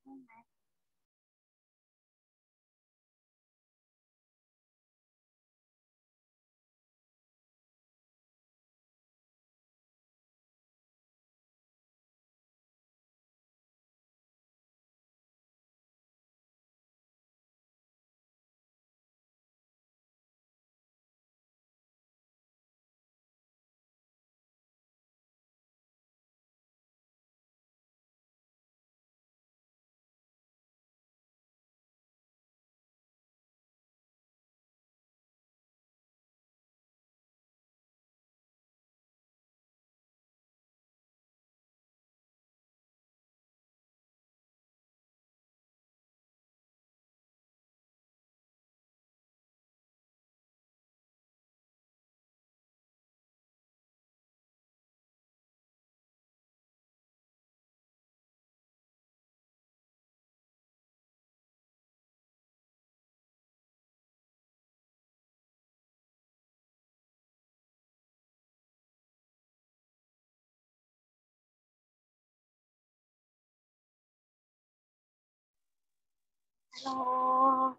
Hello.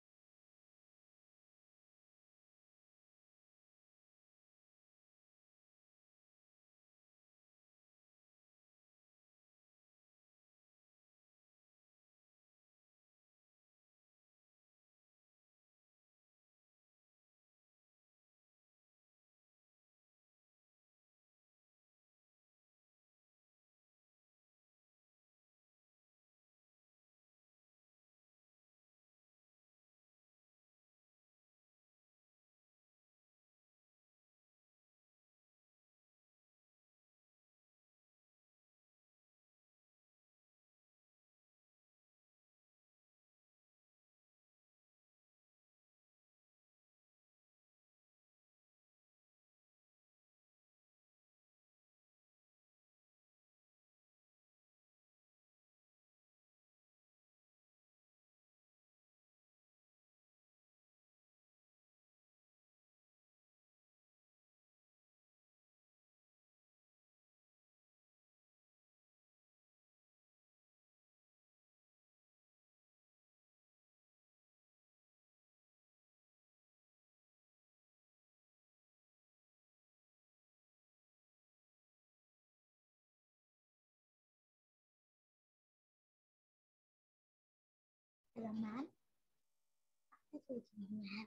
Hello, ma'am. This is ma'am.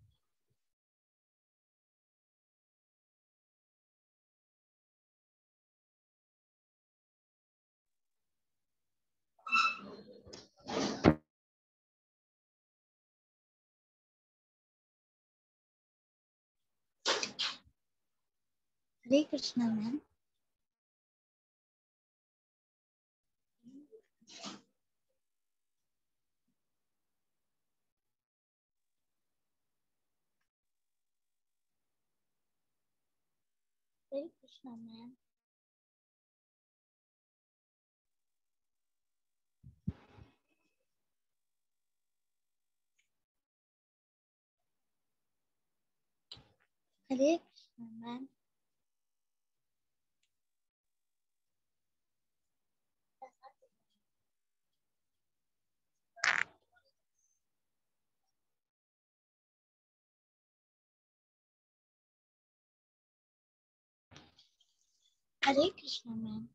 Hare Krishna, ma'am. Hare Krishna, ma'am. Hare Krishna, ma'am. Hare Krishna, ma'am.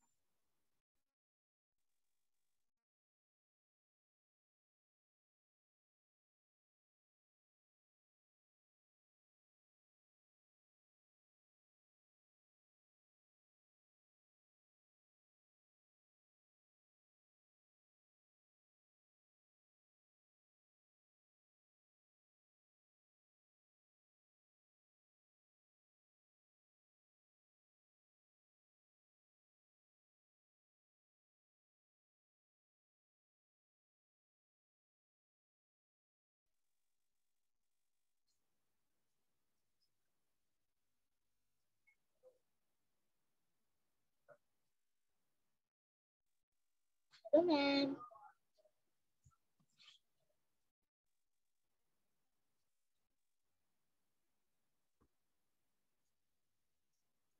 Hello, ma'am.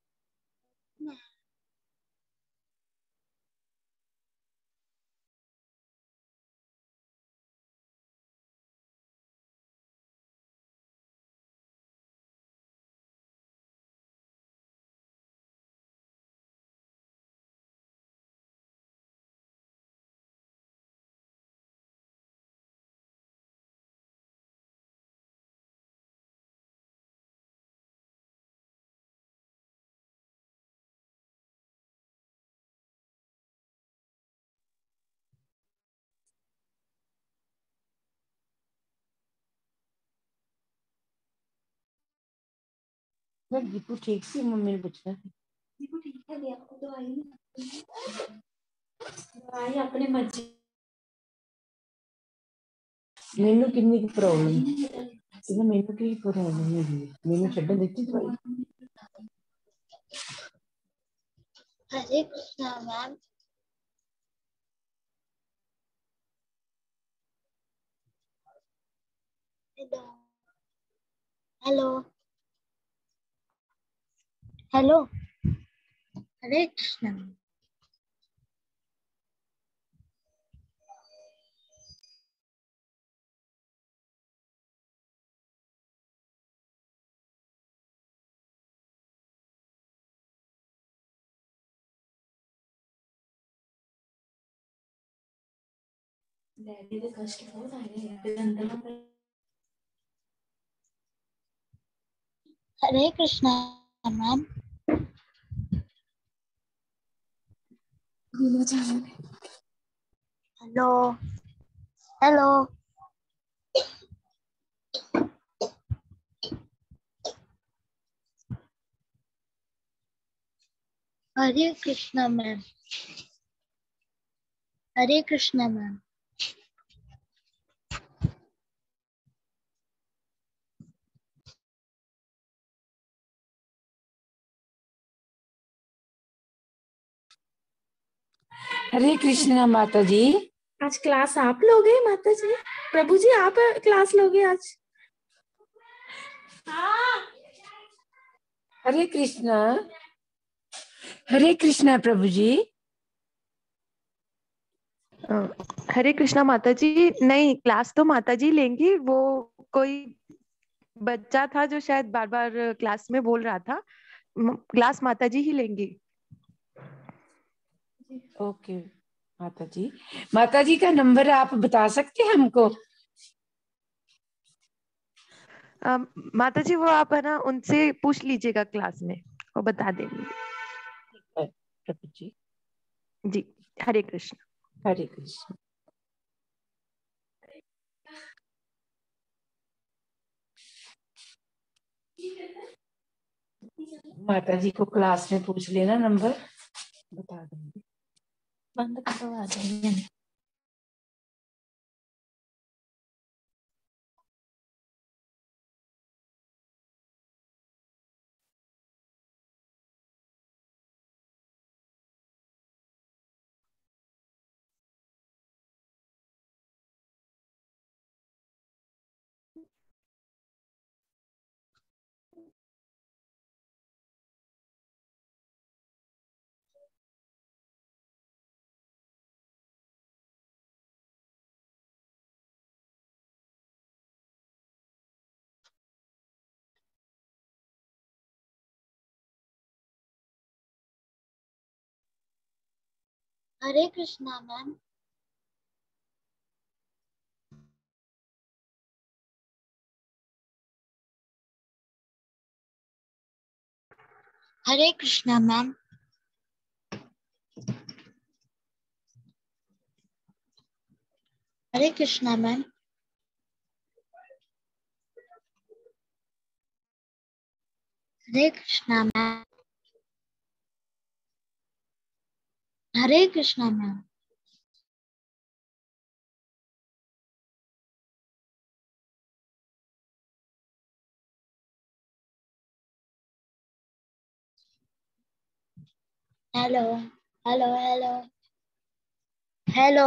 Ma'am. Deepu ठीक सी? Mummy ने पूछना। दीपू ठीक है, दिया आपको दवाई नहीं, दवाई अपने मर्जी। मैनू किन्नी की प्रॉब्लम, मैनू की प्रॉब्लम है, मैनू छड्डन देती दवाई। Hare Krishna ma'am. Hello hello hello. Hare Krishna ma'am. Daddy ਦੇ कष्ट बहुत आ रहे हैं अंदर में। Hare Krishna ma'am. Hello hello. Hare Krishna ma'am. Hare Krishna ma'am. Hare Krishna माता जी। आज क्लास आप लोगे माता जी? प्रभु जी आप क्लास लोगे आज? हरे कृष्णा, हरे कृष्णा प्रभु जी। हरे कृष्णा माता जी। नहीं, क्लास तो माता जी लेंगी। वो कोई बच्चा था जो शायद बार बार क्लास में बोल रहा था। क्लास माता जी ही लेंगी। ओके माता जी। माता जी का नंबर आप बता सकते हैं हमको? माता जी वो आप है ना उनसे पूछ लीजिएगा क्लास में, वो बता देंगे। प्रभु जी। जी, हरे कृष्ण। हरे कृष्ण। माता जी को क्लास में पूछ लेना, नंबर बता देंगे। बंद करो, आ जाएंगे। Hare Krishna ma'am. Hare Krishna ma'am. Hare Krishna ma'am. Hare Krishna ma'am. Hare Krishna ma'am. Hello hello hello hello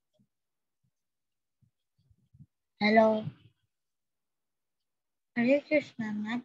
hello. Hare Krishna ma'am.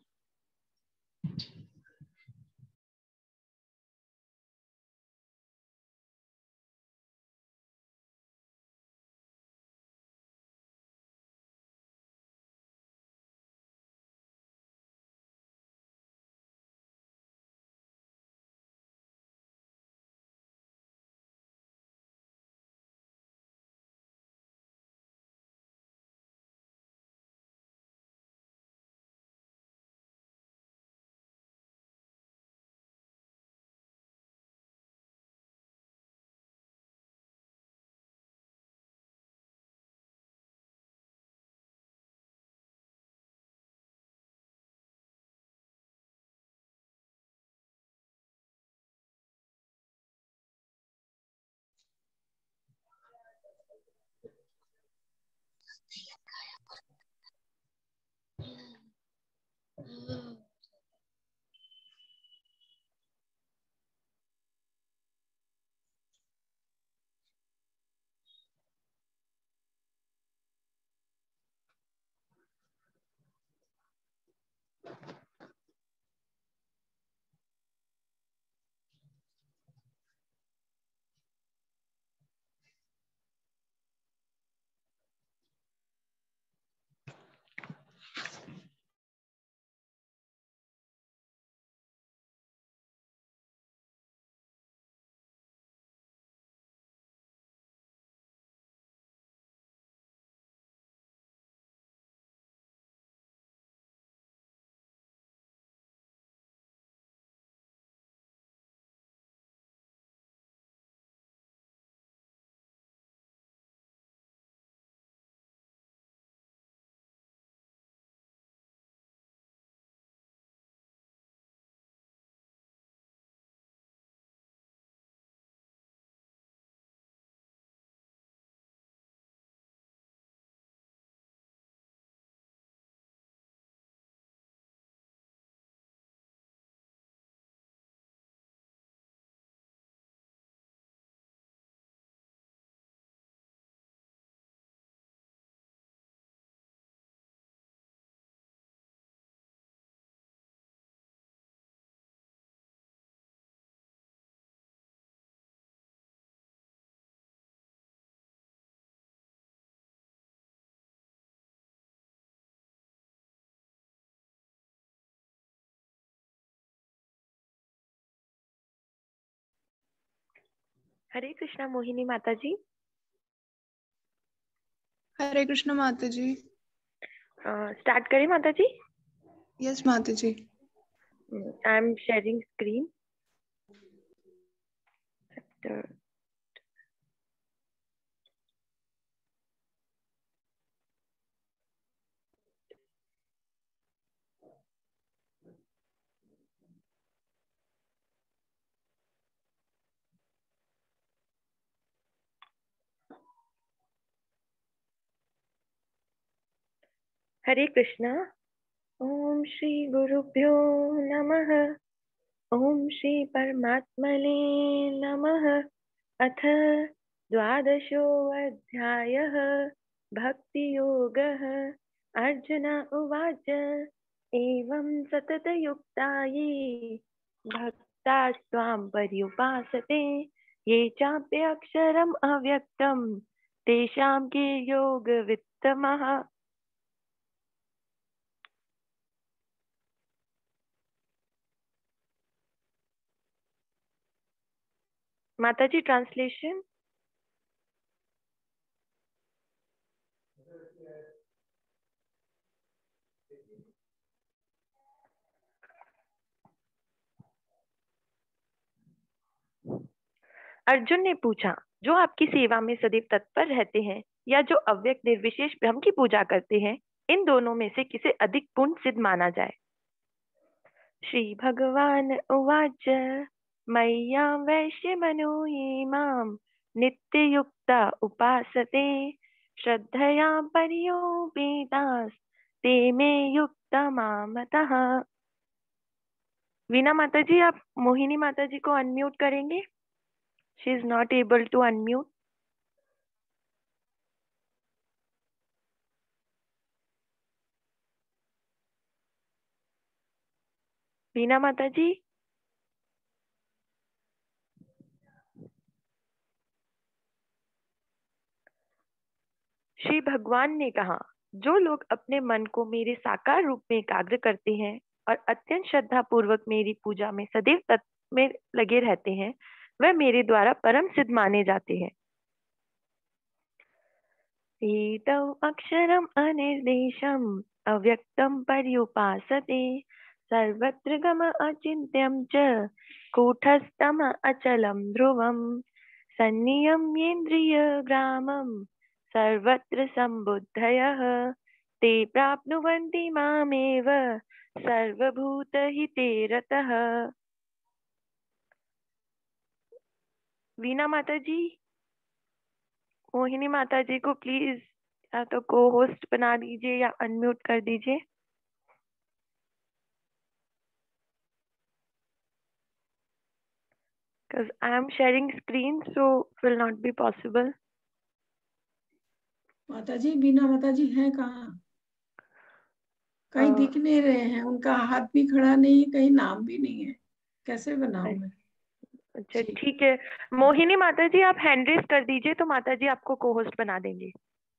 Hare Krishna Mohini माता जी। हरे कृष्ण माता जी। स्टार्ट करें माता जी? यस माता जी। I am sharing screen. Hare Krishna. ओम श्री गुरुभ्यो नमः। ओम श्री परमात्मने नमः। अथ द्वादशोऽध्यायः भक्तियोगः। अर्जुन उवाच एवं सततयुक्ता ये भक्ता स्वां पर्युपासते ये चाप्यक्षरम् अव्यक्तं तेषां के योगवित्तमः। माताजी ट्रांसलेशन। अर्जुन ने पूछा, जो आपकी सेवा में सदैव तत्पर रहते हैं या जो अव्यक्त निर्विशेष ब्रह्म की पूजा करते हैं, इन दोनों में से किसे अधिक पुण्य सिद्ध माना जाए? श्री भगवान उवाच मय्यां वैश्यमनो ये मां नित्ययुक्ता उपासते श्रद्धया पर्योपेतास् ते मे युक्तमामतः। वीणा माता जी, आप मोहिनी माता जी को अनम्यूट करेंगे? She is not able to unmute. वीणा माता जी। श्री भगवान ने कहा, जो लोग अपने मन को मेरे साकार रूप में एकाग्र करते हैं और अत्यंत श्रद्धा पूर्वक मेरी पूजा में सदैव तत्व में लगे रहते हैं, वह मेरे द्वारा परम सिद्ध माने जाते हैं। एतौ अक्षरम् अनिर्देशम् अव्यक्तं पर्युपासते सर्वत्र गम अचिन्त्यं च कूटस्थम् अचलं ध्रुवम् सन्नियम्येन्द्रियग्रामं सर्वत्र सम्बुद्धयः ते प्राप्नुवन्ति मामेव सर्वभूतहिते रतः। वीणा माता जी, मोहिनी माता जी को प्लीज या तो को होस्ट बना दीजिए या अनम्यूट कर दीजिए। Because I am sharing screen, so will not be possible. माता जी, बीना माता जी हैं कहाँ? कहीं दिख नहीं रहे हैं, उनका हाथ भी खड़ा नहीं, कहीं नाम भी नहीं है, कैसे बनाऊं मैं? अच्छा ठीक है, मोहिनी माता जी आप हैंड रेस कर दीजिए तो माता जी आपको को होस्ट बना देंगे।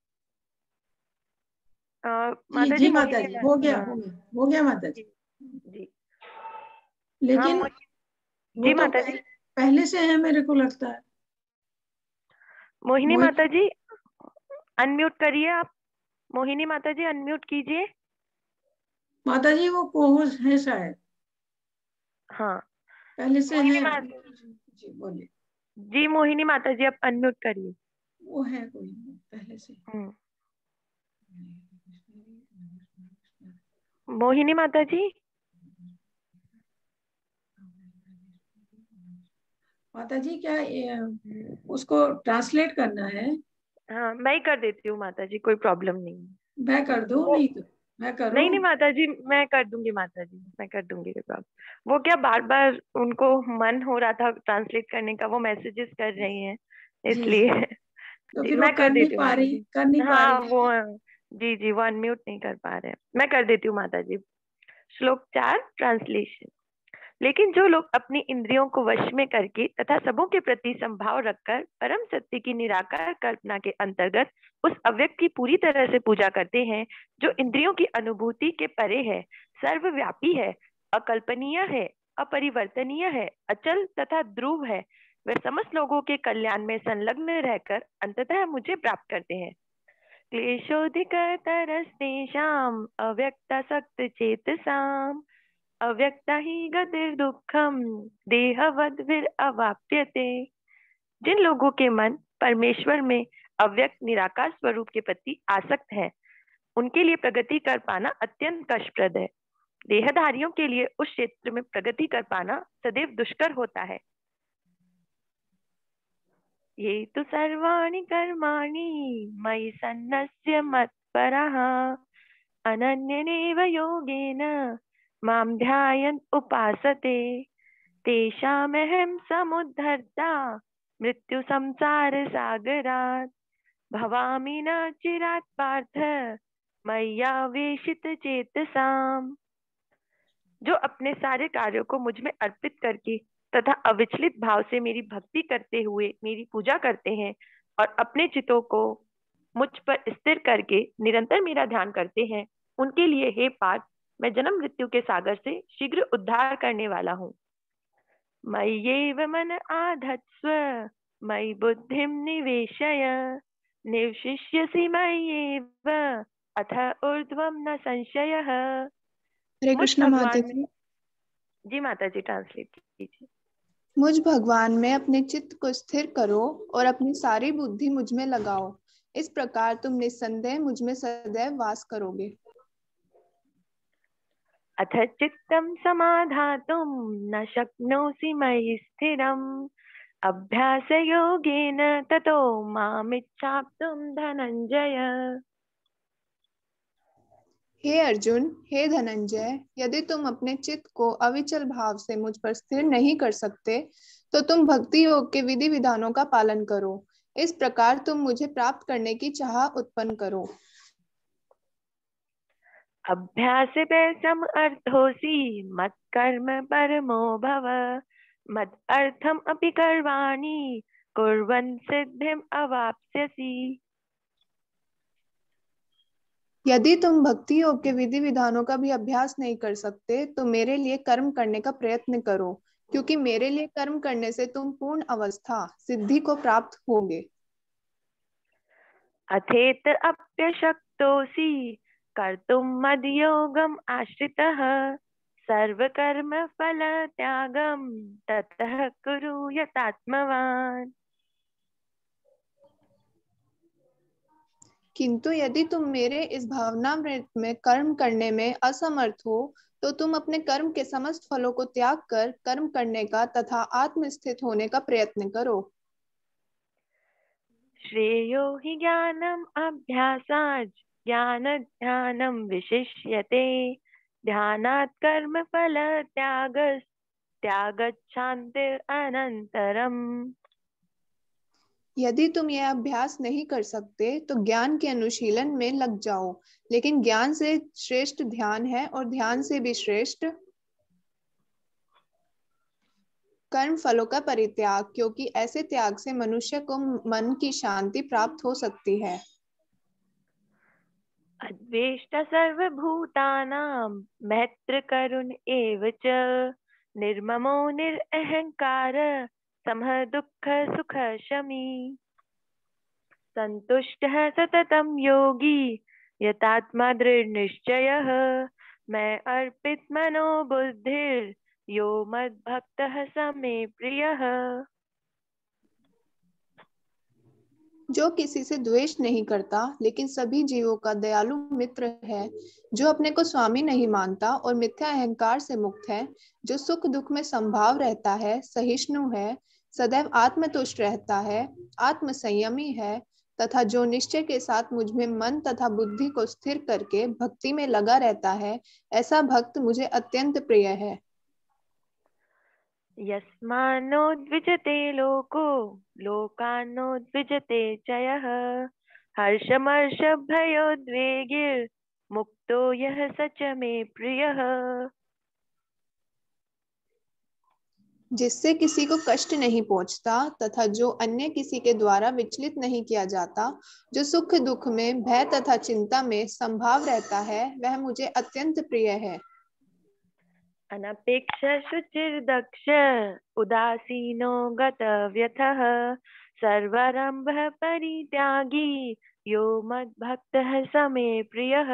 माता जी जी माता जी, हो गया हो गया हो गया माता जी। जी लेकिन जी माता जी, पहले से है मेरे को लगता है। मोहिनी माता जी अनम्यूट करिए आप। मोहिनी माता जी अनम्यूट कीजिए। माता जी वो कोहोस है शायद, हाँ पहले से मोहिनी है। जी बोलिए। जी मोहिनी माता जी आप अनम्यूट करिए। वो है कोई पहले से। मोहिनी माता जी। माता जी क्या उसको ट्रांसलेट करना है? हाँ मैं ही कर देती हूँ माता जी, कोई प्रॉब्लम नहीं। मैं कर दूं? नहीं तो मैं करूं? नहीं माता जी मैं कर दूंगी, माता जी मैं कर दूंगी। वो क्या बार बार उनको मन हो रहा था ट्रांसलेट करने का, वो मैसेजेस कर रही हैं इसलिए। तो जी फिर मैं वो कर देती हूँ माता जी। कर नहीं पा हाँ रही। वो जी वो अनम्यूट नहीं कर पा रहे हैं, मैं कर देती हूँ माता जी। श्लोक 4 ट्रांसलेशन। लेकिन जो लोग अपनी इंद्रियों को वश में करके तथा सबों के प्रति संभाव रखकर परम सत्य की निराकार कल्पना के अंतर्गत उस अव्यक्त की पूरी तरह से पूजा करते हैं, जो इंद्रियों की अनुभूति के परे है, सर्वव्यापी है, अकल्पनीय है, अपरिवर्तनीय है, अचल तथा ध्रुव है, वे समस्त लोगों के कल्याण में संलग्न रहकर अंततः मुझे प्राप्त करते हैं। क्लेशोऽधिकतरस्तेषाम् अव्यक्तासक्तचेतसाम् अव्यक्ता ही गतिर्दुःखम देहवद्भिरवाप्यते। जिन लोगों के मन परमेश्वर में अव्यक्त निराकार स्वरूप के प्रति आसक्त है, उनके लिए प्रगति कर पाना अत्यंत कष्टप्रद है। देहधारियों के लिए उस क्षेत्र में प्रगति कर पाना सदैव दुष्कर होता है। ये तो सर्वाणि कर्माणि मयि सन्न्यस्य मत्परः अनन्येनैव योगेन मां ध्यायन् उपासते तेषामहं समुद्धर्ता मृत्यु संसार सागरात् भवामि न चिरात् पार्थ मय्यावेशित चेतसाम्। जो अपने सारे कार्यों को मुझ में अर्पित करके तथा अविचलित भाव से मेरी भक्ति करते हुए मेरी पूजा करते हैं और अपने चित्तों को मुझ पर स्थिर करके निरंतर मेरा ध्यान करते हैं, उनके लिए हे पार्थ, मैं जन्म मृत्यु के सागर से शीघ्र उद्धार करने वाला हूँ। मय्येव मन आधत्स्व मयि बुद्धिं निवेशय निवशिष्यसि मय्येव अथ ऊर्ध्वं न संशयः। हरे कृष्ण माता जी। जी माता जी, ट्रांसलेट कीजिए। मुझ भगवान में अपने चित्त को स्थिर करो और अपनी सारी बुद्धि मुझ में लगाओ। इस प्रकार तुम निस्संदेह मुझ में सदैव वास करोगे। अथ चित्तं समाधातुं न शक्नोषि मयि स्थिरम् अभ्यासयोगेन ततो मामिच्छाप्तुं धनंजय। हे अर्जुन, हे धनंजय, यदि तुम अपने चित्त को अविचल भाव से मुझ पर स्थिर नहीं कर सकते तो तुम भक्ति योग के विधि विधानों का पालन करो। इस प्रकार तुम मुझे प्राप्त करने की चाह उत्पन्न करो। अभ्यासेन अर्थोऽसि मत्कर्म परमो भव मदर्थम अपि कर्माणि कुर्वन् सिद्धिम् अवाप्स्यसि। यदि तुम भक्ति योग के विधि विधानों का भी अभ्यास नहीं कर सकते तो मेरे लिए कर्म करने का प्रयत्न करो, क्योंकि मेरे लिए कर्म करने से तुम पूर्ण अवस्था सिद्धि को प्राप्त होगे। अथेत अप्यशक्तोऽसि कर्तुं मद्योगम् आश्रितः सर्वकर्म फल त्यागम ततः कुरु यतात्मवान्। किंतु यदि तुम मेरे इस भावनामृत में कर्म करने में असमर्थ हो तो तुम अपने कर्म के समस्त फलों को त्याग कर कर्म करने का तथा आत्मस्थित होने का प्रयत्न करो। श्रेयो हि ज्ञानम् अभ्यासात् ज्ञानध्यानं विशिष्यते ध्यानात् कर्म फल त्यागात् शान्तिः अनन्तरम्। यदि तुम यह अभ्यास नहीं कर सकते तो ज्ञान के अनुशीलन में लग जाओ, लेकिन ज्ञान से श्रेष्ठ ध्यान है और ध्यान से भी श्रेष्ठ कर्म फलों का परित्याग, क्योंकि ऐसे त्याग से मनुष्य को मन की शांति प्राप्त हो सकती है। अद्वेष्टा सर्वभूतानां मैत्र करुण एव च निर्ममो निरहंकार समः दुःख सुख शमी संतुष्टः सततं योगी यतात्मा दृढ़ निश्चयः मैं अर्पित मनो बुद्धिर यो मद्भक्तः स मे प्रियः। जो किसी से द्वेष नहीं करता लेकिन सभी जीवों का दयालु मित्र है, जो अपने को स्वामी नहीं मानता और मिथ्या अहंकार से मुक्त है, जो सुख दुख में संभाव रहता है, सहिष्णु है, सदैव आत्मतुष्ट रहता है, आत्म संयमी है तथा जो निश्चय के साथ मुझ में मन तथा बुद्धि को स्थिर करके भक्ति में लगा रहता है, ऐसा भक्त मुझे अत्यंत प्रिय है। यस्मान्नो द्विजते लोको लोकान्नो द्विजते च यः हर्षमर्षभयोद्वेगैर् मुक्तो यः स च मे प्रियः। जिससे किसी को कष्ट नहीं पहुंचता तथा जो अन्य किसी के द्वारा विचलित नहीं किया जाता, जो सुख दुख में भय तथा चिंता में संभाव रहता है, वह मुझे अत्यंत प्रिय है। अनपेक्ष शुचिर्दक्ष उदासीनो गतव्यथः सर्वारंभ परित्यागी यो मद्भक्तः समे प्रियः।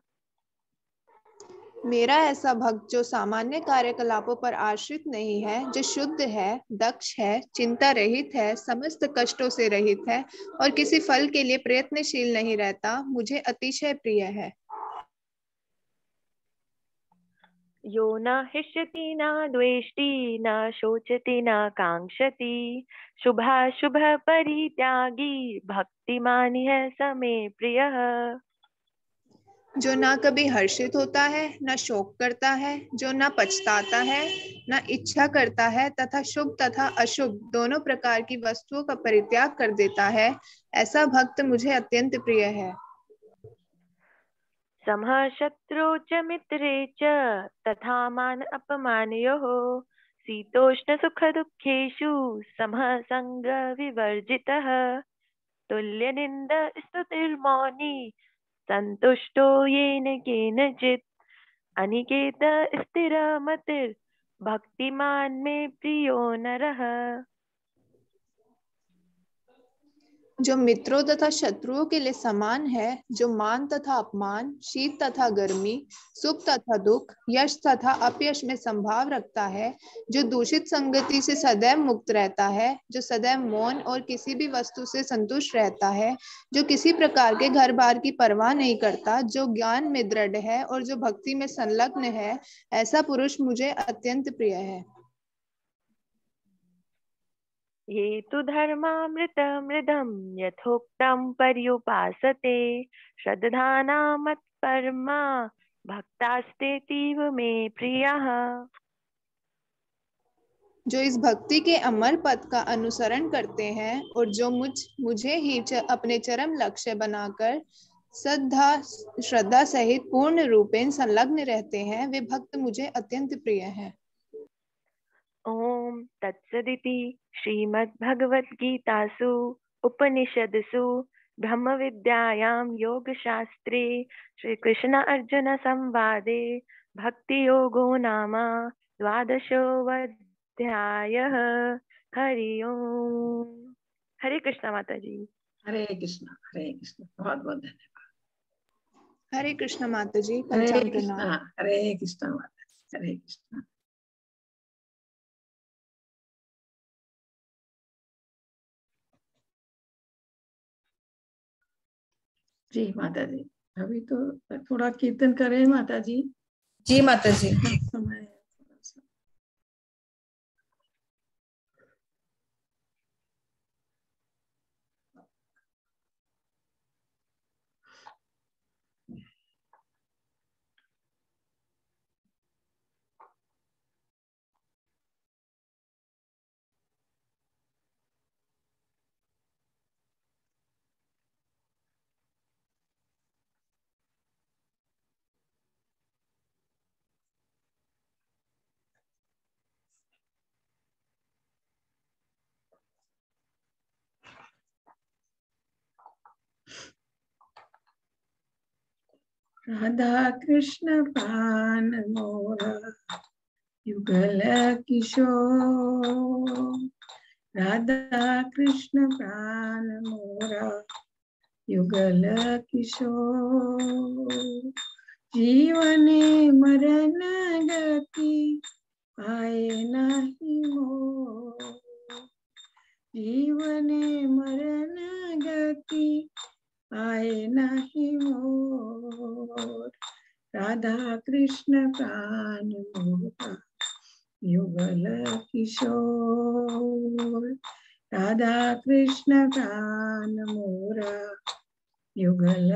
मेरा ऐसा भक्त जो सामान्य कार्यकलापों पर आश्रित नहीं है, जो शुद्ध है, दक्ष है, चिंता रहित है, समस्त कष्टों से रहित है और किसी फल के लिए प्रयत्नशील नहीं रहता, मुझे अतिशय प्रिय है। यो न हृष्यति न द्वेष्टि न शोचति न कांक्षति शुभाशुभ परित्यागी भक्तिमान् है समे प्रियः। जो ना कभी हर्षित होता है, न शोक करता है, जो न पछताता है, न इच्छा करता है तथा शुभ तथा अशुभ दोनों प्रकार की वस्तुओं का परित्याग कर देता है, ऐसा भक्त मुझे अत्यंत प्रिय है। समः शत्रौ च मित्रे च तथा मान अपमानयोः शीतोष्ण सुख दुःखेषु समः संग विवर्जितः तुल्यनिन्द स्तुतिर्मौनी संतुष्टो येन केनचित् अनिकेत स्थिरमतिर् भक्तिमान् मे प्रियो नरः। जो मित्रों तथा शत्रुओं के लिए समान है, जो मान तथा अपमान, शीत तथा गर्मी, सुख तथा दुख, यश तथा अपयश में संभाव रखता है, जो दूषित संगति से सदैव मुक्त रहता है, जो सदैव मौन और किसी भी वस्तु से संतुष्ट रहता है, जो किसी प्रकार के घर बार की परवाह नहीं करता, जो ज्ञान में दृढ़ है और जो भक्ति में संलग्न है, ऐसा पुरुष मुझे अत्यंत प्रिय है। ये तु धर्मामृतमृदं यथोक्तं पर्युपासते श्रद्धाना मत्परमा भक्तास्तेतीव मे प्रियः। जो इस भक्ति के अमर पद का अनुसरण करते हैं और जो मुझे ही अपने चरम लक्ष्य बनाकर श्रद्धा सहित पूर्ण रूपेण संलग्न रहते हैं, वे भक्त मुझे अत्यंत प्रिय हैं। ओम तत्सदिति श्रीमद्भगवद्गीतासु उपनिषदसु ब्रह्म विद्यायां योगशास्त्रे श्रीकृष्ण अर्जुन संवादे भक्ति योगो नाम द्वादशोऽध्यायः। हरि ओम। हरे कृष्णा माता जी। हरे कृष्णा बहुत बहुत धन्यवाद। हरे कृष्ण माता जी। हरे कृष्णा माता जी, हरे कृष्णा। जी माता जी, अभी तो थोड़ा कीर्तन करें माता जी। जी माता जी। समय है थोड़ा सा। राधा कृष्ण प्राण मोरा युगल किशोर, राधा कृष्ण प्राण मोरा युगल किशोर, जीवने मरण गति आए नहीं मोर, जीवने मरण गति आए नहीं मोर, राधा कृष्ण प्राण मोरा युगल किशोर, राधा कृष्ण प्राण मोरा युगल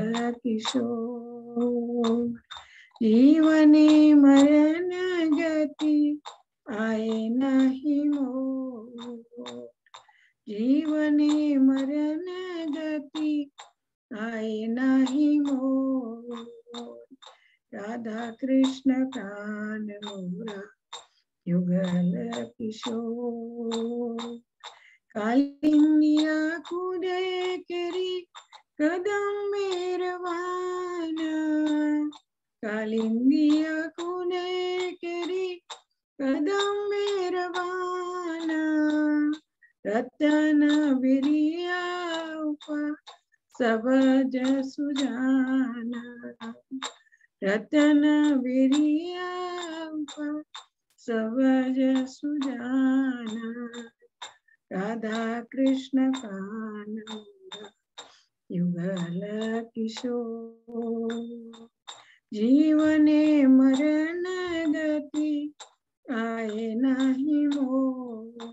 किशोर, जीवने मरण गति आए नहीं मोर, जीवने मरण गति आए नहीं मोर, राधा कृष्ण प्राण मोरा युगल किशोर, कालिंदिया कूदे केरी कदम मेरवाना, कालिंदिया कूदे केरी हरदम मेहरबाना रतन बिरिया सबज सुजाना रतन बिरिया सबज सुजाना राधा कृष्ण कान युगल किशोर जीवने मरण गति आए नहीं मोह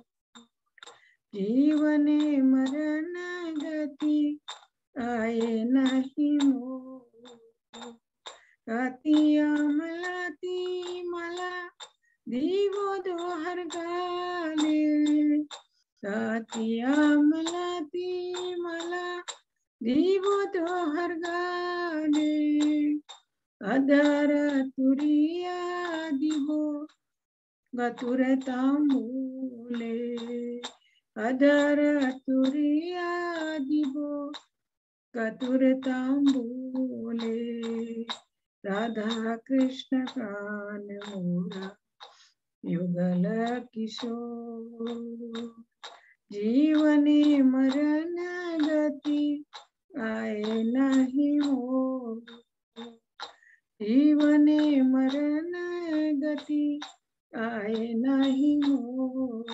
जीवने मरण गति आए नहीं मोह कातिया मलाती मला दीवो दोहर गाले कातिया मलाती मला दीवो दोहर गाले अदर तुरिया दिवो गतुर तांबूले अदर तुरिया दिवो गतुर तांबूले राधा कृष्ण कान मोरा युगल किशोर जीवने मरण गति आए नहीं मोह जीवने मरण गति आए नहीं मोह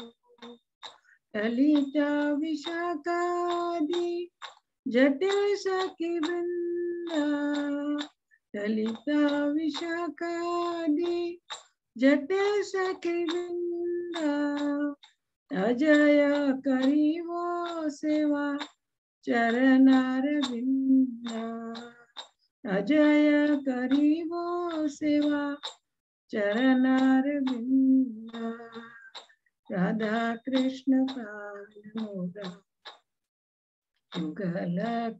ललिता विशाखादि जटिल सखी वृंदा ललिता विशाखादि जटिल सखी वृंदा अजय करीवो सेवा चरनार विंदा अजय करीवो सेवा चरनार विंदा राधा कृष्ण कान मोरा युगल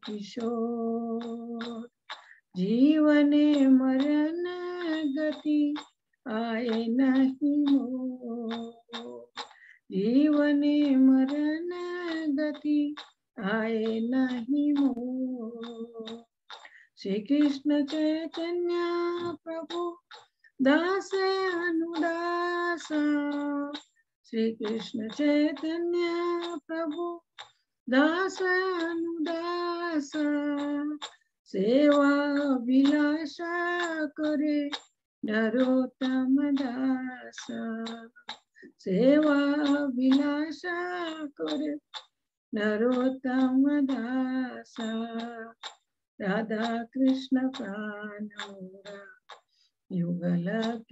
किशोर जीवने मरण गति आए नहीं मोह जीवने मरण गति आए नहीं मोह श्री कृष्ण चैतन्य प्रभु दास अनुदासा श्री कृष्ण चैतन्य प्रभु दास अनुदासा सेवा विलासा करे नरोत्तम दासा सेवा विलासा करे नरोत्तम दासा राधा कृष्ण कान मोरा युगल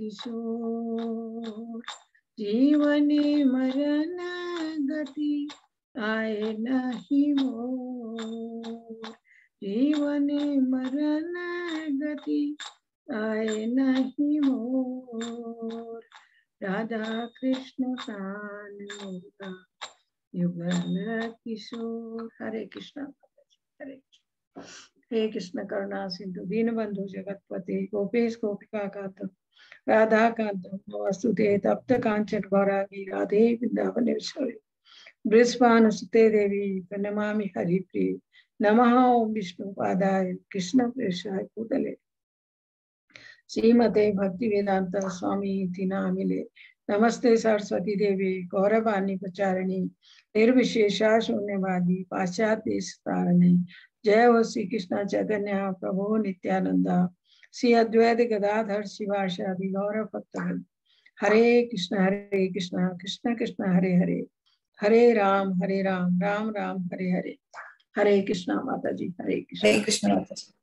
किशोर जीवने मरण गति आए नहीं मोह जीवने मरण गति आए नहीं मोह राधा कृष्ण कान मोरा युगल किशोर हरे कृष्ण हरे कृष्ण हे कृष्ण करुणा सिंधु दीनबंधु जगतपते गोपेश गोपिका कांत राधा कांत नमस्तुते तप्त कांचन गौरांगी राधे वृंदावनेश्वरी बृषभानु सुते देवी प्रणमामि हरिप्रिये नमः ओम विष्णु पादाय कृष्ण प्रेषाय भूतले श्रीमते भक्ति वेदांत स्वामी इति नामिने नमस्ते सरस्वती देवी गौरवाणी प्रचारिणी निर्विशेषा शून्यवादी पाश्चात्य देश तारिणी जय हो श्री कृष्ण चैतन्य प्रभु नित्यानंदा श्री अद्वैत गदाधर शिवासादि गौर भक्तगण हरे कृष्ण कृष्ण कृष्ण हरे हरे हरे राम राम राम हरे हरे हरे कृष्णा माता जी हरे कृष्ण माता जी।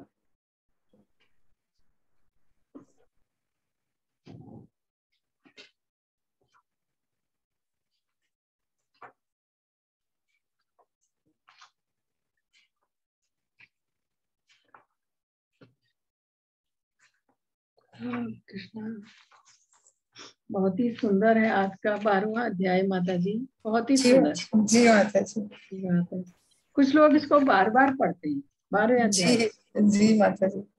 कृष्णा बहुत ही सुंदर है आज का 12वां अध्याय माता जी बहुत ही सुंदर जी माता जी। कुछ लोग इसको बार बार पढ़ते हैं 12वें अध्याय जी माता जी।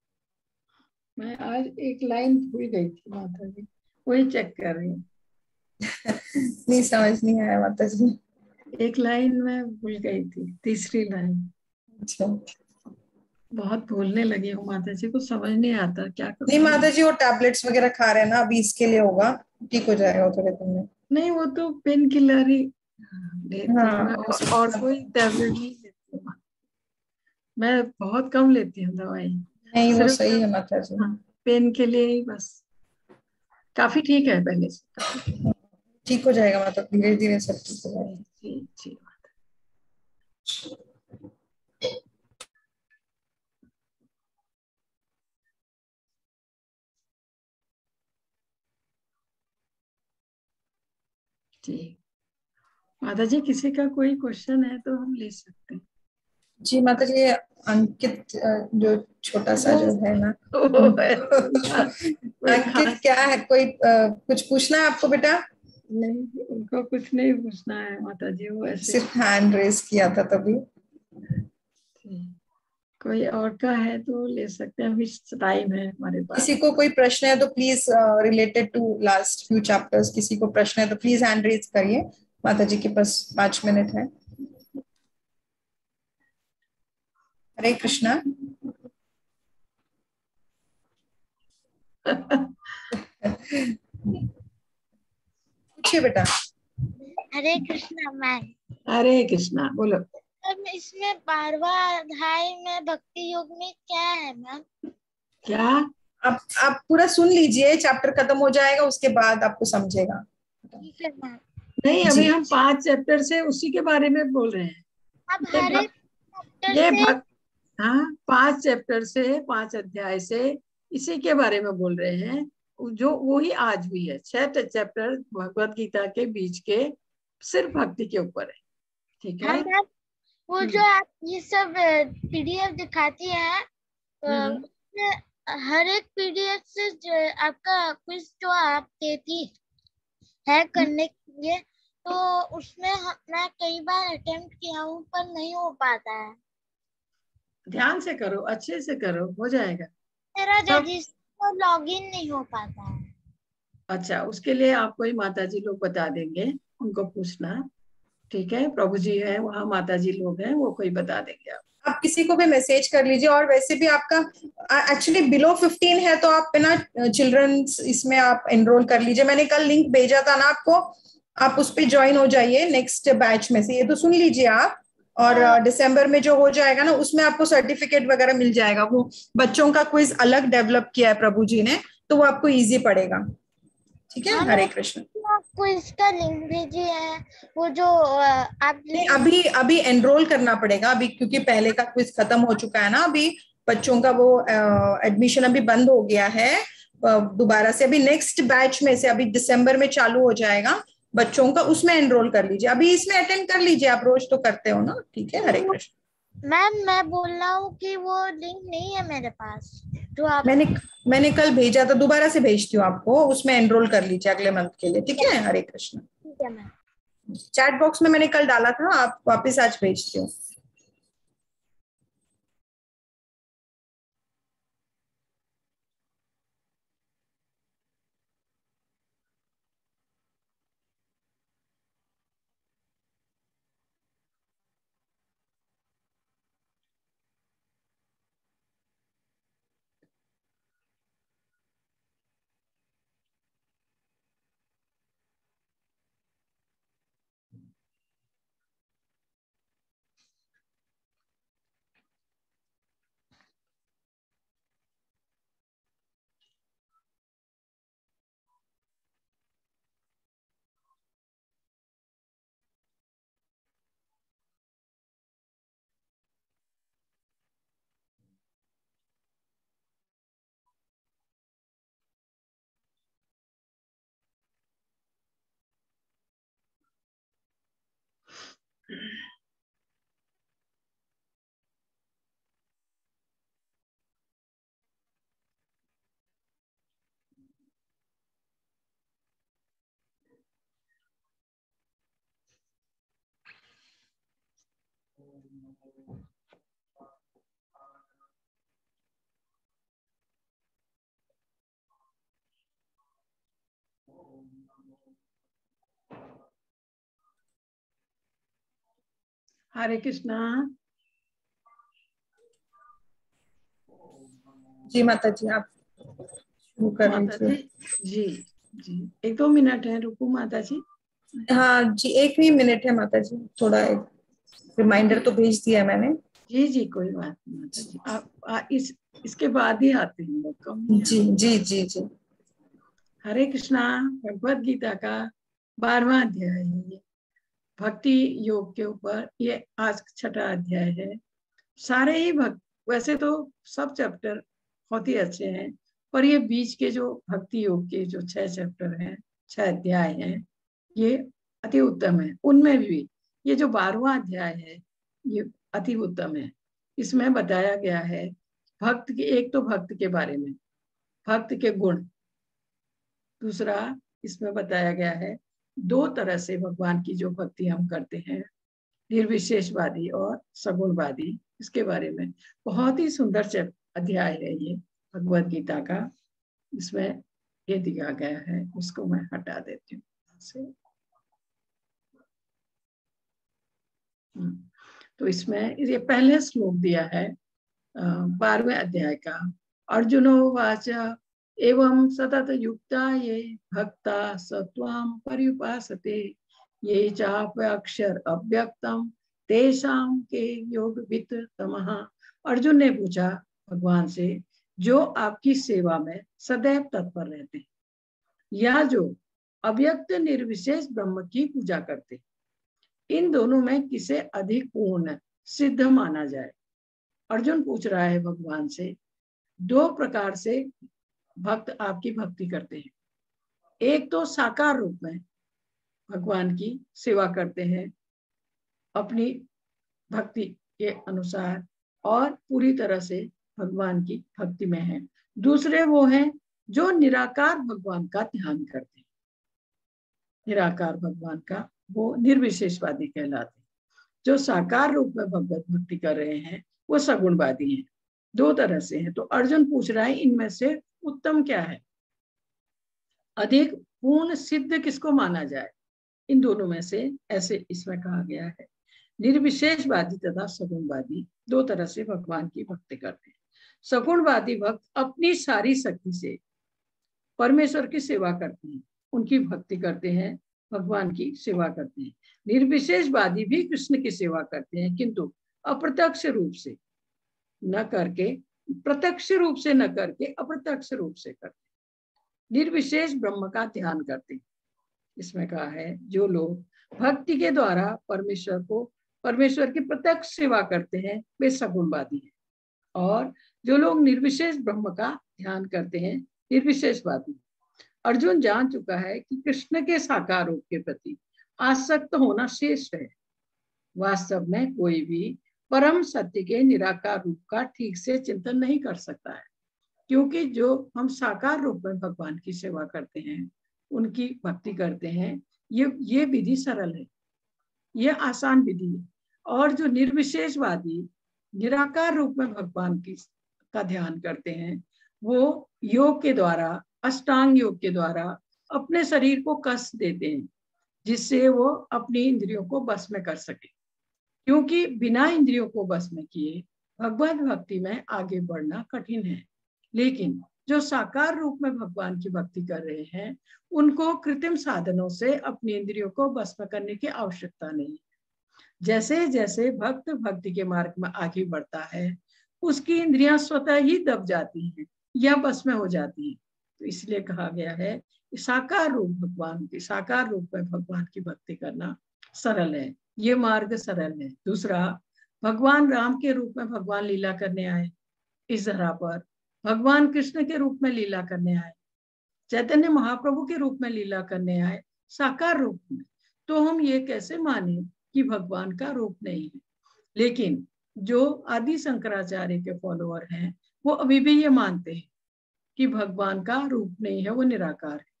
मैं आज एक लाइन भूल गई थी माता जी वही चेक कर रही हूँ नहीं समझ नहीं आया माता जी। एक लाइन में भूल गई थी, तीसरी लाइन। अच्छा। बहुत भूलने लगी हूँ माता जी, को समझ नहीं आता क्या नहीं करूँ। माता जी, वो टैबलेट्स वगैरह खा रहे हैं ना, अभी इसके लिए होगा, ठीक हो जाएगा वो थोड़े दिन में। नहीं, वो तो पेन किलर ही लेती हूँ मैं, हाँ और कोई टैबलेट नहीं लेती हूँ। मैं बहुत कम लेती हूँ दवाई, नहीं वो सिर्फ सही है माता जी। हाँ, पेन के लिए ही बस। काफी ठीक है पहले से, काफी ठीक। ठीक हो जाएगा, मतलब धीरे धीरे सब ठीक हो जाएगा। जी जी। जी माता जी, किसी का कोई क्वेश्चन है तो हम ले सकते हैं। जी माता जी, अंकित जो छोटा सा जो है ना, वो है कोई अंकित खास? क्या है, कोई कुछ पूछना है आपको बेटा? नहीं, उनको कुछ नहीं पूछना है माता जी, वो ऐसे। सिर्फ हैंड रेस किया था तभी। जी। कोई और का है तो ले सकते हैं, अभी टाइम है हमारे किसी पास। को कोई प्रश्न है तो please, related to last few chapters, किसी को प्रश्न है तो प्लीज हैंड रेज करिए। माता जी के पास 5 मिनट है। हरे कृष्णा। पूछिए बेटा। हरे कृष्णा मैम। हरे कृष्णा, बोलो। अब इसमें 12वां अध्याय में भक्ति योग में क्या है मैम? क्या? आप पूरा सुन लीजिए, चैप्टर खत्म हो जाएगा उसके बाद आपको समझेगा। ठीक है मैम। नहीं, जी। अभी हम 5 चैप्टर से उसी के बारे में बोल रहे हैं। अब ये हर एक भक्त, चैप्टर ये से भक्त, हाँ, 5 चैप्टर से 5 अध्याय से इसी के बारे में बोल रहे हैं, जो वो ही आज हुई है। 6 चैप्टर भगवत गीता के बीच के सिर्फ भक्ति के ऊपर है। ठीक हाँ है। मैम, वो जो आप ये सब पीडीएफ दिखाती है, हम्म। उसमें हर एक पीडीएफ से जो आपका क्विज जो आप देती है करने के लिए, तो उसमें मैं कई बार अटेम्प्ट किया हूँ पर नहीं हो पाता है। ध्यान से करो, अच्छे से करो, हो जाएगा मेरा सब। रजिस्टर लॉगिन नहीं हो पाता है। अच्छा, उसके लिए आपको ही माता जी लोग बता देंगे, उनको पूछना। ठीक है, प्रभु जी है वहाँ, माता जी लोग हैं, वो कोई बता देंगे आप। आप किसी को भी मैसेज कर लीजिए। और वैसे भी आपका एक्चुअली बिलो 15 है तो आप ना चिल्ड्रंस इसमें आप एनरोल कर लीजिए। मैंने कल लिंक भेजा था ना आपको, आप उस पर ज्वाइन हो जाइए नेक्स्ट बैच में से। ये तो सुन लीजिए आप। और दिसंबर में जो हो जाएगा ना, उसमें आपको सर्टिफिकेट वगैरह मिल जाएगा। वो बच्चों का क्विज अलग डेवलप किया है प्रभु जी ने, तो वो आपको इजी पड़ेगा। ठीक है, हाँ हरे मैम, कृष्ण। आपको इसका लिंक भेजी है, वो जो आप नहीं, लिंक। अभी अभी एनरोल करना पड़ेगा अभी, क्योंकि पहले का क्विज खत्म हो चुका है ना। अभी बच्चों का वो एडमिशन अभी बंद हो गया है दोबारा से। अभी नेक्स्ट बैच में से अभी दिसंबर में चालू हो जाएगा बच्चों का, उसमें एनरोल कर लीजिए। अभी इसमें अटेंड कर लीजिए, आप रोज तो करते हो ना। ठीक है, हरे कृष्ण। मैम मैं बोल रहा हूँ कि वो लिंक नहीं है मेरे पास जो आप। मैंने मैंने कल भेजा था, दोबारा से भेजती हूँ आपको, उसमें एनरोल कर लीजिए अगले मंथ के लिए। ठीक है, हरे कृष्ण। ठीक है मैम। चैट बॉक्स में मैंने कल डाला था, आप वापस आज भेजती हूँ। हरे कृष्णा। जी माता जी, आप शुरू कर माता लीजिए। जी जी जी, 1-2 मिनट है, रुको माता जी। हाँ जी, 1 ही मिनट है माता जी, थोड़ा एक रिमाइंडर तो भेज दिया मैंने। जी जी, कोई बात नहीं माता जी, आप इसके बाद ही आते हैं लोग, कम नहीं जी जी जी जी। हरे कृष्णा। भगवत गीता का 12वां अध्याय है ये, भक्ति योग के ऊपर। ये आज 6ठा अध्याय है। सारे ही वैसे तो सब चैप्टर बहुत ही अच्छे हैं, पर ये बीच के जो भक्ति योग के जो 6 चैप्टर हैं, 6 अध्याय हैं, ये अति उत्तम है। उनमें भी ये जो 12वां अध्याय है ये अति उत्तम है। इसमें बताया गया है भक्त के, एक तो भक्त के बारे में, भक्त के गुण। दूसरा इसमें बताया गया है 2 तरह से भगवान की जो भक्ति हम करते हैं, निर्विशेषवादी और सगुणवादी। इसके बारे में बहुत ही सुंदर अध्याय है ये भगवत गीता का। इसमें ये दिया गया है, उसको मैं हटा देती हूँ। तो इसमें ये पहले श्लोक दिया है 12वें अध्याय का। अर्जुनोवाच एवं सतत युक्ता ये भक्ता सत्वाम पर्युपासते ये चाप्यक्षर अव्यक्तम तेषां के योगवित तमः। अर्जुन ने पूछा भगवान से, जो आपकी सेवा में सदैव तत्पर रहते हैं या जो अव्यक्त निर्विशेष ब्रह्म की पूजा करते हैं, इन दोनों में किसे अधिक पूर्ण सिद्ध माना जाए। अर्जुन पूछ रहा है भगवान से, 2 प्रकार से भक्त आपकी भक्ति करते हैं। एक तो साकार रूप में भगवान की सेवा करते हैं अपनी भक्ति के अनुसार और पूरी तरह से भगवान की भक्ति में है। दूसरे वो हैं जो निराकार भगवान का ध्यान करते हैं। निराकार भगवान का वो निर्विशेषवादी कहलाते हैं। जो साकार रूप में भगवत भक्ति कर रहे हैं वो सगुणवादी हैं। 2 तरह से हैं। तो अर्जुन पूछ रहा है इनमें से उत्तम क्या है, अधिक पूर्ण सिद्ध किसको माना जाए। इन दोनों में से ऐसे इसमें कहा गया है। निर्विशेषवादी तथा सगुणवादी 2 तरह से भगवान की भक्ति करते हैं। सगुणवादी भक्त अपनी सारी शक्ति से परमेश्वर की सेवा करते हैं, उनकी भक्ति करते हैं, भगवान की सेवा करते हैं। निर्विशेषवादी भी कृष्ण की सेवा करते हैं, किंतु अप्रत्यक्ष रूप से न करके, प्रत्यक्ष रूप से न करके अप्रत्यक्ष रूप से करते हैं। निर्विशेष ब्रह्म का ध्यान करते हैं। इसमें कहा है जो लोग भक्ति के द्वारा परमेश्वर की प्रत्यक्ष सेवा करते हैं वे सगुणवादी हैं, और जो लोग निर्विशेष ब्रह्म का ध्यान करते हैं निर्विशेषवादी। अर्जुन जान चुका है कि कृष्ण के साकार रूप के प्रति आसक्त होना श्रेष्ठ है। वास्तव में कोई भी परम सत्य के निराकार रूप का ठीक से चिंतन नहीं कर सकता है, क्योंकि जो हम साकार रूप में भगवान की सेवा करते हैं, उनकी भक्ति करते हैं, ये विधि सरल है, ये आसान विधि है। और जो निर्विशेषवादी निराकार रूप में भगवान का ध्यान करते हैं, वो योग के द्वारा, अष्टांग योग के द्वारा अपने शरीर को कष्ट देते हैं, जिससे वो अपनी इंद्रियों को बस में कर सके। क्योंकि बिना इंद्रियों को बस में किए भगवत भक्ति में आगे बढ़ना कठिन है। लेकिन जो साकार रूप में भगवान की भक्ति कर रहे हैं, उनको कृत्रिम साधनों से अपनी इंद्रियों को बस में करने की आवश्यकता नहीं। जैसे जैसे भक्त भक्ति के मार्ग में आगे बढ़ता है, उसकी इंद्रियां स्वतः ही दब जाती हैं या बस में हो जाती हैं। तो इसलिए कहा गया है साकार रूप में भगवान की भक्ति करना सरल है, ये मार्ग सरल है। दूसरा, भगवान राम के रूप में भगवान लीला करने आए इस धरा पर, भगवान कृष्ण के रूप में लीला करने आए, चैतन्य महाप्रभु के रूप में लीला करने आए साकार रूप में। तो हम ये कैसे माने कि भगवान का रूप नहीं है। लेकिन जो आदि शंकराचार्य के फॉलोअर हैं वो अभी भी ये मानते हैं कि भगवान का रूप नहीं है, वो निराकार है।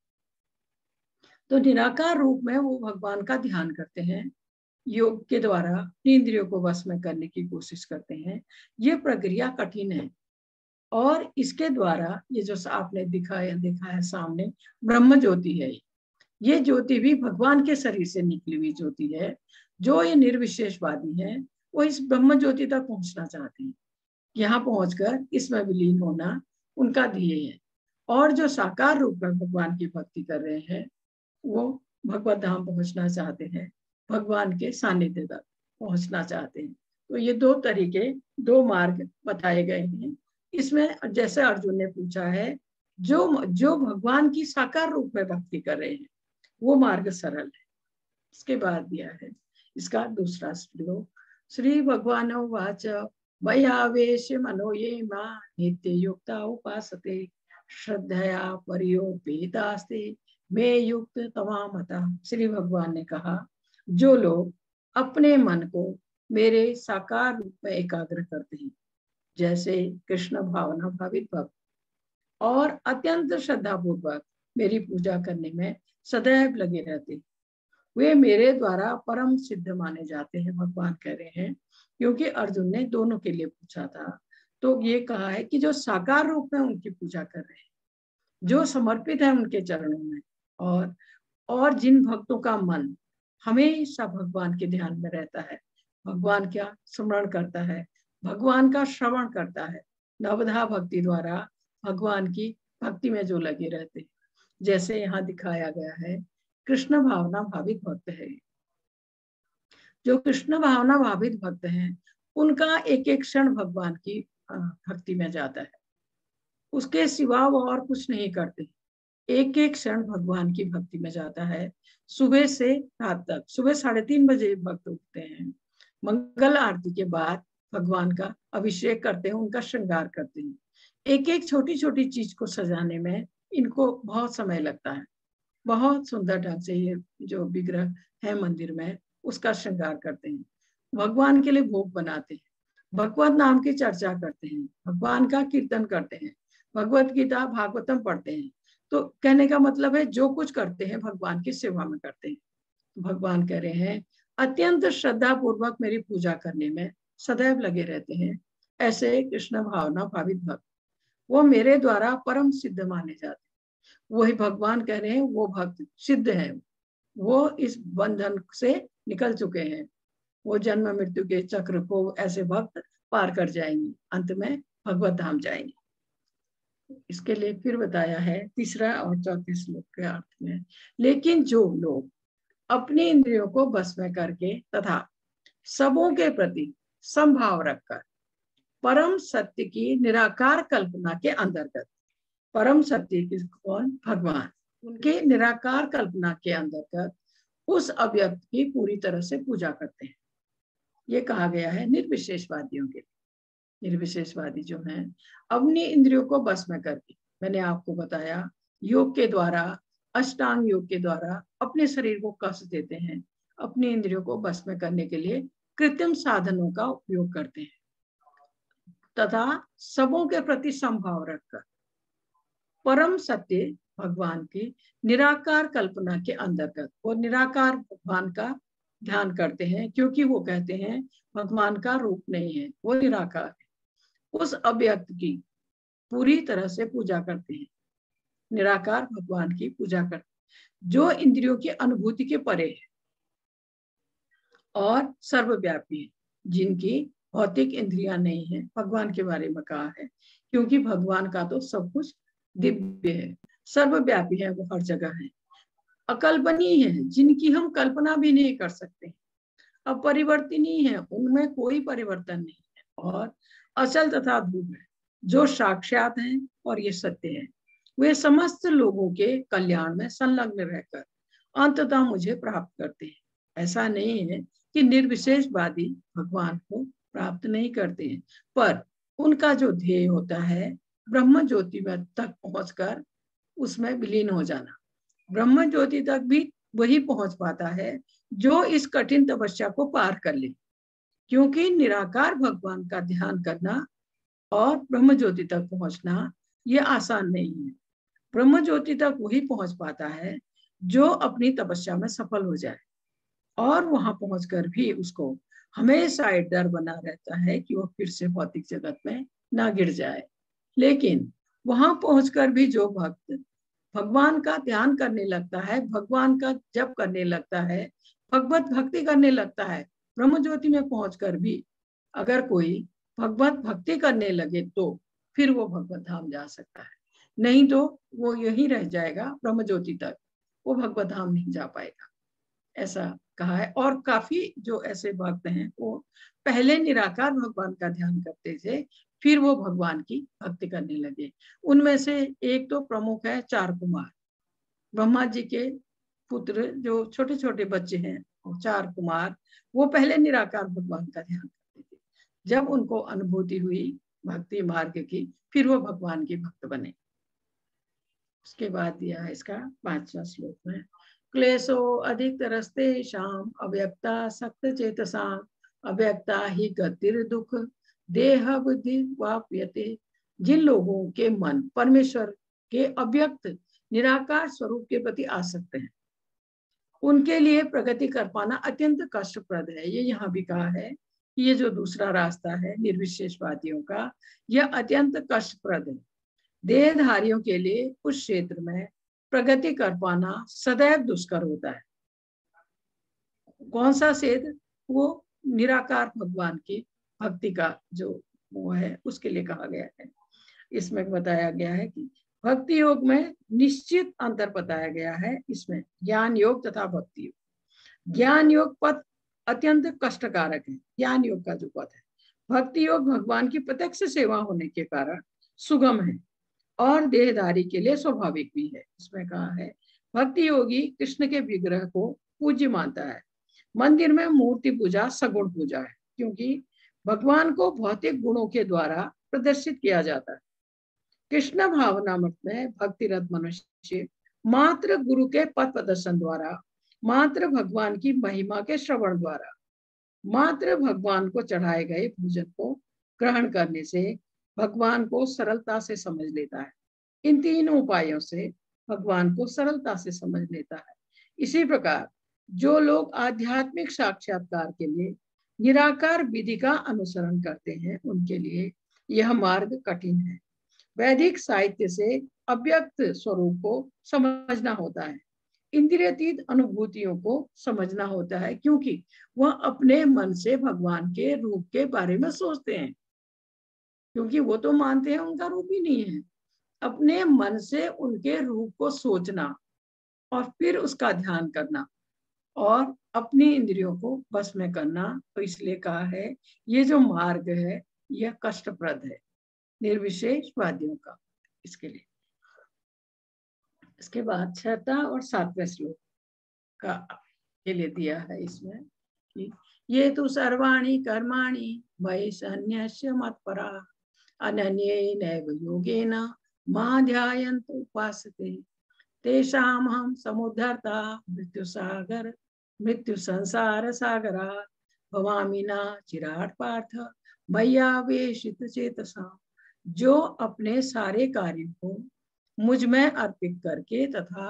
तो निराकार रूप में वो भगवान का ध्यान करते हैं, योग के द्वारा अपनी इंद्रियों को वश में करने की कोशिश करते हैं। ये प्रक्रिया कठिन है, और इसके द्वारा ये जो आपने देखा है सामने ब्रह्म ज्योति है, ये ज्योति भी भगवान के शरीर से निकली हुई ज्योति है। जो ये निर्विशेषवादी है वो इस ब्रह्म ज्योति तक पहुंचना चाहते हैं, यहाँ पहुंचकर इसमें विलीन होना उनका ध्येय है। और जो साकार रूप में भगवान की भक्ति कर रहे हैं वो भगवत धाम पहुंचना चाहते हैं, भगवान के सानिध्य तक पहुंचना चाहते हैं। तो ये दो तरीके, दो मार्ग बताए गए हैं इसमें। जैसे अर्जुन ने पूछा है, जो भगवान की साकार रूप में भक्ति कर रहे हैं वो मार्ग सरल है। इसके बाद दिया है इसका दूसरा श्लोक। श्री भगवान वाच मयावेश मनो ये मां नित्य युक्ता उपासते श्रद्धया परियोपेतास्ते मे युक्त तमामता। श्री भगवान ने कहा, जो लोग अपने मन को मेरे साकार रूप में एकाग्र करते हैं, जैसे कृष्ण भावना भावित भक्त, और अत्यंत श्रद्धा पूर्वक मेरी पूजा करने में सदैव लगे रहते हैं, वे मेरे द्वारा परम सिद्ध माने जाते हैं। भगवान कह रहे हैं, क्योंकि अर्जुन ने दोनों के लिए पूछा था, तो ये कहा है कि जो साकार रूप में उनकी पूजा कर रहे हैं, जो समर्पित है उनके चरणों में, और जिन भक्तों का मन हमेशा भगवान के ध्यान में रहता है, भगवान का स्मरण करता है, भगवान का श्रवण करता है, नवधा भक्ति द्वारा भगवान की भक्ति में जो लगे रहते हैं, जैसे यहाँ दिखाया गया है कृष्ण भावना भावित भक्त है। जो कृष्ण भावना भावित भक्त हैं उनका एक एक क्षण भगवान की भक्ति में जाता है, उसके सिवा वो और कुछ नहीं करते। एक एक क्षण भगवान की भक्ति में जाता है। सुबह से रात तक, सुबह 3:30 बजे भक्त उठते हैं, मंगल आरती के बाद भगवान का अभिषेक करते हैं, उनका श्रृंगार करते हैं। एक एक छोटी छोटी चीज को सजाने में इनको बहुत समय लगता है। बहुत सुंदर ढंग से ये जो विग्रह है मंदिर में उसका श्रृंगार करते हैं, भगवान के लिए भोग बनाते हैं, भगवत नाम की चर्चा करते हैं, भगवान का कीर्तन करते हैं, भगवत गीता भागवतम पढ़ते हैं। तो कहने का मतलब है जो कुछ करते हैं भगवान की सेवा में करते हैं। भगवान कह रहे हैं, अत्यंत श्रद्धा पूर्वक मेरी पूजा करने में सदैव लगे रहते हैं। ऐसे कृष्ण भावना भावित भक्त, वो मेरे द्वारा परम सिद्ध माने जाते हैं। वही भगवान कह रहे हैं, वो भक्त सिद्ध है, वो इस बंधन से निकल चुके हैं, वो जन्म मृत्यु के चक्र को ऐसे भक्त पार कर जाएंगे, अंत में भगवत धाम जाएंगे। इसके लिए फिर बताया है तीसरा और चौथे श्लोक के अर्थ में, लेकिन जो लोग अपनी इंद्रियों को बस में करके तथा सबों के प्रति समभाव रखकर परम सत्य की निराकार कल्पना के अंतर्गत, परम सत्य की कौन? भगवान, उनके निराकार कल्पना के अंतर्गत उस अव्यक्त की पूरी तरह से पूजा करते हैं। ये कहा गया है निर्विशेषवादियों के लिए। निर्विशेषवादी जो हैं अपनी इंद्रियों को बस में करके, मैंने आपको बताया योग के द्वारा, अष्टांग योग के द्वारा अपने शरीर को कष्ट देते हैं, अपनी इंद्रियों को बस में करने के लिए कृत्रिम साधनों का उपयोग करते हैं, तथा सबों के प्रति समभाव रखकर परम सत्य भगवान की निराकार कल्पना के अंतर्गत वो निराकार भगवान का ध्यान करते हैं, क्योंकि वो कहते हैं भगवान का रूप नहीं है, वो निराकार है। उस अव्यक्त की पूरी तरह से पूजा करते हैं, निराकार भगवान की पूजा करते हैं, जो इंद्रियों की अनुभूति के परे है और सर्वव्यापी है, जिनकी भौतिक इंद्रियां नहीं है। भगवान के बारे में कहा है, क्योंकि भगवान का तो सब कुछ दिव्य है, सर्वव्यापी है, वो हर जगह है, अकल्पनीय है, जिनकी हम कल्पना भी नहीं कर सकते, अपरिवर्तनीय है, उनमें कोई परिवर्तन नहीं है, और अचल तथा ध्रुव है, जो साक्षात हैं और ये सत्य है। वे समस्त लोगों के कल्याण में संलग्न रहकर अंततः मुझे प्राप्त करते हैं। ऐसा नहीं है कि निर्विशेषवादी भगवान को प्राप्त नहीं करते हैं, पर उनका जो ध्येय होता है ब्रह्म ज्योति में तक पहुंचकर उसमें विलीन हो जाना। ब्रह्म ज्योति तक भी वही पहुंच पाता है जो इस कठिन तपस्या को पार कर ले, क्योंकि निराकार भगवान का ध्यान करना और ब्रह्म ज्योति तक पहुंचना ये आसान नहीं है। ब्रह्म ज्योति तक वही पहुंच पाता है जो अपनी तपस्या में सफल हो जाए, और वहां पहुंचकर भी उसको हमेशा एक डर बना रहता है कि वो फिर से भौतिक जगत में ना गिर जाए। लेकिन वहां पहुंचकर भी जो भक्त भगवान का ध्यान करने लगता है, भगवान का जप करने लगता है, भगवत भक्ति करने लगता है, ब्रह्म ज्योति में पहुंचकर भी अगर कोई भगवत भक्ति करने लगे तो फिर वो भगवत धाम जा सकता है, नहीं तो वो यही रह जाएगा ब्रह्म ज्योति तक, वो भगवत धाम नहीं जा पाएगा, ऐसा कहा है। और काफी जो ऐसे भक्त हैं वो पहले निराकार भगवान का ध्यान करते थे, फिर वो भगवान की भक्ति करने लगे। उनमें से एक तो प्रमुख है चार कुमार, ब्रह्मा जी के पुत्र जो छोटे छोटे बच्चे हैं, चार कुमार, वो पहले निराकार भगवान का ध्यान करते थे। जब उनको अनुभूति हुई भक्ति मार्ग की, फिर वो भगवान के भक्त बने। उसके बाद दिया है इसका 5वां श्लोक में, क्लेशो अधिकतरस्ते शाम अव्यक्ता सक्त चेतसा अव्यक्ता ही गतिर दुख देह बुद्धि वाप्यते। जिन लोगों के मन परमेश्वर के अव्यक्त निराकार स्वरूप के प्रति आसक्त हैं, उनके लिए प्रगति कर पाना अत्यंत कष्टप्रद है। ये यहाँ भी कहा है कि ये जो दूसरा रास्ता है निर्विशेषवादियों का, यह अत्यंत कष्टप्रद है। देहधारियों के लिए उस क्षेत्र में प्रगति कर पाना सदैव दुष्कर होता है। कौन सा क्षेत्र? वो निराकार भगवान की भक्ति का जो वो है, उसके लिए कहा गया है। इसमें बताया गया है कि भक्ति योग में निश्चित अंतर बताया गया है। इसमें ज्ञान योग तथा भक्ति योग। ज्ञान योग पथ अत्यंत कष्टकारक है, ज्ञान योग का जो पथ है। भक्ति योग भगवान की प्रत्यक्ष सेवा होने के कारण सुगम है और देहधारी के लिए स्वाभाविक भी है। इसमें कहा है भक्ति योगी कृष्ण के विग्रह को पूज्य मानता है। मंदिर में मूर्ति पूजा सगुण पूजा है, क्योंकि भगवान को भौतिक गुणों के द्वारा प्रदर्शित किया जाता है। कृष्ण भावनामृत में भक्तिरत मनुष्य मात्र गुरु के पथ प्रदर्शन द्वारा, मात्र भगवान की महिमा के श्रवण द्वारा, मात्र भगवान को चढ़ाए गए भोजन को ग्रहण करने से भगवान को सरलता से समझ लेता है। इन तीनों उपायों से भगवान को सरलता से समझ लेता है। इसी प्रकार जो लोग आध्यात्मिक साक्षात्कार के लिए निराकार विधि का अनुसरण करते हैं, उनके लिए यह मार्ग कठिन है। वैदिक साहित्य से अव्यक्त स्वरूप को समझना होता है, इंद्रियातीत अनुभूतियों को समझना होता है, क्योंकि वह अपने मन से भगवान के रूप के बारे में सोचते हैं, क्योंकि वो तो मानते हैं उनका रूप ही नहीं है। अपने मन से उनके रूप को सोचना और फिर उसका ध्यान करना और अपनी इंद्रियों को बस में करना, तो इसलिए कहा है ये जो मार्ग है यह कष्टप्रद है निर्विशेषवादियों का। इसके लिए इसके बाद 6वां और 7वें श्लोक का के लिए दिया है इसमें कि ये तो सर्वाणि कर्माणि मयि सन्न्यस्य मत्परा अनन्येनैव योगेन मां ध्यायन्त उपासते तेषामहं समुद्धर्ता मृत्यु संसार सागरा भवामि न चिरात् पार्थ मय्यावेशित चेतसा। जो अपने सारे कार्यों को मुझ में अर्पित करके तथा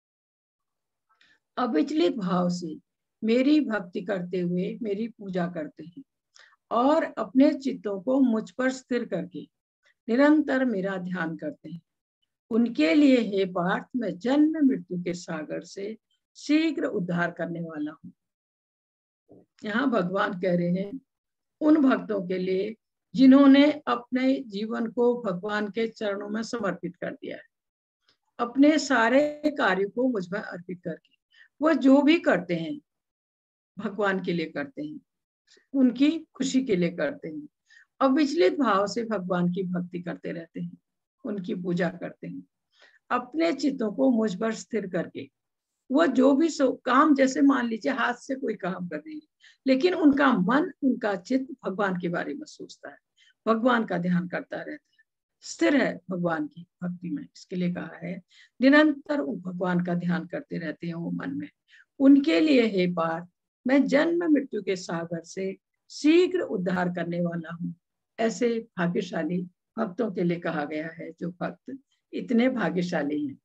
अविचलित भाव से मेरी भक्ति करते हुए मेरी पूजा करते हैं और अपने चित्तों को मुझ पर स्थिर करके निरंतर मेरा ध्यान करते हैं, उनके लिए हे पार्थ मैं जन्म मृत्यु के सागर से शीघ्र उद्धार करने वाला हूँ। यहाँ भगवान कह रहे हैं उन भक्तों के लिए जिन्होंने अपने जीवन को भगवान के चरणों में समर्पित कर दिया है, अपने सारे कार्यों को मुझ पर अर्पित करके वह जो भी करते हैं भगवान के लिए करते हैं, उनकी खुशी के लिए करते हैं, अविचलित भाव से भगवान की भक्ति करते रहते हैं, उनकी पूजा करते हैं, अपने चित्तों को मुझ पर स्थिर करके वह जो भी काम, जैसे मान लीजिए हाथ से कोई काम कर रही है, लेकिन उनका मन उनका चित्त भगवान के बारे में सोचता है, भगवान का ध्यान करता रहता है, स्थिर है भगवान की भक्ति में। इसके लिए कहा है निरंतर भगवान का ध्यान करते रहते हैं वो मन में, उनके लिए हे पार्थ मैं जन्म मृत्यु के सागर से शीघ्र उद्धार करने वाला हूँ। ऐसे भाग्यशाली भक्तों के लिए कहा गया है, जो भक्त इतने भाग्यशाली हैं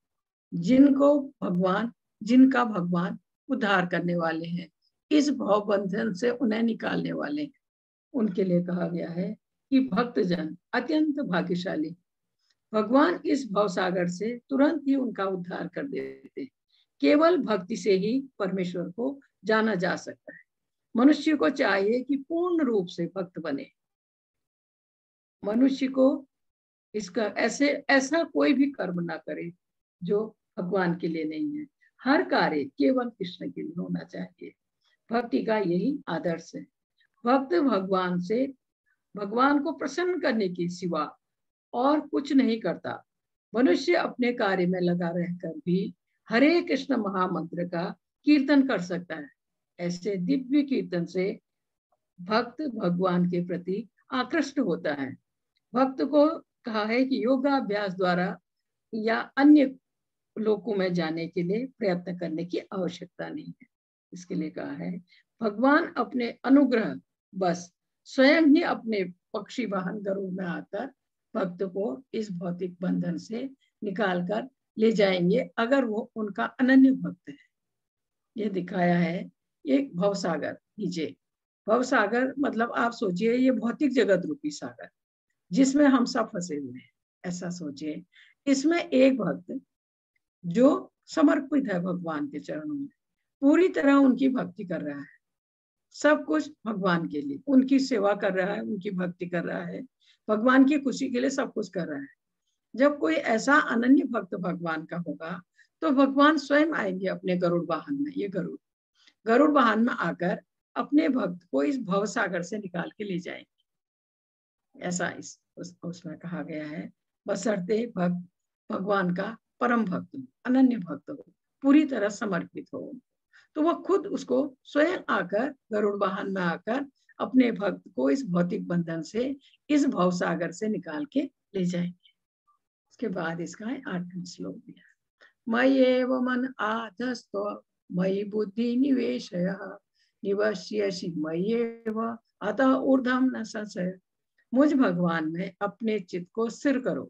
जिनका भगवान उद्धार करने वाले हैं, इस भव बंधन से उन्हें निकालने वाले हैं, उनके लिए कहा गया है कि भक्तजन अत्यंत भाग्यशाली। भगवान इस भवसागर से तुरंत ही उनका उद्धार कर देते हैं। केवल भक्ति से ही परमेश्वर को जाना जा सकता है। मनुष्य को चाहिए कि पूर्ण रूप से भक्त बने। मनुष्य को इसका ऐसा कोई भी कर्म ना करे जो भगवान के लिए नहीं है। हर कार्य केवल कृष्ण के लिए होना चाहिए। भक्ति का यही आदर्श है। भक्त भगवान को प्रसन्न करने के सिवा और कुछ नहीं करता। मनुष्य अपने कार्य में लगा रहकर भी हरे कृष्ण महामंत्र का कीर्तन कर सकता है। ऐसे दिव्य कीर्तन से भक्त भगवान के प्रति आकृष्ट होता है। भक्त को कहा है कि योगाभ्यास द्वारा या अन्य लोकों में जाने के लिए प्रयत्न करने की आवश्यकता नहीं है। इसके लिए कहा है भगवान अपने अनुग्रह बस स्वयं ही अपने पक्षी वाहन गरुड़ में आकर भक्त को इस भौतिक बंधन से निकालकर ले जाएंगे, अगर वो उनका अनन्य भक्त है। ये दिखाया है एक भवसागर। नीचे भवसागर मतलब आप सोचिए ये भौतिक जगत रूपी सागर जिसमें हम सब फंसे हुए हैं, ऐसा सोचिए। इसमें एक भक्त जो समर्पित है भगवान के चरणों में, पूरी तरह उनकी भक्ति कर रहा है, सब कुछ भगवान के लिए उनकी सेवा कर रहा है, उनकी भक्ति कर रहा है, भगवान की खुशी के लिए सब कुछ कर रहा है। जब कोई ऐसा अनन्य भक्त भगवान का होगा तो भगवान स्वयं आएंगे अपने गरुड़ वाहन में। ये गरुड़ वाहन में आकर अपने भक्त को इस भवसागर से निकाल के ले जाएंगे। ऐसा उसमें कहा गया है। बशर्ते भक्त भगवान का परम भक्त, अनन्य भक्त हो, पूरी तरह समर्पित हो, तो वह खुद उसको स्वयं आकर गरुड़ वाहन में आकर अपने भक्त को इस भौतिक बंधन से, इस भवसागर से निकाल के ले जाएंगे। उसके बाद इसका 8वां श्लोक दिया, मय्येव मन आधस्तो मयि बुद्धि निवेशयः निवस्यसि मय्येव अतः ऊर्ध्वं न संशय। मुझ भगवान में अपने चित्त को स्थिर करो।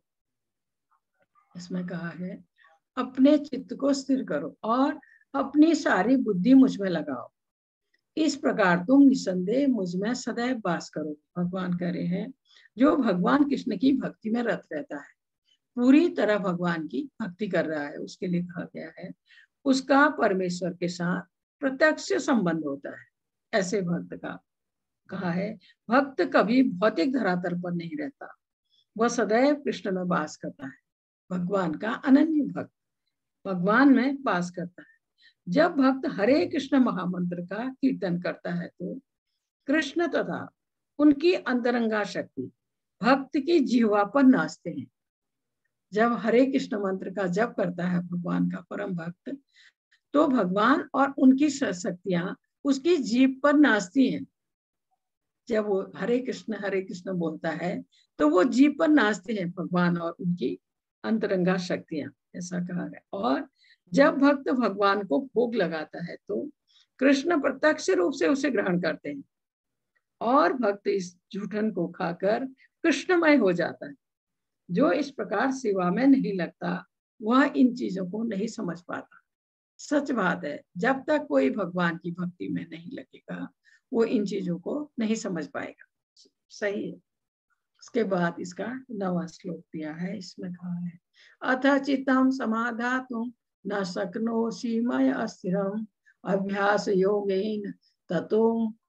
इसमें कहा है अपने चित्त को स्थिर करो और अपनी सारी बुद्धि मुझ में लगाओ। इस प्रकार तुम निसंदेह मुझ में सदैव वास करो। भगवान कह रहे हैं जो भगवान कृष्ण की भक्ति में रत रहता है, पूरी तरह भगवान की भक्ति कर रहा है, उसके लिए कहा गया है उसका परमेश्वर के साथ प्रत्यक्ष संबंध होता है। ऐसे भक्त का कहा है भक्त कभी भौतिक धरातल पर नहीं रहता, वह सदैव कृष्ण में वास करता है। भगवान का अनन्य भक्त भगवान में वास करता है। जब भक्त हरे कृष्ण महामंत्र का कीर्तन करता है तो कृष्ण तथा उनकी अंतरंगा शक्ति भक्त की जिह्वा पर नाचते हैं। जब हरे कृष्ण मंत्र का जप करता है भगवान का परम भक्त, तो भगवान और उनकी शक्तियां उसकी जीभ पर नाचती हैं। जब वो हरे कृष्ण बोलता है तो वो जीभ पर नाचते हैं भगवान और उनकी अंतरंगा शक्तियां, ऐसा कहा गया। और जब भक्त भगवान को भोग लगाता है तो कृष्ण प्रत्यक्ष रूप से उसे ग्रहण करते हैं और भक्त इस जूठन को खाकर कृष्णमय हो जाता है। जो इस प्रकार सेवा में नहीं लगता वह इन चीजों को नहीं समझ पाता। सच बात है, जब तक कोई भगवान की भक्ति में नहीं लगेगा वो इन चीजों को नहीं समझ पाएगा। सही है। उसके बाद इसका 9वां श्लोक दिया है। इसमें कहा है अथ चित्तं समाधातुं न शक्नोषि मयि अस्थिरम् अभ्यास योगेन ततो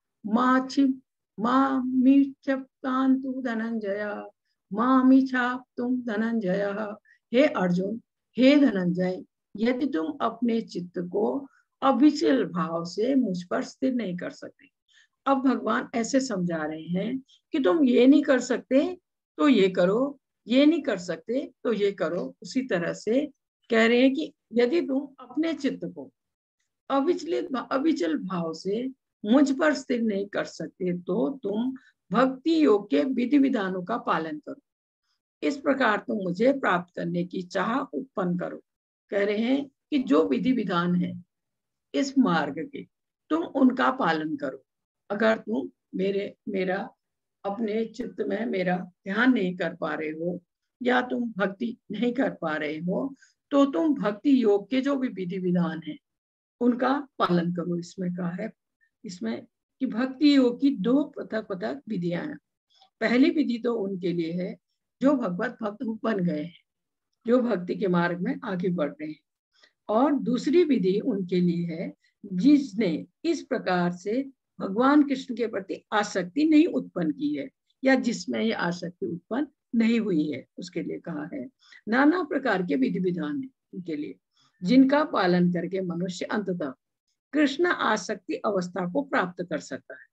मामिच्छाप्तुं धनंजय मामिच्छाप्तुं धनंजय। हे अर्जुन, हे धनंजय, यदि तुम अपने चित्त को अविचल भाव से मुझ पर स्थिर नहीं कर सकते। अब भगवान ऐसे समझा रहे हैं कि तुम ये नहीं कर सकते तो ये करो, ये नहीं कर सकते तो ये करो। उसी तरह से कह रहे हैं कि यदि तुम अपने चित्त को अविचल भाव से मुझ पर स्थिर नहीं कर सकते तो तुम भक्ति योग के विधि विधानों का पालन करो। इस प्रकार तुम मुझे प्राप्त करने की चाह उत्पन्न करो। कह रहे हैं कि जो विधि विधान है इस मार्ग के, तुम उनका पालन करो। अगर तुम मेरा अपने चित्त में मेरा ध्यान नहीं कर पा रहे हो या तुम भक्ति नहीं कर पा रहे हो तो तुम भक्ति योग के जो भी विधि विधान है उनका पालन करो। इसमें कहा है इसमें कि भक्ति योग की 2 पृथक विधियां हैं। पहली विधि तो उनके लिए है जो भगवत भक्त बन गए हैं, जो भक्ति के मार्ग में आगे बढ़ रहे हैं। और दूसरी विधि उनके लिए है जिसने इस प्रकार से भगवान कृष्ण के प्रति आसक्ति नहीं उत्पन्न की है, या जिसमें ये आसक्ति उत्पन्न नहीं हुई है, उसके लिए कहा है नाना प्रकार के विधि विधान है उनके लिए, जिनका पालन करके मनुष्य अंततः कृष्ण आसक्ति अवस्था को प्राप्त कर सकता है।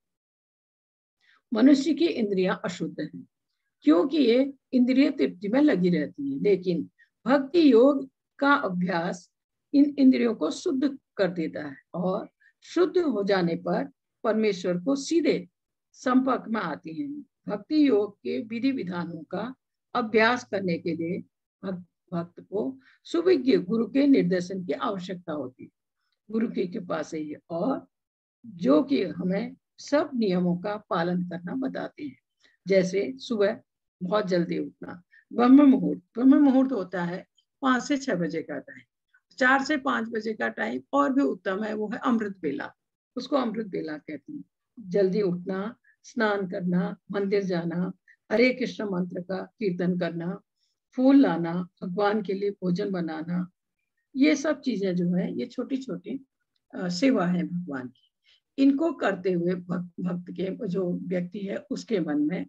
मनुष्य की इंद्रियां अशुद्ध हैं क्योंकि ये इंद्रिय तृप्ति में लगी रहती है, लेकिन भक्ति योग का अभ्यास इन इंद्रियों को शुद्ध कर देता है और शुद्ध हो जाने पर परमेश्वर को सीधे संपर्क में आती हैं। भक्ति योग के विधि विधानों का अभ्यास करने के लिए भक्त को सुविज्ञ गुरु के निर्देशन की आवश्यकता होती है, गुरु की कृपा से ही, और जो कि हमें सब नियमों का पालन करना बताते हैं। जैसे सुबह बहुत जल्दी उठना, ब्रह्म मुहूर्त होता है 5 से 6 बजे का टाइम, 4 से 5 बजे का टाइम और भी उत्तम है, वो है अमृत बेला, उसको अमृत बेला कहते हैं। जल्दी उठना, स्नान करना, मंदिर जाना, हरे कृष्ण मंत्र का कीर्तन करना, फूल लाना, भगवान के लिए भोजन बनाना, ये सब चीजें जो है ये छोटी छोटी सेवा है भगवान की। इनको करते हुए भक्त के जो व्यक्ति है उसके मन में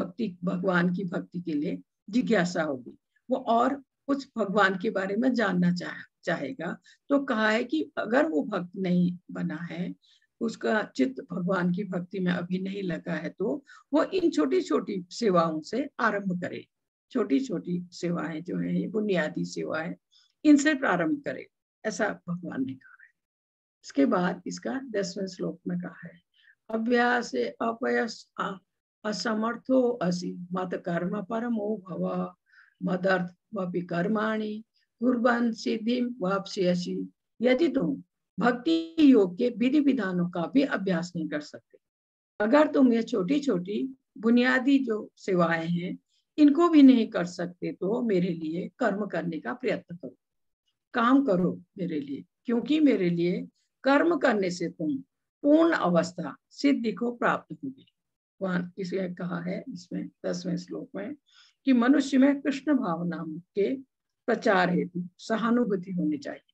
भगवान की भक्ति के लिए जिज्ञासा होगी, वो और कुछ भगवान के बारे में जानना चाहेगा। तो कहा है कि अगर वो भक्त नहीं बना है, उसका चित्त भगवान की भक्ति में अभी नहीं लगा है, तो वो इन छोटी छोटी सेवाओं से आरंभ करे। छोटी छोटी सेवाएं जो है, बुनियादी सेवाएं, इनसे प्रारंभ करे, ऐसा भगवान ने कहा है। इसके बाद इसका 10वें श्लोक में कहा है अभ्यास अपयस असमर्थो असि मत कर्म परमो भव मदर्थ वपि कर्माणि कुर्बन सिद्धिं वाप्स्यसि। यदि तुम भक्ति योग के विधि विधानों का भी अभ्यास नहीं कर सकते, अगर तुम ये छोटी छोटी बुनियादी जो सेवाएं हैं इनको भी नहीं कर सकते, तो मेरे लिए कर्म करने का प्रयत्न करो, काम करो मेरे लिए, क्योंकि मेरे लिए कर्म करने से तुम पूर्ण अवस्था सिद्धि को प्राप्त होगी। इसलिए कहा है इसमें 10वें श्लोक में कि मनुष्य में कृष्ण भावना के प्रचार हेतु सहानुभूति होनी चाहिए।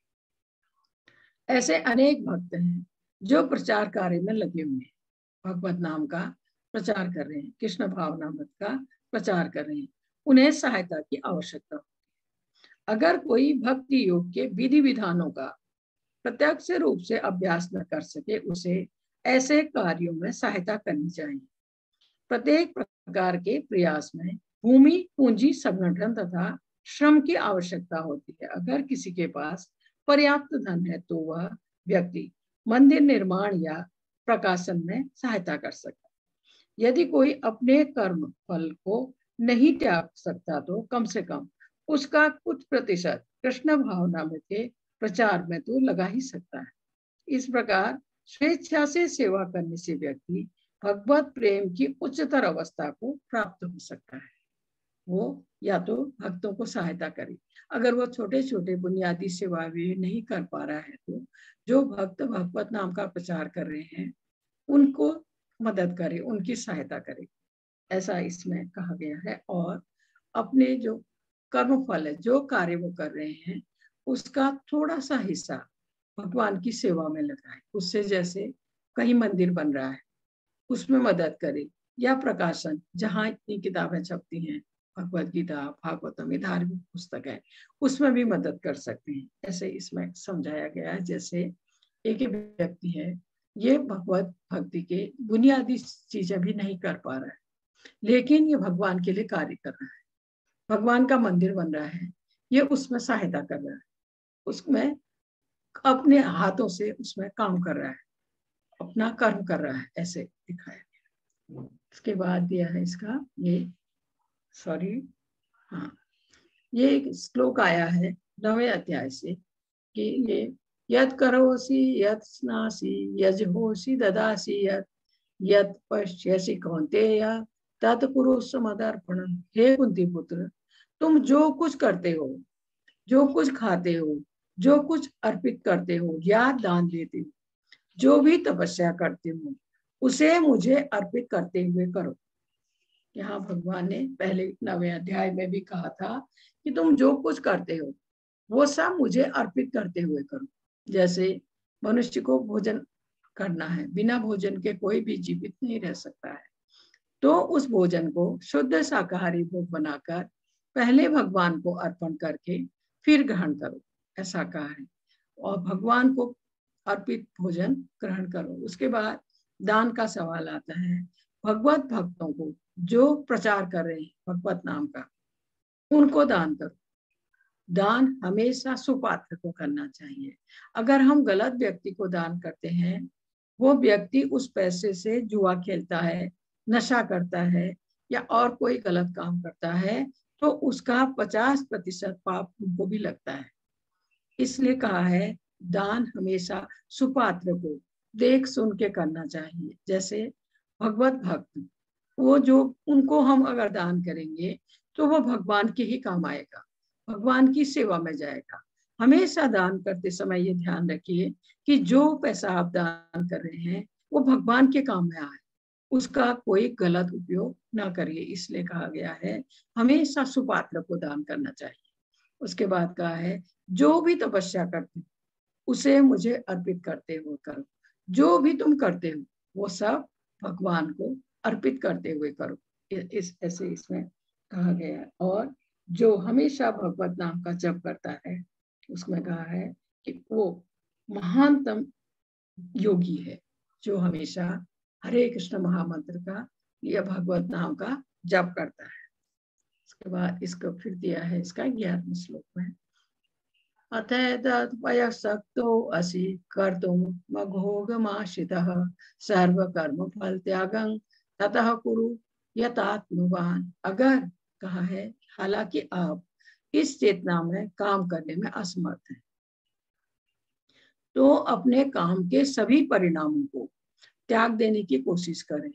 ऐसे अनेक भक्त हैं जो प्रचार कार्य में लगे हुए हैं, भगवत नाम का प्रचार कर रहे हैं, कृष्ण भावना मत का प्रचार कर रहे हैं, उन्हें सहायता की आवश्यकता होती है। अगर कोई भक्ति योग के विधि विधानों का प्रत्यक्ष रूप से अभ्यास न कर सके, उसे ऐसे कार्यों में सहायता करनी चाहिए। प्रत्येक प्रकार के प्रयास में भूमि, पूंजी, संगठन तथा श्रम की आवश्यकता होती है। अगर किसी के पास पर्याप्त धन है तो वह व्यक्ति मंदिर निर्माण या प्रकाशन में सहायता कर सकता है। यदि कोई अपने कर्म फल को नहीं त्याग सकता, तो कम से कम उसका कुछ प्रतिशत कृष्ण भावना में के प्रचार में तो लगा ही सकता है। इस प्रकार स्वेच्छा से सेवा करने से व्यक्ति भगवत प्रेम की उच्चतर अवस्था को प्राप्त हो सकता है। वो या तो भक्तों को सहायता करे, अगर वो छोटे छोटे बुनियादी सेवा भी नहीं कर पा रहा है, तो जो भक्त भगवत नाम का प्रचार कर रहे हैं उनको मदद करे, उनकी सहायता करे, ऐसा इसमें कहा गया है। और अपने जो कर्म फल है, जो कार्य वो कर रहे हैं, उसका थोड़ा सा हिस्सा भगवान की सेवा में लगाए। उससे जैसे कहीं मंदिर बन रहा है उसमें मदद करे, या प्रकाशन जहाँ इतनी किताबें छपती हैं, भगवत गीता, भागवतम, धार्मिक पुस्तक है, उसमें भी मदद कर सकते हैं। ऐसे इसमें समझाया गया है। जैसे एक व्यक्ति है, ये भगवत भक्ति के बुनियादी चीजें भी नहीं कर पा रहा है, लेकिन ये भगवान के लिए कार्य कर रहा है, भगवान का मंदिर बन रहा है, ये उसमें सहायता कर रहा है, उसमें अपने हाथों से उसमें काम कर रहा है, अपना कर्म कर रहा है, ऐसे दिखाया गया। इसके बाद दिया है इसका ये एक श्लोक आया है 9वें अध्याय से कि ये यत् करोसि यत् स्नासि यज्होसि ददासि यत् पश्यसि कौन्तेय तत् कुरुष्व मदर्पणम्। हे कुंती पुत्र, तुम जो कुछ करते हो, जो कुछ खाते हो, जो कुछ अर्पित करते हो या दान देते हो, जो भी तपस्या करते हो, उसे मुझे अर्पित करते हुए करो। यहाँ भगवान ने पहले 9वें अध्याय में भी कहा था कि तुम जो कुछ करते हो वो सब मुझे अर्पित करते हुए करो। जैसे मनुष्य को भोजन करना है, बिना भोजन के कोई भी जीवित नहीं रह सकता है, तो उस भोजन को शुद्ध शाकाहारी भोग बनाकर पहले भगवान को अर्पण करके फिर ग्रहण करो, ऐसा कहा है। और भगवान को अर्पित भोजन ग्रहण करो। उसके बाद दान का सवाल आता है। भगवत भक्तों को जो प्रचार कर रहे हैं भगवत नाम का, उनको दान करो। दान हमेशा सुपात्र को करना चाहिए। अगर हम गलत व्यक्ति को दान करते हैं, वो व्यक्ति उस पैसे से जुआ खेलता है, नशा करता है या और कोई गलत काम करता है, तो उसका 50% पाप उनको भी लगता है। इसलिए कहा है दान हमेशा सुपात्र को देख सुन के करना चाहिए। जैसे भगवत भक्त, वो जो उनको हम अगर दान करेंगे तो वो भगवान के ही काम आएगा, भगवान की सेवा में जाएगा। हमेशा दान करते समय ये ध्यान रखिए कि जो पैसा आप दान कर रहे हैं वो भगवान के काम में आए, उसका कोई गलत उपयोग ना करिए। इसलिए कहा गया है हमेशा सुपात्र को दान करना चाहिए। उसके बाद कहा है जो भी तपस्या करते हो उसे मुझे अर्पित करते हुए करो। जो भी तुम करते हो वो सब भगवान को अर्पित करते हुए करो, ऐसे इसमें कहा गया है। और जो हमेशा भगवत नाम का जप करता है, उसमें कहा है कि वो महानतम योगी है, जो हमेशा हरे कृष्ण महामंत्र का या भगवत नाम का जप करता है। उसके बाद इसको फिर दिया है इसका 11वें श्लोक में, अथैतत्वयशक्तो असि कर्तुं मघोगमाश्रितः सर्वकर्म फल त्यागं ततः कुरु यतात्मवान। अगर कहा है हालांकि आप इस चेतना में काम करने में असमर्थ हैं, तो अपने काम के सभी परिणामों को त्याग देने की कोशिश करें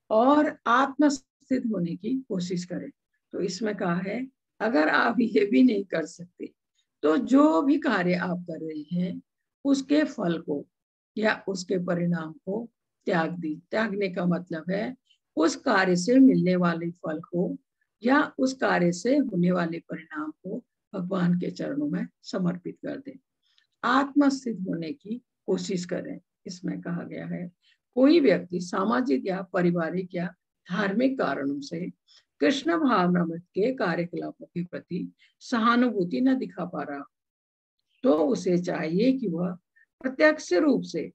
और आत्मस्थित होने की कोशिश करें। तो इसमें कहा है अगर आप ये भी नहीं कर सकते तो जो भी कार्य आप कर रहे हैं उसके फल को या उसके परिणाम को त्यागने का मतलब है उस कार्य से मिलने वाले फल को या उस कार्य से होने वाले परिणाम को भगवान के चरणों में समर्पित कर दें, आत्मस्थित होने की कोशिश करें। इसमें कहा गया है कोई व्यक्ति सामाजिक या पारिवारिक या धार्मिक कारणों से कृष्ण भावनामृत के कार्यकलापों के प्रति सहानुभूति न दिखा पा रहा, तो उसे चाहिए कि वह प्रत्यक्ष रूप से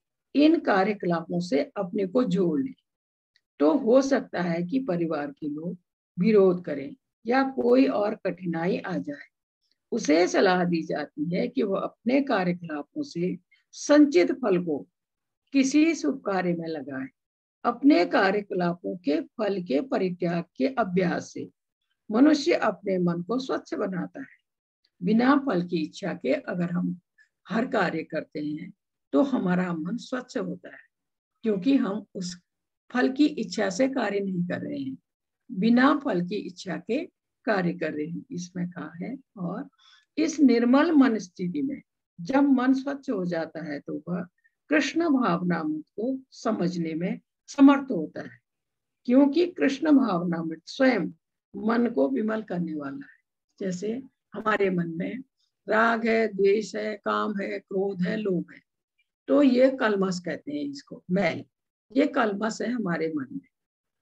इन कार्यकलापों से अपने को जोड़ ले। तो हो सकता है कि परिवार के लोग विरोध करें या कोई और कठिनाई आ जाए, उसे सलाह दी जाती है कि वह अपने कार्यकलापों से संचित फल को किसी शुभ कार्य में लगाए। अपने कार्यकलापों के फल के परित्याग के अभ्यास से मनुष्य अपने मन को स्वच्छ बनाता है। बिना फल की इच्छा के अगर हम हर कार्य करते हैं तो हमारा मन स्वच्छ होता है, क्योंकि हम उस फल की इच्छा से कार्य नहीं कर रहे हैं, बिना फल की इच्छा के कार्य कर रहे हैं। इसमें कहा है और इस निर्मल मन स्थिति में जब मन स्वच्छ हो जाता है तो वह कृष्ण भावनामृत को समझने में समर्थ होता है, क्योंकि कृष्ण भावनामृत स्वयं मन को विमल करने वाला है। जैसे हमारे मन में राग है, द्वेष है, काम है, क्रोध है, लोभ है, तो ये कलमश कहते हैं इसको, मैल, ये कलमश है हमारे मन में।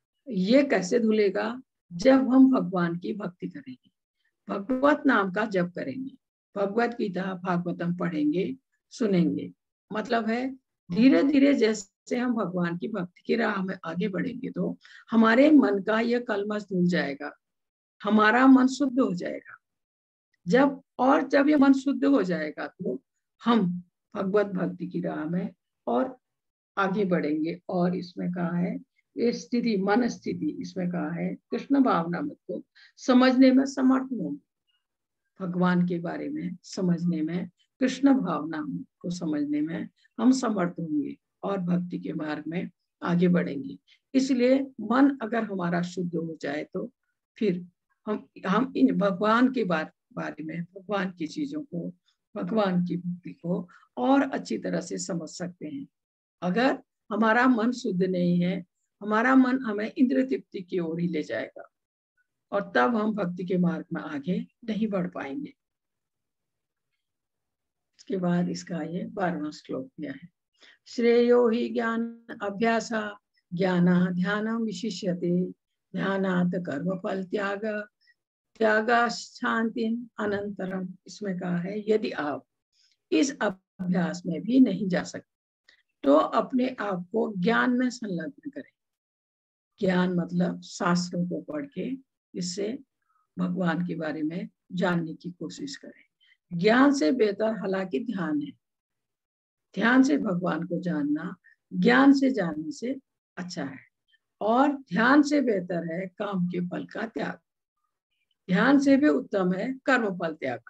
ये कैसे धुलेगा? जब हम भगवान की भक्ति करेंगे, भगवत नाम का जप करेंगे, भगवत गीता भागवतम पढ़ेंगे, सुनेंगे। मतलब है धीरे धीरे जैसे हम भगवान की भक्ति की राह में आगे बढ़ेंगे तो हमारे मन का यह कलमश धुल जाएगा, हमारा मन शुद्ध हो जाएगा। जब ये मन शुद्ध हो जाएगा तो हम भगवत भक्ति की राह में और आगे बढ़ेंगे। और इसमें कहा है ये स्थिति, मन स्थिति, इसमें कहा है कृष्ण भावनामृत को समझने में समर्थ होंगे, भगवान के बारे में समझने में, कृष्ण भावनामृत को समझने में हम समर्थ होंगे और भक्ति के मार्ग में आगे बढ़ेंगे। इसलिए मन अगर हमारा शुद्ध हो जाए तो फिर हम इन भगवान के बारे में, भगवान की चीजों को, भगवान की भक्ति को और अच्छी तरह से समझ सकते हैं। अगर हमारा मन शुद्ध नहीं है, हमारा मन हमें इंद्रिय तृप्ति की ओर ही ले जाएगा और तब हम भक्ति के मार्ग में आगे नहीं बढ़ पाएंगे। इसके बाद इसका ये 12वां श्लोक दिया है। श्रेयो हि ज्ञान अभ्यास ज्ञाना ध्यानम विशिष्यते ध्यानात् कर्म फल त्याग त्यागा शांति अनंतरम। इसमें कहा है यदि आप इस अभ्यास में भी नहीं जा सकते तो अपने आप को ज्ञान में संलग्न करें। ज्ञान मतलब शास्त्रों को पढ़ के इससे भगवान के बारे में जानने की कोशिश करें। ज्ञान से बेहतर हालांकि ध्यान है। ध्यान से भगवान को जानना ज्ञान से जानने से अच्छा है और ध्यान से बेहतर है काम के फल का त्याग। ध्यान से भी उत्तम है कर्म फल त्याग।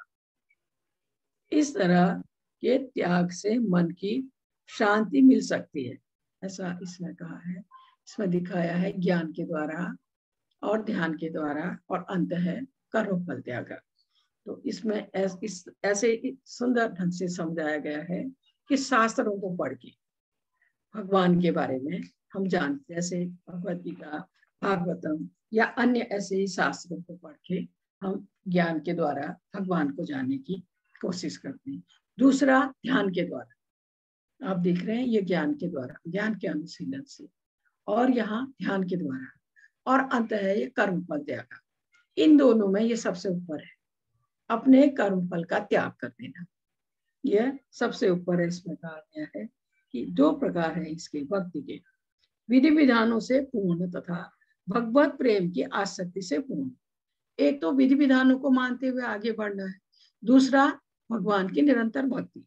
इस तरह के त्याग से मन की शांति मिल सकती है, ऐसा इसमें कहा है। इसमें दिखाया है ज्ञान के द्वारा और ध्यान के द्वारा और अंत है कर्म फल त्याग। तो इसमें ऐसे सुंदर ढंग से समझाया गया है कि शास्त्रों को पढ़ के भगवान के बारे में हम जानते, जैसे भगवद गीता, भागवतम या अन्य ऐसे ही शास्त्रों को पढ़ के हम ज्ञान के द्वारा भगवान को जानने की कोशिश करते हैं। दूसरा ध्यान के द्वारा, आप देख रहे हैं ये ज्ञान के द्वारा, ज्ञान के अनुशीलन से, और यहाँ ध्यान के द्वारा, और अंत है ये कर्म फल त्याग। इन दोनों में ये सबसे ऊपर है, अपने कर्म फल का त्याग कर देना, यह सबसे ऊपर है। इसमें कहा गया है कि 2 प्रकार है इसके भक्ति के, विधि विधानों से पूर्ण तथा भगवत प्रेम की आसक्ति से पूर्ण। एक तो विधि विधानों को मानते हुए आगे बढ़ना है, दूसरा भगवान की निरंतर भक्ति,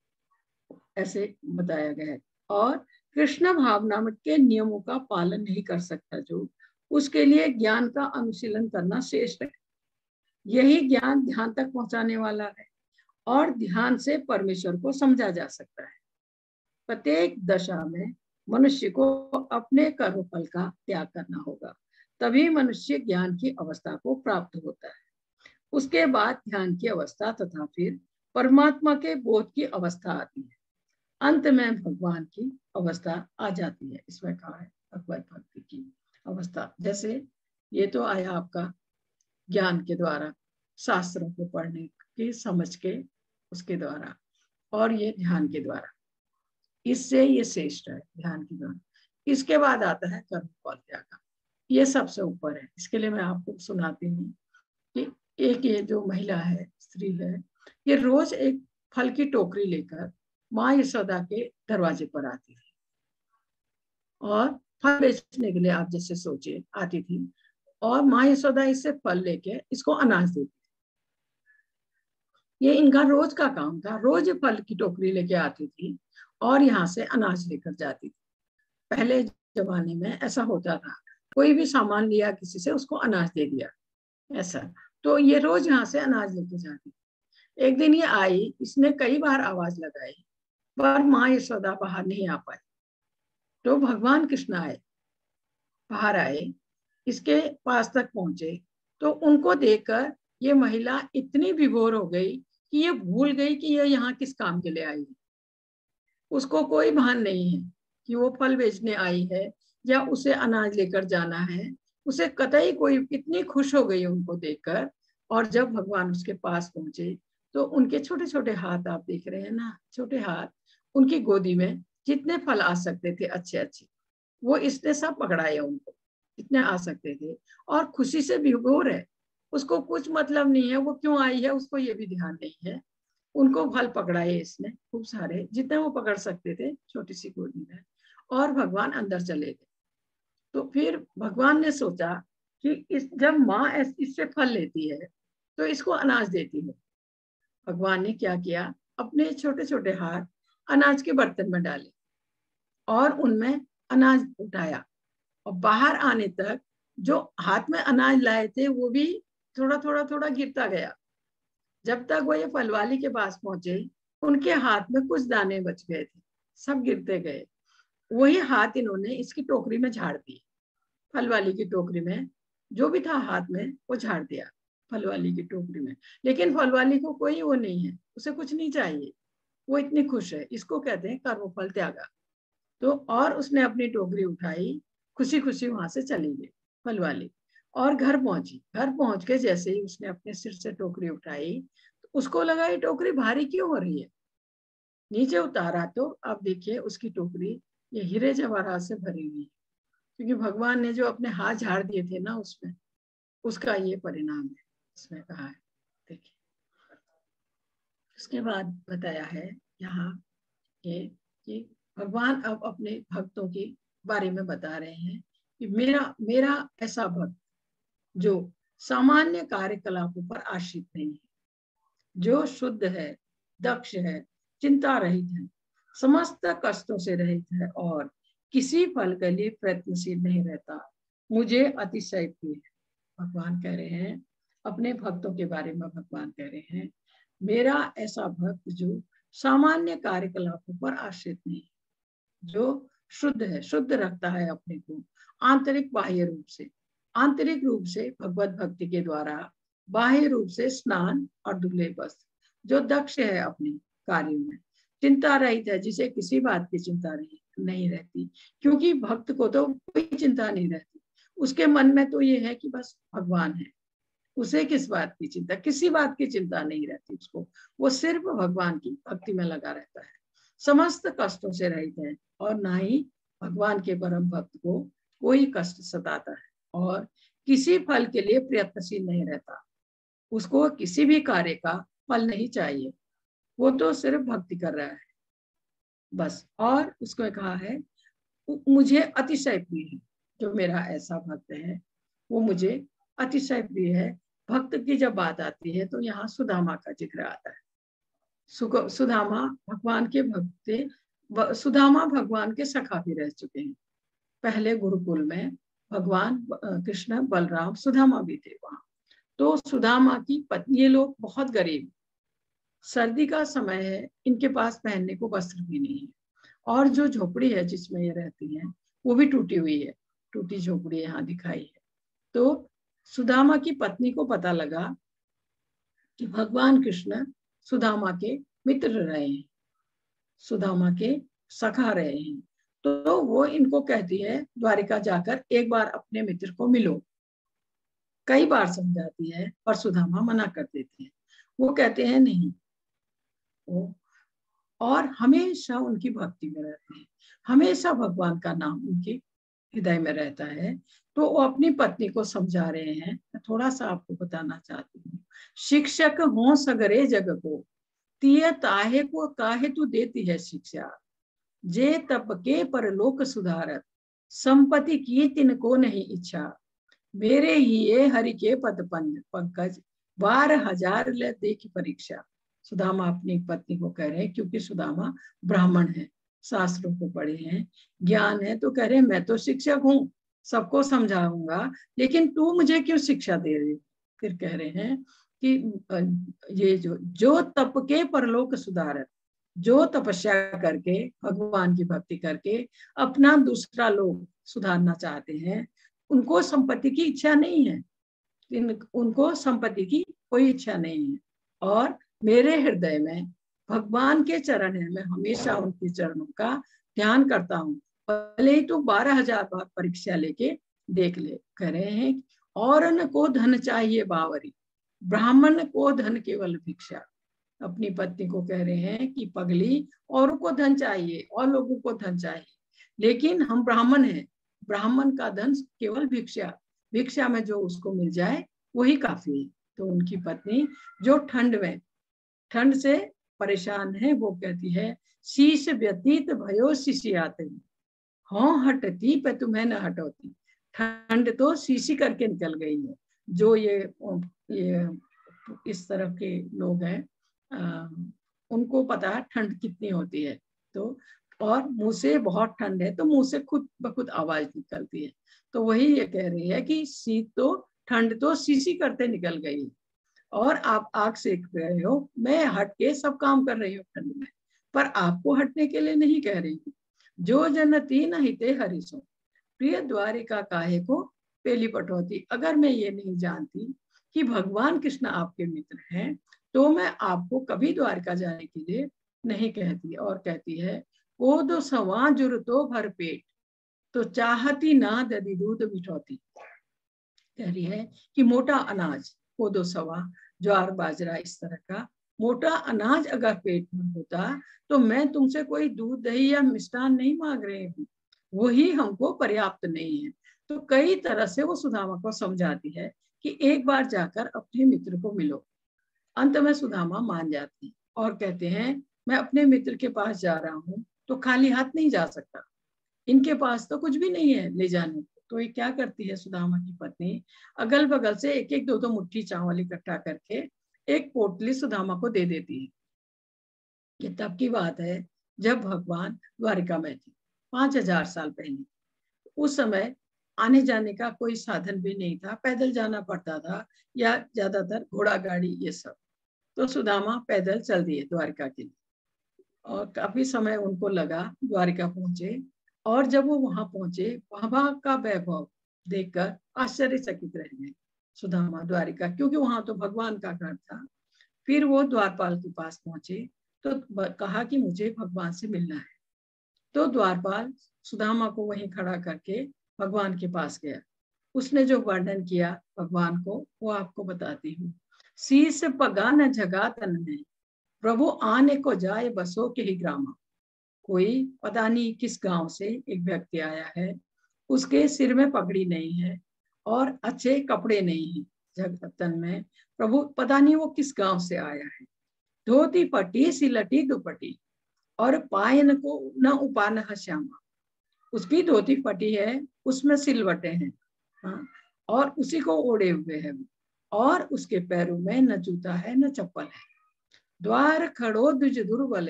ऐसे बताया गया है। और कृष्ण भावना के नियमों का पालन नहीं कर सकता जो, उसके लिए ज्ञान का अनुशीलन करना श्रेष्ठ है। यही ज्ञान ध्यान तक पहुंचाने वाला है और ध्यान से परमेश्वर को समझा जा सकता है। प्रत्येक दशा में मनुष्य को अपने कर्म फल का त्याग करना होगा, तभी मनुष्य ज्ञान की अवस्था को प्राप्त होता है। उसके बाद ध्यान की अवस्था तथा फिर परमात्मा के बोध की अवस्था आती है। अंत में भगवान की अवस्था आ जाती है। इसमें कहा है भगवत भक्ति की अवस्था। जैसे ये तो आया आपका ज्ञान के द्वारा, शास्त्रों को पढ़ने की समझ के उसके द्वारा, और ये ध्यान के द्वारा, इससे ये श्रेष्ठ है ध्यान के द्वारा। इसके बाद आता है कर्म फल त्याग, ये सबसे ऊपर है। इसके लिए मैं आपको सुनाती हूँ कि एक ये जो महिला है, स्त्री है, ये रोज एक फल की टोकरी लेकर माँ यशोदा के दरवाजे पर आती थी और फल बेचने के लिए, आप जैसे सोचिए, आती थी और माँ यशोदा इससे फल लेके इसको अनाज देती थी। ये इनका रोज का काम था, रोज फल की टोकरी लेके आती थी और यहाँ से अनाज लेकर जाती थी। पहले जमाने में ऐसा होता था, कोई भी सामान लिया किसी से, उसको अनाज दे दिया, ऐसा। तो ये रोज यहाँ से अनाज लेके जाती थी। एक दिन ये आई, इसने कई बार आवाज लगाई पर माँ यशोदा बाहर नहीं आ पाई। तो भगवान कृष्ण आए, बाहर आए, इसके पास तक पहुंचे, तो उनको देखकर ये महिला इतनी विभोर हो गई कि ये भूल गई कि ये यहाँ किस काम के लिए आई है। उसको कोई भान नहीं है कि वो फल बेचने आई है या उसे अनाज लेकर जाना है, उसे कतई कोई। इतनी खुश हो गई उनको देखकर। और जब भगवान उसके पास पहुंचे तो उनके छोटे छोटे हाथ, आप देख रहे हैं ना, छोटे हाथ, उनकी गोदी में जितने फल आ सकते थे अच्छे अच्छे, वो इसने सब पकड़ाए उनको, जितने आ सकते थे, और खुशी से विभोर है। उसको कुछ मतलब नहीं है वो क्यों आई है, उसको ये भी ध्यान नहीं है। उनको फल पकड़ाए इसने खूब सारे, जितने वो पकड़ सकते थे छोटी सी गोदी में, और भगवान अंदर चले गए। तो फिर भगवान ने सोचा कि जब माँ इससे फल लेती है तो इसको अनाज देती है। भगवान ने क्या किया, अपने छोटे छोटे हाथ अनाज के बर्तन में डाले और उनमें अनाज उठाया, और बाहर आने तक जो हाथ में अनाज लाए थे वो भी थोड़ा थोड़ा थोड़ा गिरता गया। जब तक वो ये फल वाली के पास पहुंचे, उनके हाथ में कुछ दाने बच गए थे, सब गिरते गए। वही हाथ इन्होंने इसकी टोकरी में झाड़ दिए, फल वाली की टोकरी में जो भी था हाथ में वो झाड़ दिया फल वाली की टोकरी में। लेकिन फल वाली को कोई वो नहीं है, उसे कुछ नहीं चाहिए, वो इतनी खुश है। इसको कहते हैं कर्म फल त्यागा। तो और उसने अपनी टोकरी उठाई खुशी खुशी वहां से चली गई फल वाली और घर पहुंची। घर पहुंच के जैसे ही उसने अपने सिर से टोकरी उठाई तो उसको लगा ये टोकरी भारी क्यों हो रही है। नीचे उतारा तो अब देखिए उसकी टोकरी ये हीरे जवाहरात से भरी हुई है, क्योंकि भगवान ने जो अपने हाथ झाड़ दिए थे ना उसमें, उसका ये परिणाम है इसमें कहा है। देखिए उसके बाद बताया है यहाँ ये कि भगवान अब अपने भक्तों के बारे में बता रहे हैं कि मेरा ऐसा भक्त जो सामान्य कार्यकलापों पर आश्रित नहीं है, जो शुद्ध है, दक्ष है, चिंता रहित है, समस्त कष्टों से रहित है और किसी फल के लिए प्रयत्नशील नहीं रहता, मुझे अतिशय प्रिय है। भगवान कह रहे हैं अपने भक्तों के बारे में, भगवान कह रहे हैं मेरा ऐसा भक्त जो सामान्य कार्यकलापों पर आश्रित नहीं, जो शुद्ध है, शुद्ध रखता है अपने को आंतरिक बाह्य रूप से, आंतरिक रूप से भगवत भक्ति के द्वारा, बाह्य रूप से स्नान और दुर्लभ वस्त्र, जो दक्ष है अपने कार्यों में, चिंता रहित है, जिसे किसी बात की चिंता नहीं रहती, क्योंकि भक्त को तो कोई चिंता नहीं रहती, उसके मन में तो ये है कि बस भगवान है, उसे किस बात की चिंता, किसी बात की चिंता नहीं रहती उसको, वो सिर्फ भगवान की भक्ति में लगा रहता है, समस्त कष्टों से रहित है और ना ही भगवान के परम भक्त को कोई कष्ट सताता है और किसी फल के लिए प्रयत्नशील नहीं रहता, उसको किसी भी कार्य का फल नहीं चाहिए, वो तो सिर्फ भक्ति कर रहा है बस। और उसको कहा है मुझे अतिशय प्रिय है, जो मेरा ऐसा भक्त है वो मुझे अतिशय प्रिय है। भक्त की जब बात आती है तो यहाँ सुदामा का जिक्र आता है। सुदामा भगवान के भक्त थे, सुदामा भगवान के सखा भी रह चुके हैं। पहले गुरुकुल में भगवान कृष्ण, बलराम, सुदामा भी थे वहां। तो सुदामा की पत्नी, ये लोग बहुत गरीब, सर्दी का समय है, इनके पास पहनने को वस्त्र भी नहीं है और जो झोपड़ी है जिसमें ये रहती हैं वो भी टूटी हुई है, टूटी झोपड़ी यहाँ दिखाई है। तो सुदामा की पत्नी को पता लगा कि भगवान कृष्ण सुदामा के मित्र रहे हैं, सुदामा के सखा रहे हैं, तो वो इनको कहती है द्वारिका जाकर एक बार अपने मित्र को मिलो। कई बार समझाती है और सुदामा मना कर देते हैं, वो कहते हैं नहीं, और हमेशा उनकी भक्ति में रहते हैं, हमेशा भगवान का नाम उनके हृदय में रहता है। तो वो अपनी पत्नी को समझा रहे हैं। मैं थोड़ा सा आपको बताना चाहती हूँ, शिक्षक हो सगरे जग को, तिय ताहे को काहे तू देती है शिक्षा, जे तप के परलोक सुधारत, संपत्ति की तिनको नहीं इच्छा, मेरे ही ये हरि के पद पंकज, 12,000 ले देखी परीक्षा। सुदामा अपनी पत्नी को कह रहे हैं, क्योंकि सुदामा ब्राह्मण है, शास्त्रों को पढ़े हैं, ज्ञान है, तो कह रहे हैं मैं तो शिक्षक हूँ, सबको समझाऊंगा, लेकिन तू मुझे क्यों शिक्षा दे रही। फिर कह रहे हैं कि ये जो तप के परलोक सुधारत, जो तपस्या करके भगवान की भक्ति करके अपना दूसरा लोक सुधारना चाहते हैं, उनको संपत्ति की इच्छा नहीं है, उनको संपत्ति की कोई इच्छा नहीं है, और मेरे हृदय में भगवान के चरण है, मैं हमेशा उनके चरणों का ध्यान करता हूँ, भले ही तो 12,000 बार परीक्षा लेके देख ले। कह रहे हैं औरन को धन चाहिए बावरी, ब्राह्मण को धन केवल भिक्षा। अपनी पत्नी को कह रहे हैं कि पगली, औरों को धन चाहिए और लोगों को धन चाहिए, लेकिन हम ब्राह्मण हैं, ब्राह्मण का धन केवल भिक्षा, भिक्षा में जो उसको मिल जाए वही काफी है। तो उनकी पत्नी जो ठंड से परेशान है, वो कहती है शीश व्यतीत भयो शिशियाते, हाँ हटती पे तुम्हें न हटोती। ठंड तो शीशी करके निकल गई है। जो ये इस तरह के लोग हैं, उनको पता है ठंड कितनी होती है, तो और मुंह से बहुत ठंड है तो मुंह से खुद ब खुद आवाज निकलती है। तो वही ये कह रही है कि ठंड तो शीशी करते निकल गई, और आप आग सेक रहे हो, मैं हट के सब काम कर रही हूँ ठंड में, पर आपको हटने के लिए नहीं कह रही हूँ। जो जनती न हिते हरिसो, प्रिय द्वारिका काहे को पेली पटौती। अगर मैं ये नहीं जानती कि भगवान कृष्ण आपके मित्र हैं, तो मैं आपको कभी द्वारका जाने के लिए नहीं कहती। और कहती है कोदो सवा जुर तो भर पेट, तो चाहती ना दधी दूध बिठौती, कह रही है कि मोटा अनाज, कोदो सवा, ज्वार बाजरा, इस तरह का मोटा अनाज अगर पेट में होता तो मैं तुमसे कोई दूध दही या मिष्ठान नहीं मांग रही हूँ, वही हमको पर्याप्त नहीं है। तो कई तरह से वो सुदामा को समझाती है कि एक बार जाकर अपने मित्र को मिलो। अंत में सुदामा मान जाती और कहते हैं मैं अपने मित्र के पास जा रहा हूँ तो खाली हाथ नहीं जा सकता, इनके पास तो कुछ भी नहीं है ले जाने को। तो ये क्या करती है सुदामा की पत्नी, अगल बगल से एक एक दो दो मुट्ठी चावल इकट्ठा करके एक पोटली सुदामा को दे देती है। ये तब की बात है जब भगवान द्वारिका में थे, 5000 साल पहले। उस समय आने जाने का कोई साधन भी नहीं था, पैदल जाना पड़ता था या ज्यादातर घोड़ा गाड़ी ये सब। तो सुदामा पैदल चल दिए द्वारिका के लिए और काफी समय उनको लगा द्वारिका पहुंचे। और जब वो वहां पहुंचे, वहां का वैभव देखकर आश्चर्यचकित रह गए सुदामा द्वारिका, क्योंकि वहां तो भगवान का घर था। फिर वो द्वारपाल के पास पहुंचे तो कहा कि मुझे भगवान से मिलना है। तो द्वारपाल सुदामा को वहीं खड़ा करके भगवान के पास गया। उसने जो वर्णन किया भगवान को वो आपको बताती हूँ। शीस पगा न जगा तन में, प्रभु आने को जाए बसो के ही ग्रामा। कोई पता नहीं किस गांव से एक व्यक्ति आया है, उसके सिर में पगड़ी नहीं है और अच्छे कपड़े नहीं है जगतन में। प्रभु पता नहीं वो किस गांव से आया है। धोती पट्टी सिलटी दुपट्टी और पायन को न उपान श्यामा। उसकी धोती फटी है, उसमें सिलवटे हैं, हाँ, और उसी को ओढ़े हुए है और उसके पैरों में न जूता है न चप्पल है। द्वार खड़ो द्विज दुर्बल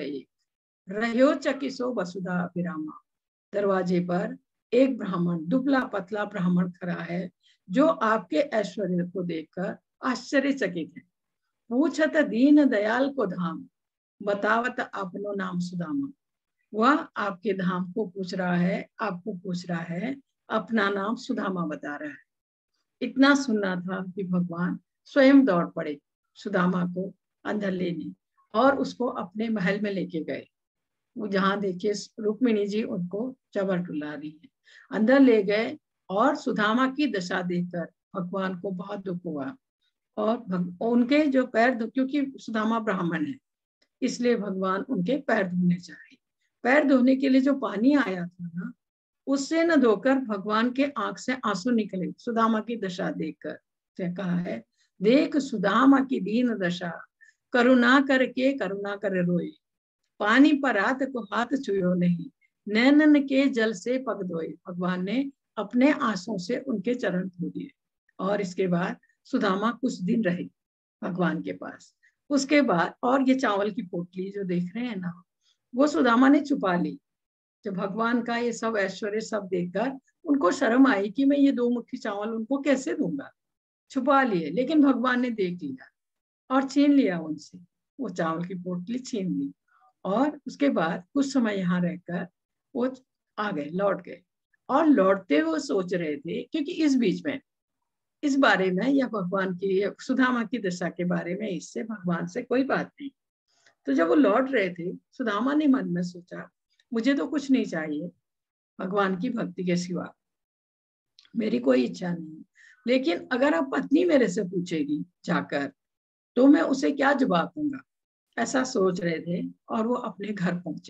रहो चकिसो वसुधा अभिरामा। दरवाजे पर एक ब्राह्मण, दुबला पतला ब्राह्मण खड़ा है जो आपके ऐश्वर्य को देखकर आश्चर्यचकित है। पूछत दीन दयाल को धाम, बतावत अपनो नाम सुदामा। वह आपके धाम को पूछ रहा है, आपको पूछ रहा है, अपना नाम सुदामा बता रहा है। इतना सुनना था कि भगवान स्वयं दौड़ पड़े सुदामा को अंदर लेने और उसको अपने महल में लेके गए। वो जहाँ देखिए रुक्मिणी जी उनको चबर टुला रही है, अंदर ले गए और सुदामा की दशा देखकर भगवान को बहुत दुख हुआ। और उनके जो पैर, क्योंकि सुदामा ब्राह्मण है इसलिए भगवान उनके पैर धोने चाहिए। पैर धोने के लिए जो पानी आया था ना, उससे न धोकर भगवान के आंख से आंसू निकले सुदामा की दशा देखकर। कहा है, देख सुदामा की दीन दशा, करुणा करके करुणा कर रोए। पानी पर हाथ को हाथ छुयो नहीं, नैनन के जल से पग धोए। भगवान ने अपने आंसू से उनके चरण धो दिए। और इसके बाद सुदामा कुछ दिन रहे भगवान के पास। उसके बाद और ये चावल की पोटली जो देख रहे हैं ना, वो सुदामा ने छुपा ली। जब भगवान का ये सब ऐश्वर्य सब देखकर उनको शर्म आई कि मैं ये 2 मुट्ठी चावल उनको कैसे दूंगा, छुपा लिए। लेकिन भगवान ने देख लिया और छीन लिया उनसे, वो चावल की पोटली छीन ली। और उसके बाद कुछ समय यहाँ रहकर वो आ गए, लौट गए। और लौटते हुए सोच रहे थे, क्योंकि इस बीच में इस बारे में या भगवान की सुदामा की दशा के बारे में इससे भगवान से कोई बात नहीं। तो जब वो लौट रहे थे, सुदामा ने मन में सोचा मुझे तो कुछ नहीं चाहिए भगवान की भक्ति के सिवा, मेरी कोई इच्छा नहीं। लेकिन अगर अब पत्नी मेरे से पूछेगी जाकर तो मैं उसे क्या जवाब दूंगा, ऐसा सोच रहे थे। और वो अपने घर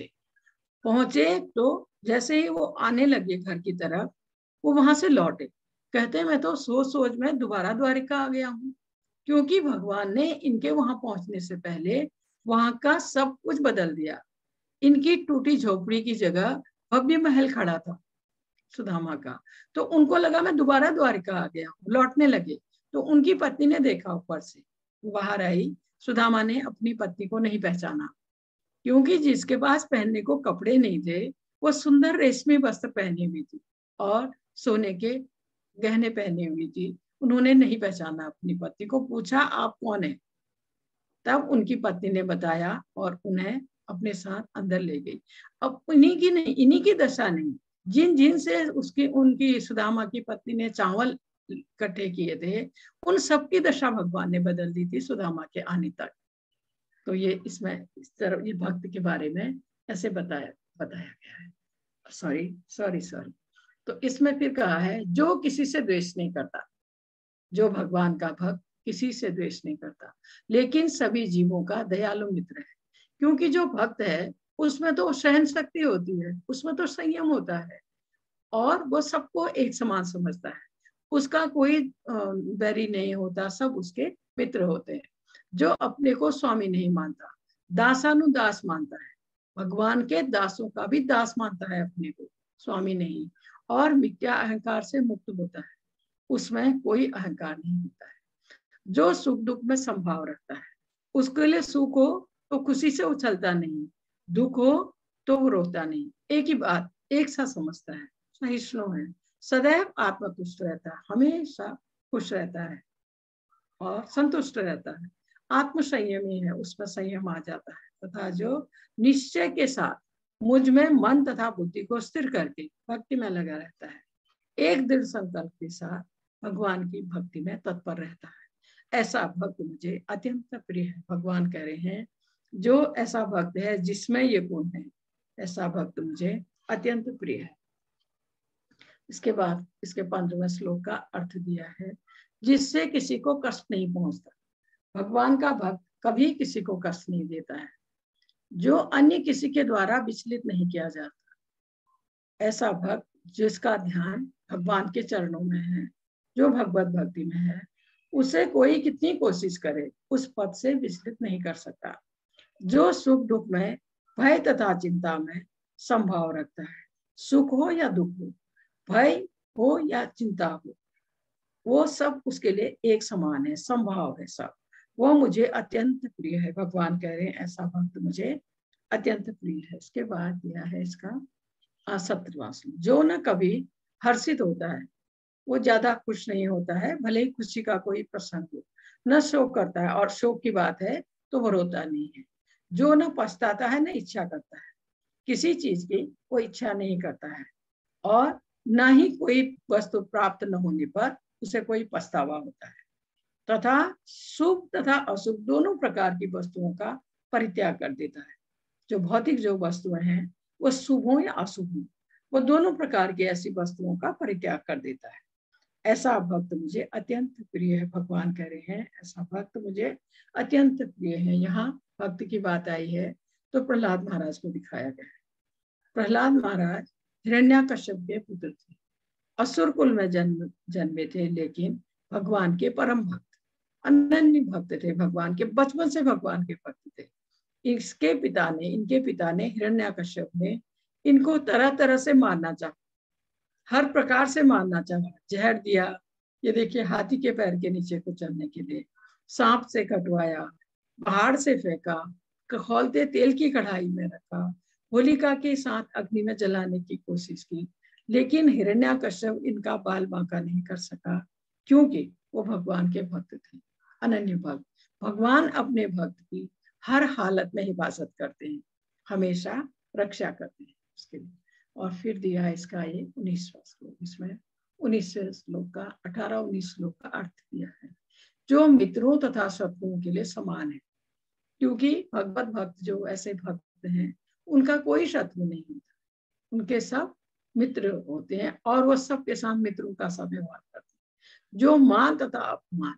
पहुंचे तो जैसे ही वो आने लगे घर की तरफ, वो वहां से लौटे। कहते मैं तो सोच सोच में दोबारा द्वारिका आ गया हूँ, क्योंकि भगवान ने इनके वहां पहुंचने से पहले वहां का सब कुछ बदल दिया। इनकी टूटी झोपड़ी की जगह भव्य महल खड़ा था सुदामा का। तो उनको लगा मैं दोबारा द्वारिका आ गया हूँ, लौटने लगे। तो उनकी पत्नी ने देखा ऊपर से, बाहर आई। सुदामा ने अपनी पत्नी को नहीं पहचाना, क्योंकि जिसके पास पहनने को कपड़े नहीं थे वो सुंदर रेशमी वस्त्र पहनी हुई थी और सोने के गहने पहने हुई थी। उन्होंने नहीं पहचाना अपनी पत्नी को। पूछा आप कौन है? तब उनकी पत्नी ने बताया और उन्हें अपने साथ अंदर ले गई। अब इन्हीं की दशा नहीं, जिन जिन से उसकी उनकी सुदामा की पत्नी ने चावल इकट्ठे किए थे, उन सब की दशा भगवान ने बदल दी थी सुदामा के आने तक। तो ये इसमें इस तरह ये भक्त के बारे में ऐसे बताया गया है। सॉरी। तो इसमें फिर कहा है जो किसी से द्वेष नहीं करता, जो भगवान का भक्त किसी से द्वेष नहीं करता, लेकिन सभी जीवों का दयालु मित्र है। क्योंकि जो भक्त है उसमें तो सहन शक्ति होती है, उसमें तो संयम होता है, और वो सबको एक समान समझता है, उसका कोई बैरी नहीं होता, सब उसके मित्र होते हैं। जो अपने को स्वामी नहीं मानता, दासानुदास मानता है, भगवान के दासों का भी दास मानता है अपने को, स्वामी नहीं, और मिथ्या अहंकार से मुक्त होता है, उसमें कोई अहंकार नहीं होता है। जो सुख दुख में संभाव रखता है, उसके लिए सुख हो तो खुशी से उछलता नहीं, दुख हो तो वो रोता नहीं, एक ही बात एक सा समझता है, सहिष्णु है, सदैव आत्मतुष्ट रहता है, हमेशा खुश रहता है और संतुष्ट रहता है, आत्म संयमी है, उसमें संयम आ जाता है, तथा जो निश्चय के साथ मुझ में मन तथा बुद्धि को स्थिर करके भक्ति में लगा रहता है, एक दृढ़ संकल्प के साथ भगवान की भक्ति में तत्पर रहता है, ऐसा भक्त मुझे अत्यंत प्रिय है। भगवान कह रहे हैं जो ऐसा भक्त है जिसमें ये गुण है, ऐसा भक्त मुझे अत्यंत प्रिय है। इसके बाद इसके 15वें श्लोक का अर्थ दिया है, जिससे किसी को कष्ट नहीं पहुंचता। भगवान का भक्त कभी किसी को कष्ट नहीं देता है, जो अन्य किसी के द्वारा विचलित नहीं किया जाता, ऐसा भक्त जिसका ध्यान भगवान के चरणों में है, जो भगवत भक्ति में है, उसे कोई कितनी कोशिश करे उस पद से विचलित नहीं कर सकता। जो सुख दुख में भय तथा चिंता में संभाव रखता है, सुख हो या दुख हो, भय हो या चिंता हो, वो सब उसके लिए एक समान है, संभाव है सब, वो मुझे अत्यंत प्रिय है। भगवान कह रहे हैं ऐसा भक्त मुझे अत्यंत प्रिय है। इसके बाद दिया है इसका 17वां श्लोक, जो न कभी हर्षित होता है, वो ज्यादा खुश नहीं होता है, भले ही खुशी का कोई प्रसंग हो, न शोक करता है, और शोक की बात है तो वो रोता नहीं है, जो न पछताता है न इच्छा करता है, किसी चीज की कोई इच्छा नहीं करता है, और न ही कोई वस्तु प्राप्त न होने पर उसे कोई पछतावा होता है, तथा शुभ तथा अशुभ दोनों प्रकार की वस्तुओं का परित्याग कर देता है। जो भौतिक जो वस्तुएं हैं वो शुभ हो या अशुभ हो, वो दोनों प्रकार की ऐसी वस्तुओं का परित्याग कर देता है। ऐसा भक्त मुझे अत्यंत प्रिय है। भगवान कह रहे हैं ऐसा भक्त मुझे अत्यंत प्रिय है। यहाँ भक्त की बात आई है तो प्रहलाद महाराज को दिखाया गया है। प्रहलाद महाराज हिरण्याकश्यप के पुत्र थे, असुर कुल में जन्मे थे, लेकिन भगवान के परम भक्त, अनन्य भक्त थे, भगवान के बचपन से भगवान के भक्त थे। इनके पिता ने हिरण्याकश्यप ने इनको तरह तरह से मारना चाहा, हर प्रकार से मारना चाहा, जहर दिया, ये देखिए हाथी के पैर के नीचे को चलने के लिए, सांप से कटवाया, पहाड़ से फेंका, खौलते तेल की कढ़ाई में रखा, होलिका के साथ अग्नि में जलाने की कोशिश की, लेकिन हिरण्याकश्यप इनका बाल बांका नहीं कर सका, क्योंकि वो भगवान के भक्त थे, अनन्य भक्त। भगवान अपने भक्त की हर हालत में हिफाजत करते हैं, हमेशा रक्षा करते हैं उसके लिए। और फिर दिया है इसका ये 19वां श्लोक, इसमें 19वें श्लोक का 18-19 श्लोक का अर्थ दिया है, जो मित्रों तथा शत्रुओं के लिए समान है, क्योंकि भगवत भक्त जो ऐसे भक्त हैं उनका कोई शत्रु नहीं होता, उनके सब मित्र होते हैं, और वो सबके साथ मित्रों का सा व्यवहार करते हैं। जो मान तथा अपमान,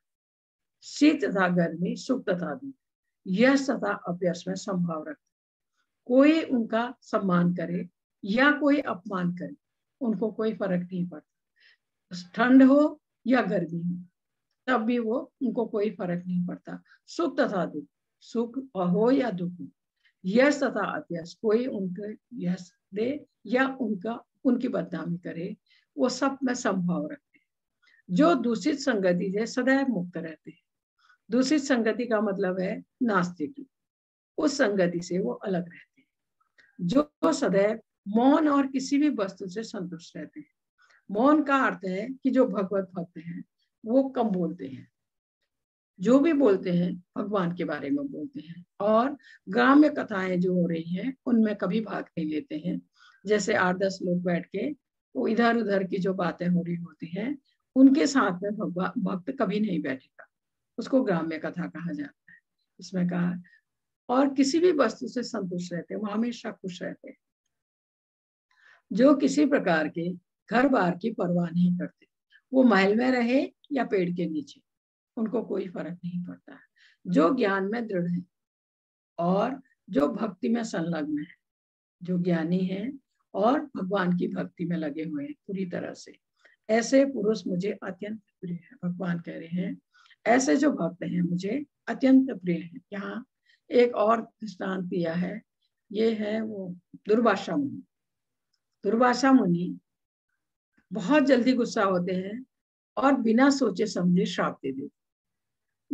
शीत तथा गर्मी, सुख तथा दुख, यश तथा अपयश में संभाव रखते हैं। कोई उनका सम्मान करे या कोई अपमान करे, उनको कोई फर्क नहीं पड़ता, ठंड हो या गर्मी हो, तब भी वो उनको कोई फर्क नहीं पड़ता। सुख तथा दुख, सुख हो या दुख हो, यश तथा अपयश, कोई उनके यश दे या उनकी बदनामी करे, वो सब में संभाव रखते हैं। जो दूषित संगति से सदैव मुक्त रहते हैं, दूषित संगति का मतलब है नास्तिक, उस संगति से वो अलग रहते हैं। जो सदैव मौन और किसी भी वस्तु से संतुष्ट रहते हैं। मौन का अर्थ है कि जो भगवत भक्त हैं वो कम बोलते हैं, जो भी बोलते हैं भगवान के बारे में बोलते हैं, और ग्राम्य कथाएं जो हो रही हैं उनमें कभी भाग नहीं लेते हैं। जैसे 8-10 लोग बैठ के वो इधर उधर की जो बातें हो रही होती हैं उनके साथ में भक्त कभी नहीं बैठेगा, उसको ग्राम्य कथा कहा जाता है। इसमें कहा और किसी भी वस्तु से संतुष्ट रहते हैं, वो हमेशा खुश रहते हैं। जो किसी प्रकार के घर बार की परवाह नहीं करते। वो महल में रहे या पेड़ के नीचे, उनको कोई फर्क नहीं पड़ता है। जो ज्ञान में दृढ़ है और जो भक्ति में संलग्न है, जो ज्ञानी है और भगवान की भक्ति में लगे हुए हैं पूरी तरह से, ऐसे पुरुष मुझे अत्यंत प्रिय है। भगवान कह रहे हैं ऐसे जो भक्त हैं मुझे अत्यंत प्रिय है। यहाँ एक और दृष्टांत दिया है, ये है वो दुर्वासा मुनि। दुर्वासा मुनि बहुत जल्दी गुस्सा होते हैं और बिना सोचे समझे श्राप दे देते।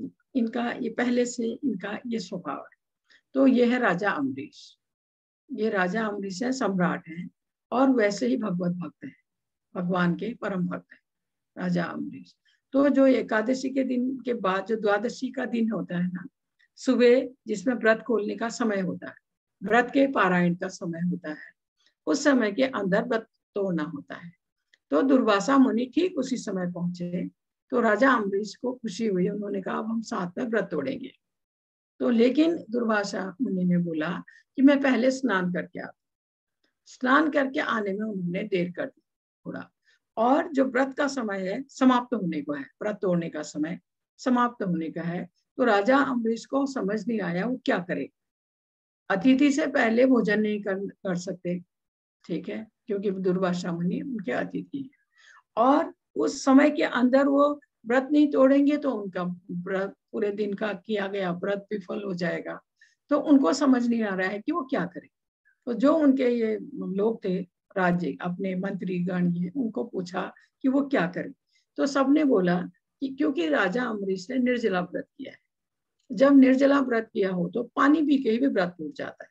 ये पहले से इनका ये स्वभाव है। तो ये है राजा अम्बरीश। ये राजा अम्बरीश है, सम्राट है और वैसे ही भगवत भक्त है, भगवान के परम भक्त है राजा अम्बरीश। तो जो एकादशी के दिन के बाद जो द्वादशी का दिन होता है ना, सुबह जिसमें व्रत खोलने का समय होता है, व्रत के पारायण का समय होता है, उस समय के अंदर व्रत तोड़ना होता है। तो दुर्वासा मुनि ठीक उसी समय पहुंचे। तो राजा अम्बरीश को खुशी हुई, उन्होंने कहा अब हम साथ में व्रत तोड़ेंगे। तो लेकिन दुर्वासा मुनि ने बोला कि मैं पहले स्नान करके आता। स्नान करके आने में उन्होंने देर कर दी थोड़ा, और जो व्रत का समय है समाप्त होने को है, व्रत तोड़ने का समय समाप्त होने का है। तो राजा अम्बरीश को समझ नहीं आया वो क्या करे। अतिथि से पहले भोजन नहीं कर सकते, ठीक है, क्योंकि दुर्वासा मुनि उनके अतिथि हैं, और उस समय के अंदर वो व्रत नहीं तोड़ेंगे तो उनका व्रत पूरे दिन का किया गया व्रत विफल हो जाएगा। तो उनको समझ नहीं आ रहा है कि वो क्या करें। तो जो उनके ये लोग थे राज्य, अपने मंत्री गण, ये उनको पूछा कि वो क्या करें। तो सबने बोला कि क्योंकि राजा अम्बरीश ने निर्जला व्रत किया है, जब निर्जला व्रत किया हो तो पानी पी के ही भी व्रत टूट जाता है,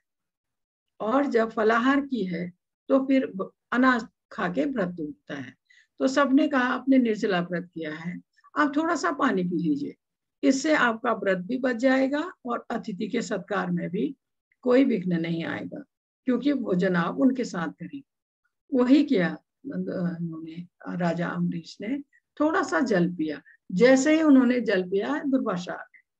और जब फलाहार की है तो फिर अनाज खा के व्रत टूटता है। तो सबने कहा आपने निर्जला व्रत किया है, आप थोड़ा सा पानी पी लीजिए, इससे आपका व्रत भी बच जाएगा और अतिथि के सत्कार में भी कोई विघ्न नहीं आएगा, क्योंकि भोजन आप उनके साथ करें। वही किया उन्होंने, राजा अम्बरीश ने थोड़ा सा जल पिया। जैसे ही उन्होंने जल पिया दुर्वासा आ गए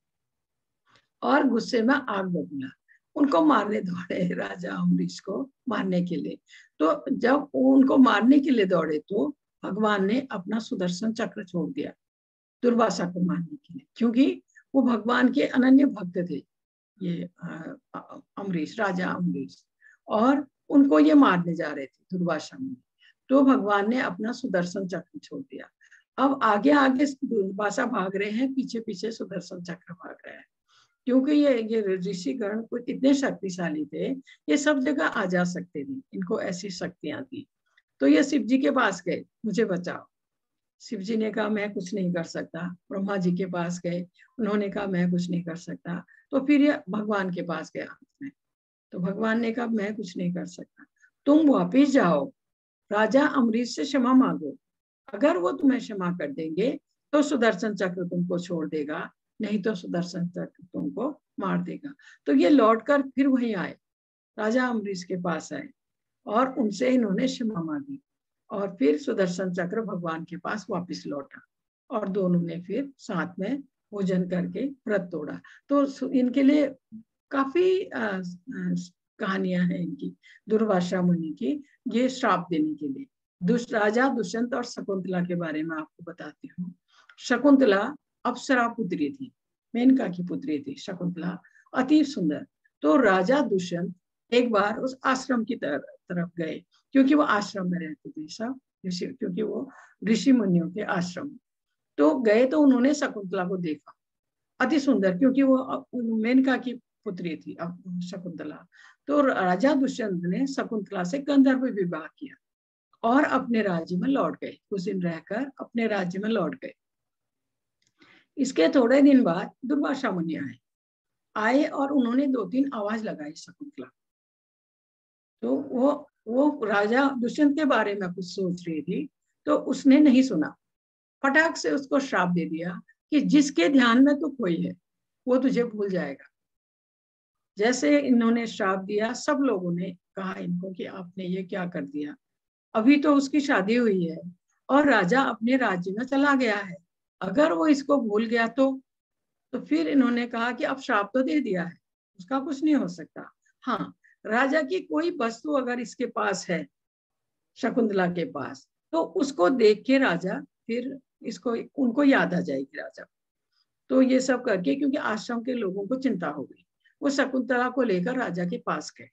और गुस्से में आग बबूला, उनको मारने दौड़े, राजा अम्बरीश को मारने के लिए। तो जब उनको मारने के लिए दौड़े तो भगवान ने अपना सुदर्शन चक्र छोड़ दिया दुर्वासा को मारने के लिए, क्योंकि वो भगवान के अनन्य भक्त थे ये अम्बरीश, राजा अम्बरीश, और उनको ये मारने जा रहे थे दुर्वासा मुनि। तो भगवान ने अपना सुदर्शन चक्र छोड़ दिया। अब आगे आगे दुर्वासा भाग रहे हैं, पीछे पीछे सुदर्शन चक्र भाग रहे हैं, क्योंकि ये ऋषिगण कुछ इतने शक्तिशाली थे, ये सब जगह आ जा सकते थे, इनको ऐसी शक्तियां थी। तो ये शिव जी के पास गए, मुझे बचाओ। शिव जी ने कहा मैं कुछ नहीं कर सकता। ब्रह्मा जी के पास गए, उन्होंने कहा मैं कुछ नहीं कर सकता। तो फिर ये भगवान के पास गया, तो भगवान ने कहा मैं कुछ नहीं कर सकता, तुम वापिस जाओ, राजा अम्बरीश से क्षमा मांगो, अगर वो तुम्हें क्षमा कर देंगे तो सुदर्शन चक्र तुमको छोड़ देगा, नहीं तो सुदर्शन चक्र तुमको मार देगा। तो ये लौटकर फिर वहीं आए, राजा अम्बरीश के पास आए और उनसे इन्होंने क्षमा मांगी, और फिर सुदर्शन चक्र भगवान के पास वापस लौटा, और दोनों ने फिर साथ में भोजन करके व्रत तोड़ा। तो इनके लिए काफी कहानियां हैं इनकी, दुर्वासा मुनि की, ये श्राप देने के लिए। राजा दुष्यंत और शकुंतला के बारे में आपको बताती हूँ। शकुंतला अप्सरा पुत्री थी, मेनका की पुत्री थी शकुंतला, अति सुंदर। तो राजा दुष्यंत एक बार उस आश्रम की तरफ गए, क्योंकि वो आश्रम में रहते थे सब ऋषि, क्योंकि वो ऋषि मुनियों के आश्रम। तो गए तो उन्होंने शकुंतला को देखा, अति सुंदर, क्योंकि वो मेनका की पुत्री थी शकुंतला। तो राजा दुष्यंत ने शकुंतला से गंधर्व विवाह किया और अपने राज्य में लौट गए, कुछ दिन रहकर अपने राज्य में लौट गए। इसके थोड़े दिन बाद दुर्वासा मुनि आए और उन्होंने 2-3 आवाज लगाई शकुंतला। तो वो राजा दुष्यंत के बारे में कुछ सोच रही थी, तो उसने नहीं सुना, फटाक से उसको श्राप दे दिया कि जिसके ध्यान में तू खोई है वो तुझे भूल जाएगा। जैसे इन्होंने श्राप दिया, सब लोगों ने कहा इनको कि आपने ये क्या कर दिया, अभी तो उसकी शादी हुई है और राजा अपने राज्य में चला गया है, अगर वो इसको भूल गया तो फिर इन्होंने कहा कि अब श्राप तो दे दिया है, उसका कुछ नहीं हो सकता। हाँ, राजा की कोई वस्तु अगर इसके पास है शकुंतला के पास। तो उसको देख के राजा फिर इसको उनको याद आ जाएगी राजा। तो ये सब करके, क्योंकि आश्रम के लोगों को चिंता हो गई, वो शकुंतला को लेकर राजा के पास गए।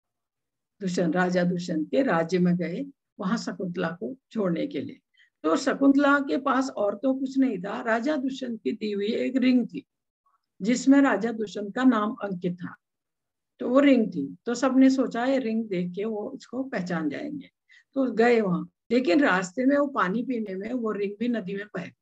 राजा दुष्यंत के राज्य में गए, वहां शकुंतला को छोड़ने के लिए। तो शकुंतला के पास और तो कुछ नहीं था, राजा दुष्यंत की दी हुई एक रिंग थी जिसमें राजा दुष्यंत का नाम अंकित था। तो वो रिंग थी, तो सबने सोचा ये रिंग देख के वो इसको पहचान जाएंगे। तो गए वहां, लेकिन रास्ते में वो पानी पीने में वो रिंग भी नदी में बह,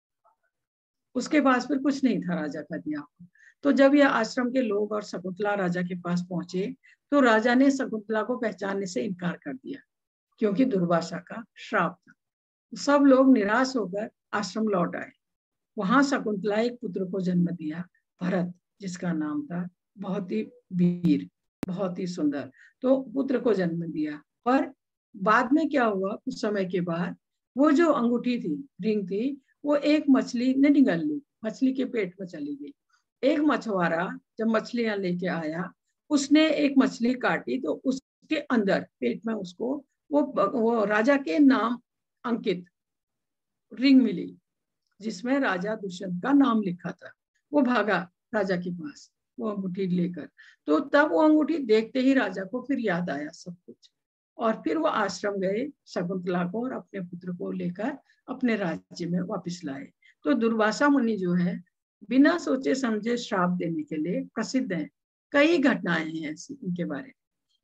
उसके पास फिर कुछ नहीं था राजा का दिया। तो जब ये आश्रम के लोग और शकुंतला राजा के पास पहुंचे, तो राजा ने शकुंतला को पहचानने से इनकार कर दिया, क्योंकि दुर्वासा का श्राप था। सब लोग निराश होकर आश्रम लौट आए। वहां शकुंतला एक पुत्र को जन्म दिया, भरत, जिसका नाम था, बहुत ही वीर, बहुत ही सुंदर। तो पुत्र को जन्म दिया। पर बाद में क्या हुआ, कुछ समय के बाद वो जो अंगूठी थी, रिंग थी, वो एक मछली ने निगल ली, मछली के पेट में चली गई। एक मछुआरा जब मछलियां लेके आया, उसने एक मछली काटी, तो उसके अंदर पेट में उसको वो राजा के नाम अंकित रिंग मिली, जिसमें राजा दुष्यंत का नाम लिखा था। वो भागा राजा के पास वो अंगूठी लेकर। तो तब वो अंगूठी देखते ही राजा को फिर याद आया सब कुछ, और फिर वो आश्रम गए, शकुंतला को और अपने पुत्र को लेकर अपने राज्य में वापस लाए। तो दुर्वासा मुनि जो है, बिना सोचे समझे श्राप देने के लिए प्रसिद्ध हैं। कई घटनाएं हैं ऐसी इनके बारे में।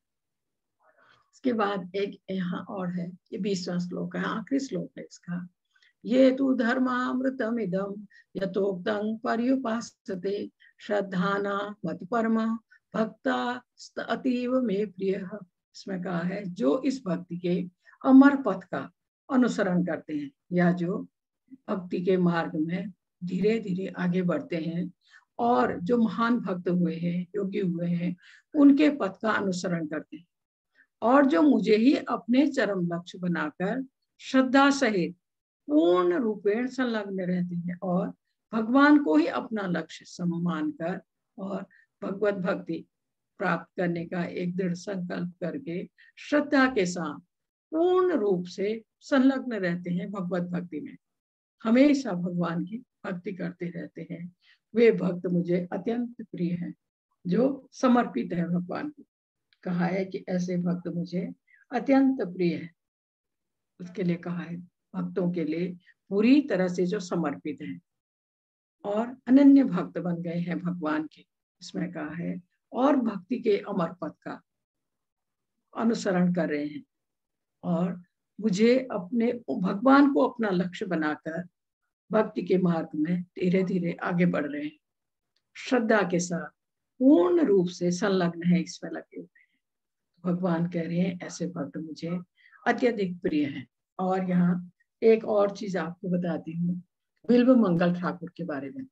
इसके बाद एक यहाँ और है, ये 20वां श्लोक है, आखिरी श्लोक है इसका। ये तु धर्मामृतम इदम यथोक्तं पर्युपासते श्रद्धाना मत परम भक्ता अतीव में प्रिय। इसमें कहा है, जो इस भक्ति के अमर पथ का अनुसरण करते हैं, या जो भक्ति के मार्ग में धीरे धीरे आगे बढ़ते हैं, और जो महान भक्त हुए हैं, योगी हुए हैं, उनके पथ का अनुसरण करते हैं, और जो मुझे ही अपने चरम लक्ष्य बनाकर श्रद्धा सहित पूर्ण रूपेण संलग्न रहते हैं, और भगवान को ही अपना लक्ष्य सम्मान कर और भगवत भक्ति प्राप्त करने का एक दृढ़ संकल्प करके श्रद्धा के साथ पूर्ण रूप से संलग्न रहते हैं भगवत भक्ति में, हमेशा भगवान की भक्ति करते रहते हैं। वे भक्त मुझे अत्यंत प्रिय हैं, जो समर्पित है भगवान को। कहा है कि ऐसे भक्त मुझे अत्यंत प्रिय है। उसके लिए कहा है, भक्तों के लिए पूरी तरह से जो समर्पित हैं और अनन्य भक्त बन गए हैं भगवान के। इसमें कहा है, और भक्ति के अमर पथ का अनुसरण कर रहे हैं, और मुझे अपने भगवान को अपना लक्ष्य बनाकर भक्ति के मार्ग में धीरे धीरे आगे बढ़ रहे हैं, श्रद्धा के साथ पूर्ण रूप से संलग्न है, इसमें लगे हुए हैं। भगवान कह रहे हैं, ऐसे भक्त मुझे अत्यधिक प्रिय हैं। और यहाँ एक और चीज आपको बताती हूँ, बिल्व मंगल ठाकुर के बारे में।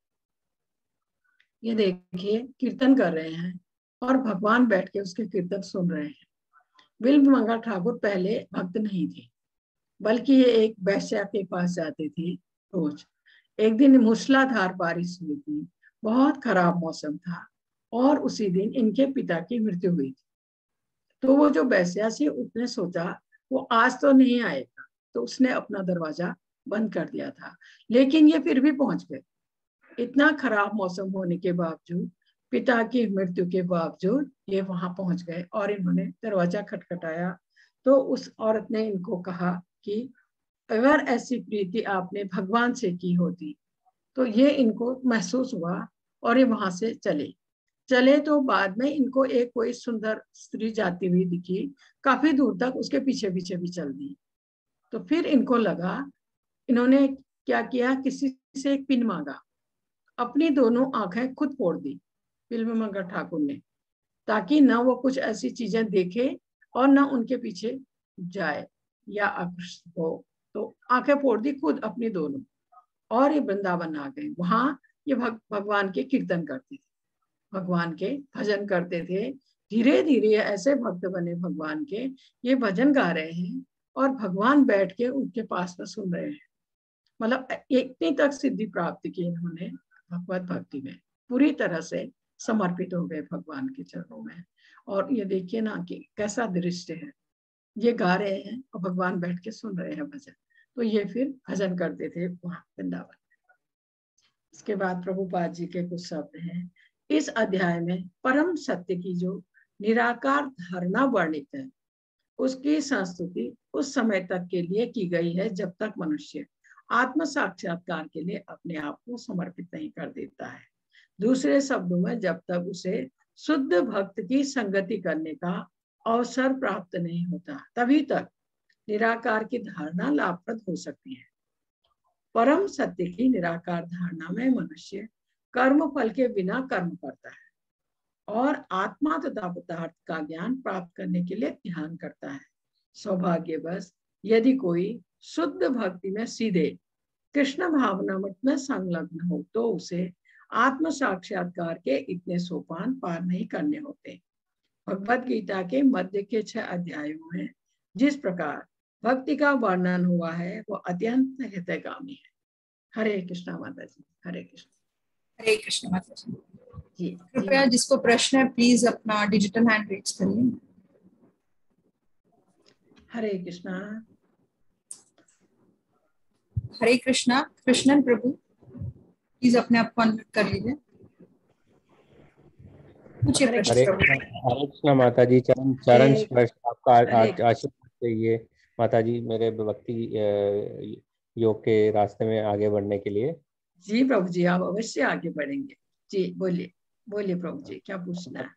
ये देखिए, कीर्तन कर रहे हैं और भगवान बैठ के उसके कीर्तन सुन रहे हैं। बिल्व मंगल ठाकुर पहले भक्त नहीं थे, बल्कि ये एक वैश्या के पास जाते थे रोज। एक दिन मूसलाधार बारिश हुई थी, बहुत खराब मौसम था, और उसी दिन इनके पिता की मृत्यु हुई थी। तो वो जो वैश्या से, उसने सोचा वो आज तो नहीं आएगा, तो उसने अपना दरवाजा बंद कर दिया था। लेकिन ये फिर भी पहुंच गए। इतना खराब मौसम होने के बावजूद, पिता की मृत्यु के बावजूद ये वहां पहुंच गए, और इन्होंने दरवाजा खटखटाया। तो उस औरत ने इनको कहा कि अगर ऐसी प्रीति आपने भगवान से की होती। तो ये इनको महसूस हुआ, और ये वहां से चले। तो बाद में इनको एक कोई सुंदर स्त्री जाती हुई दिखी, काफी दूर तक उसके पीछे पीछे भी चल दी। तो फिर इनको लगा, इन्होंने क्या किया, किसी से एक पिन मांगा, अपनी दोनों आंखें खुद फोड़ दी बिल्व मंगल ठाकुर ने, ताकि ना वो कुछ ऐसी चीजें देखे और ना उनके पीछे जाए या आकर्षित हो। तो आंखें फोड़ दी खुद अपनी दोनों, और ये वृंदावन आ गए। वहां ये भगवान के कीर्तन करते थे, भगवान के भजन करते थे। धीरे धीरे ऐसे भक्त बने भगवान के, ये भजन गा रहे हैं और भगवान बैठ के उनके पास में सुन रहे हैं। मतलब इतनी तक सिद्धि प्राप्त की इन्होंने भगवत भक्ति में, पूरी तरह से समर्पित हो गए भगवान के चरणों में। और ये देखिए ना कि कैसा दृश्य है, ये गा रहे हैं और भगवान बैठ के सुन रहे हैं भजन। तो ये फिर भजन करते थे वहां वृंदावन। इसके बाद प्रभुपाद जी के कुछ शब्द हैं। इस अध्याय में परम सत्य की जो निराकार धारणा वर्णित है, उसकी संस्तुति उस समय तक के लिए की गई है जब तक मनुष्य आत्म साक्षात्कार के लिए अपने आप को समर्पित नहीं कर देता है। दूसरे शब्दों में, जब तक उसे शुद्ध भक्त की संगति करने का अवसर प्राप्त नहीं होता, तभी तक निराकार की धारणा लाभप्रद हो सकती है। परम सत्य की निराकार धारणा में मनुष्य कर्म फल के बिना कर्म करता है और आत्मा तथा पदार्थ का ज्ञान प्राप्त करने के लिए ध्यान करता है। सौभाग्यवश यदि कोई शुद्ध भक्ति में सीधे कृष्ण भावनामृत में संलग्न हो तो उसे आत्म साक्षात्कार के इतने सोपान पार नहीं करने होते। भगवद गीता के मध्य के 6 अध्यायों में जिस प्रकार भक्ति का वर्णन हुआ है वो अत्यंत हृदयगामी है। हरे कृष्णा माता जी। हरे कृष्ण। हरे कृष्ण माता जी। जी कृपया जिसको प्रश्न है प्लीज अपना डिजिटल हैंड रेज करिए। हरे कृष्णा। हरे कृष्णा। कृष्णन प्रभु प्लीज अपने आप को अनम्यूट कर लीजिए। पूछिए प्रश्न। हरे कृष्णा माता जी। चरण स्पर्श आपका आशीर्वाद चाहिए माता जी मेरे भक्ति योग के रास्ते में आगे बढ़ने के लिए। जी प्रभु जी, आप अवश्य आगे बढ़ेंगे। जी बोलिए बोलिए प्रभु जी, क्या पूछना है?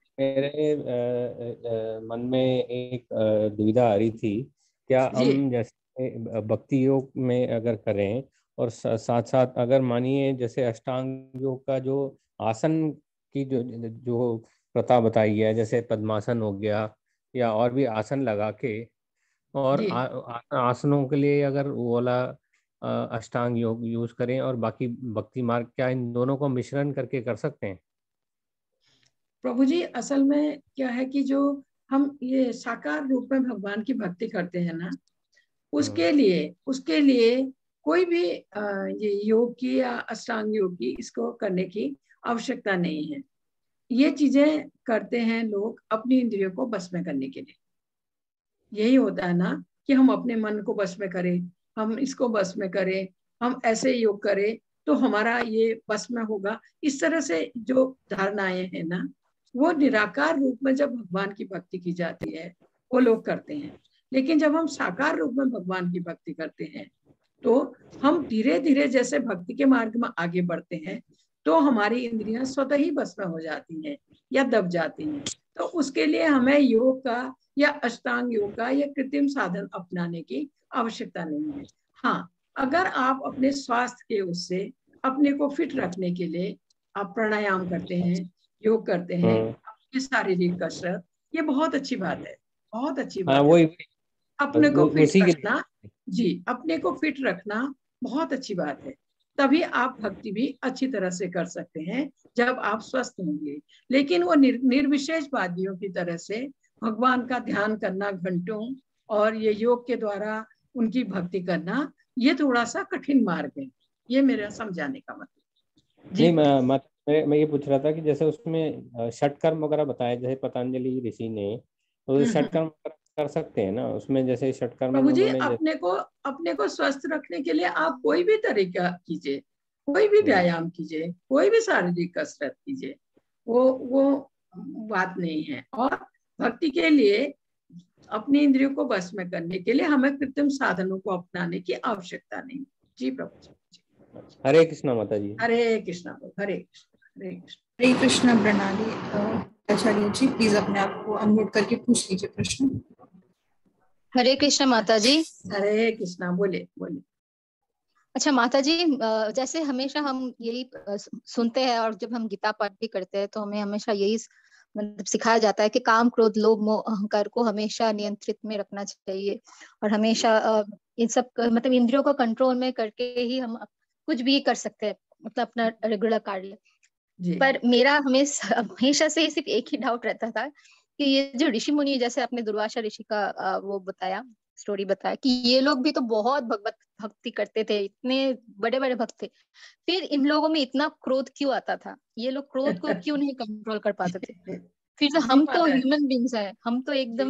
मेरे मन में एक दुविधा आ रही थी, क्या हम जैसे भक्ति योग में अगर करें और साथ साथ अगर मानिए जैसे अष्टांग योग का जो आसन की जो प्रथा बताई है, जैसे पद्मासन हो गया या और भी आसन लगा के, और आसनों के लिए अगर वो वाला अष्टांग योग यूज करें और बाकी भक्ति मार्ग, क्या इन दोनों को मिश्रण करके कर सकते हैं? प्रभु जी असल में क्या है कि जो हम ये साकार रूप में भगवान की भक्ति करते हैं ना, उसके लिए कोई भी ये योग की या अष्टांग योग की इसको करने की आवश्यकता नहीं है। ये चीजें करते हैं लोग अपनी इंद्रियों को बस में करने के लिए। यही होता है ना कि हम अपने मन को बस में करें, हम इसको बस में करें, हम ऐसे योग करें तो हमारा ये बस में होगा। इस तरह से जो धारणाएं हैं ना, वो निराकार रूप में जब भगवान की भक्ति की जाती है वो लोग करते हैं। लेकिन जब हम साकार रूप में भगवान की भक्ति करते हैं तो हम धीरे धीरे जैसे भक्ति के मार्ग में आगे बढ़ते हैं तो हमारी इंद्रियां स्वतः ही बस में हो जाती हैं या दब जाती हैं। तो उसके लिए हमें योग का या अष्टांग योग का या कृत्रिम साधन अपनाने की आवश्यकता नहीं है। हाँ, अगर आप अपने स्वास्थ्य के उससे अपने को फिट रखने के लिए आप प्राणायाम करते हैं, योग करते हैं, अपनी शारीरिक कसरत, ये बहुत अच्छी बात है, बहुत अच्छी बात है। अपने को फिट रखना, जी अपने को फिट रखना बहुत अच्छी बात है। तभी आप भक्ति भी अच्छी तरह से कर सकते हैं जब आप स्वस्थ होंगे। लेकिन वो निर्विशेषवादियों की तरह से भगवान का ध्यान करना घंटों और ये योग के द्वारा उनकी भक्ति करना, ये थोड़ा सा कठिन मार्ग है। ये मेरा समझाने का मतलब। जी मैं ये पूछ रहा था कि जैसे उसमें षटकर्म वगैरह बताए, जैसे पतंजलि ऋषि ने, तो षटकर्म कर सकते हैं ना उसमें? जैसे षटकर्म प्रभु जी अपने को स्वस्थ रखने के लिए आप कोई भी तरीका कीजिए, कोई भी व्यायाम कीजिए, कोई भी शारीरिक कसरत कीजिए, वो बात नहीं है। और भक्ति के लिए अपनी इंद्रियों को बस में करने के लिए हमें कृत्रिम साधनों को अपनाने की आवश्यकता नहीं। जी प्रभु जी। हरे कृष्णा माता जी। हरे कृष्णा। हरे कृष्ण। हरे कृष्ण। हरे कृष्णा प्रणाली। आचार्य जी प्लीज अपने आप को अनम्यूट करके पूछ लीजिए प्रश्न। हरे कृष्णा माता जी। हरे कृष्णा। बोले। अच्छा माता जी, जैसे हमेशा हम यही सुनते हैं और जब हम गीता पाठ भी करते हैं तो हमें हमेशा यही मतलब सिखाया जाता है कि काम क्रोध लोभ मोह अहंकार को हमेशा नियंत्रित में रखना चाहिए और हमेशा इन सब मतलब इंद्रियों को कंट्रोल में करके ही हम कुछ भी कर सकते हैं, मतलब अपना रेगुलर कार्य। पर मेरा हमेशा से सिर्फ एक ही डाउट रहता था कि ये जो ऋषि मुनि, जैसे आपने दुर्वासा ऋषि का वो बताया, स्टोरी बताया कि ये लोग भी तो बहुत भगवत भक्ति करते थे, इतने बड़े बड़े भक्त थे, फिर इन लोगों में इतना क्रोध क्यों आता था? ये लोग क्रोध को क्यों नहीं कंट्रोल कर पाते थे? फिर तो हम तो ह्यूमन बींग्स हैं, हम तो एकदम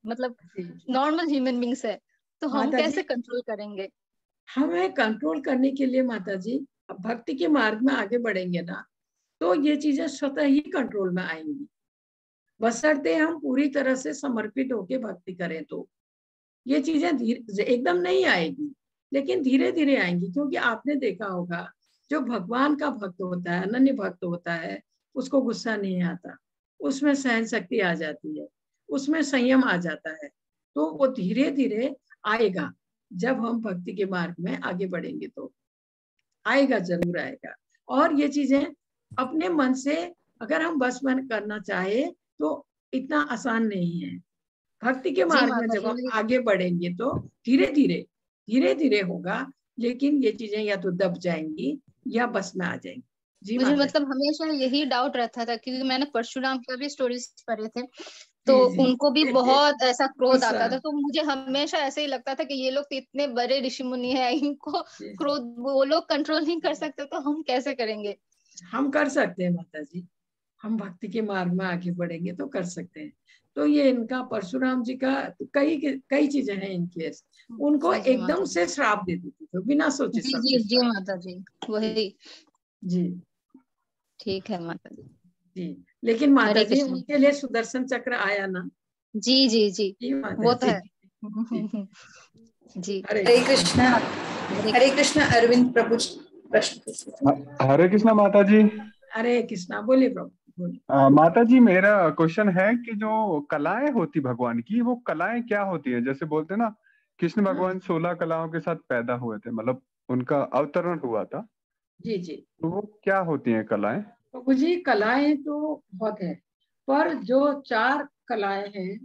मतलब नॉर्मल ह्यूमन बींग्स है, तो हम माता जी, कैसे कंट्रोल करेंगे? हमें कंट्रोल करने के लिए माता जी, अब भक्ति के मार्ग में आगे बढ़ेंगे ना, तो ये चीजें स्वतः ही कंट्रोल में आएंगी, बशर्ते हम पूरी तरह से समर्पित होके भक्ति करें। तो ये चीजें एकदम नहीं आएगी, लेकिन धीरे धीरे आएंगी। क्योंकि आपने देखा होगा, जो भगवान का भक्त होता है, अनन्य भक्त होता है, उसको गुस्सा नहीं आता, उसमें सहन शक्ति आ जाती है, उसमें संयम आ जाता है। तो वो धीरे धीरे आएगा। जब हम भक्ति के मार्ग में आगे बढ़ेंगे तो आएगा, जरूर आएगा। और ये चीजें अपने मन से अगर हम बस में करना चाहे तो इतना आसान नहीं है। भक्ति के जी मार्ग में माता जब हम जी, आगे बढ़ेंगे तो धीरे धीरे होगा, लेकिन ये चीजें या तो दब जाएंगी या बस में आ जाएंगी। जी मुझे माता मतलब हमेशा यही डाउट रहता था, क्योंकि मैंने परशुराम का भी स्टोरीज पढ़े थे, तो जी। उनको भी बहुत ऐसा क्रोध गुस्सा। आता था। तो मुझे हमेशा ऐसे ही लगता था कि ये लोग तो इतने बड़े ऋषि मुनि है, इनको क्रोध वो लोग कंट्रोल नहीं कर सकते, तो हम कैसे करेंगे? हम कर सकते हैं माता जी, हम भक्ति के मार्ग में आगे बढ़ेंगे तो कर सकते हैं। तो ये इनका परशुराम जी का कई चीजें हैं इनकी, उनको जी एकदम माता से श्राप दे देती थी बिना सोचे जी समझे। जी माता जी, वही। जी ठीक है माता जी। जी, लेकिन माता हरे जी कृष्ण। उनके लिए सुदर्शन चक्र आया ना। जी जी जी, जी माता वो तो जी। है। जी, हरे कृष्णा। हरे कृष्णा। अरविंद प्रभु प्रश्न। हरे कृष्णा माता जी। हरे कृष्णा, बोलिए प्रभु बोलिए। माता जी, मेरा क्वेश्चन है कि जो कलाएं होती भगवान की, वो कलाएं क्या होती है? जैसे बोलते हैं ना, कृष्ण भगवान 16 कलाओं के साथ पैदा हुए थे, मतलब उनका अवतरण हुआ था। जी जी, तो वो क्या होती हैं कलाएं? प्रभु जी कलाएं तो बहुत है, पर जो 4 कलाएं हैं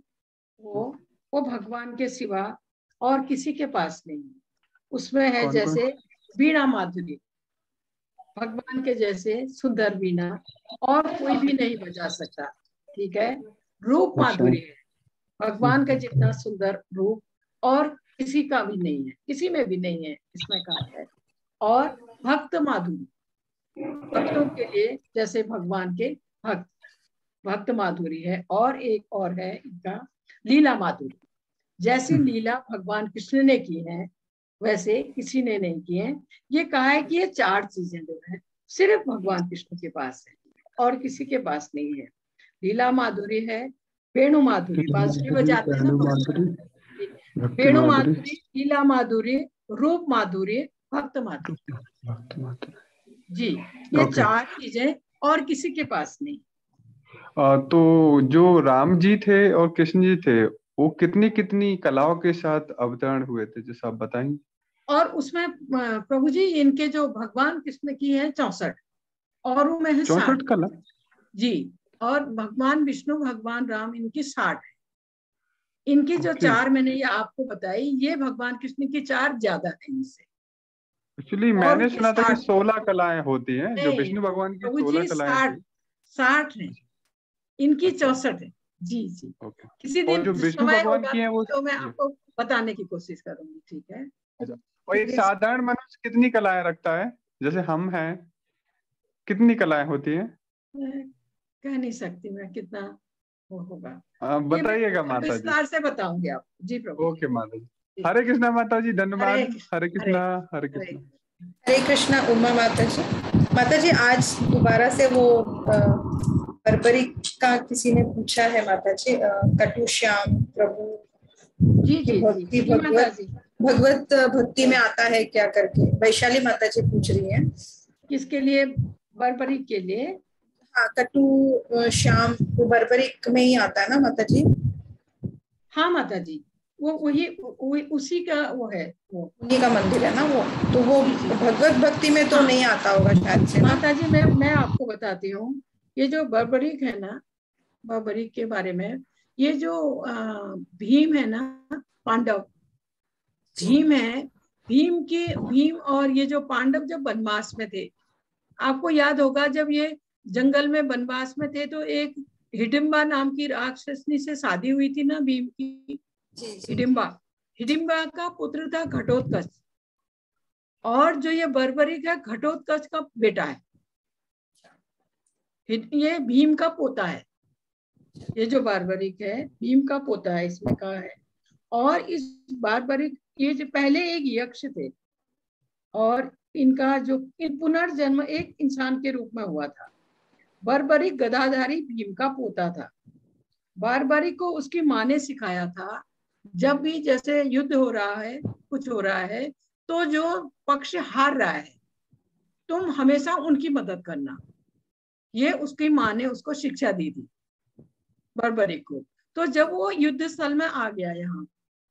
वो भगवान के सिवा और किसी के पास नहीं है। उसमें है कौन कौन? जैसे वीणा माधुरी, भगवान के जैसे सुंदर वीणा और कोई भी नहीं बजा सकता। ठीक है। रूप माधुरी है, भगवान का जितना सुंदर रूप और किसी का भी नहीं है, किसी में भी नहीं है, इसमें कहा है। और भक्त माधुरी, भक्तों के लिए जैसे भगवान के भक्त, भक्त माधुरी है। और एक और है इनका लीला माधुरी, जैसी लीला भगवान कृष्ण ने की है वैसे किसी ने नहीं की है। ये कहा है कि ये 4 चीजें जो है सिर्फ भगवान कृष्ण के पास है और किसी के पास नहीं है। लीला माधुरी है, वेणु माधुरी, बांसुरी बजाते हैं ना, वेणु माधुरी, लीला माधुरी, रूप माधुरी, भक्त माधुरी। जी, ये 4 चीजें और किसी के पास नहीं। तो जो राम जी थे और कृष्ण जी थे, वो कितनी कितनी कलाओं के साथ अवतरण हुए थे, जैसा आप बताएंगे? और उसमें प्रभु जी इनके जो भगवान कृष्ण की है 64 और में है 64 कला जी। और भगवान विष्णु भगवान राम इनकी 60 है। इनकी जो 4 मैंने ये आपको बताई, ये भगवान कृष्ण की 4 ज्यादा है इनसे। एक्चुअली मैंने सुना था कि 16 कलाएं होती हैं, जो विष्णु भगवान की प्रभु 16 जी कलाएं थी। 60 है, इनकी 64 है। जी जी, किसी और जो दिन विष्णु समय भगवान होगा की है वो तो मैं आपको बताने की कोशिश करूंगी। ठीक है। और एक साधारण मनुष्य कितनी कलाएं रखता है? जैसे हम हैं, कितनी कलाएं होती हैं? कह नहीं सकती मैं कितना वो होगा, बताइएगा माता जी। विस्तार से बताऊंगी आपको। जी प्रभु। ओके माता जी। हरे कृष्णा माता जी, धन्यवाद। हरे कृष्णा। हरे कृष्णा। हरे कृष्णा। उमा माता जी। माता जी, आज दोबारा से वो बर्बरी का किसी ने पूछा है माता जी, कटु श्याम प्रभु की भक्ति भगवत भक्ति में आता है क्या करके, वैशाली माता जी पूछ रही है। किसके लिए? बर्बरी के लिए। हाँ, कटु श्याम वो बर्बरिक में ही आता है ना माता जी? हाँ माता जी, वो वही उसी का वो है, वो उन्हीं का मंदिर है ना वो, तो वो भगवत भक्ति में तो नहीं आता होगा शायद से। माता जी मैं आपको बताती हूँ, ये जो बर्बरिक है ना, बर्बरिक के बारे में, ये जो भीम है ना, पांडव भीम है, भीम और ये जो पांडव जब वनवास में थे, आपको याद होगा जब ये जंगल में वनवास में थे तो एक हिडिंबा नाम की राक्षसनी से शादी हुई थी ना भीम की। हिडिंबा का पुत्र था घटोत्कच, और जो ये बर्बरिक है घटोत्कच का बेटा है, ये भीम का पोता है। ये जो बार्बरिक है भीम का पोता है, इसमें कहा है। और इस बार्बरिक, ये जो पहले एक यक्ष थे और इनका जो पुनर्जन्म एक इंसान के रूप में हुआ था। बार्बरिक गदाधारी भीम का पोता था। बार्बरिक को उसकी माँ ने सिखाया था, जब भी जैसे युद्ध हो रहा है, कुछ हो रहा है, तो जो पक्ष हार रहा है तुम हमेशा उनकी मदद करना। ये उसकी माँ ने उसको शिक्षा दी थी बार्बरिक को। तो जब वो युद्ध स्थल में आ गया यहाँ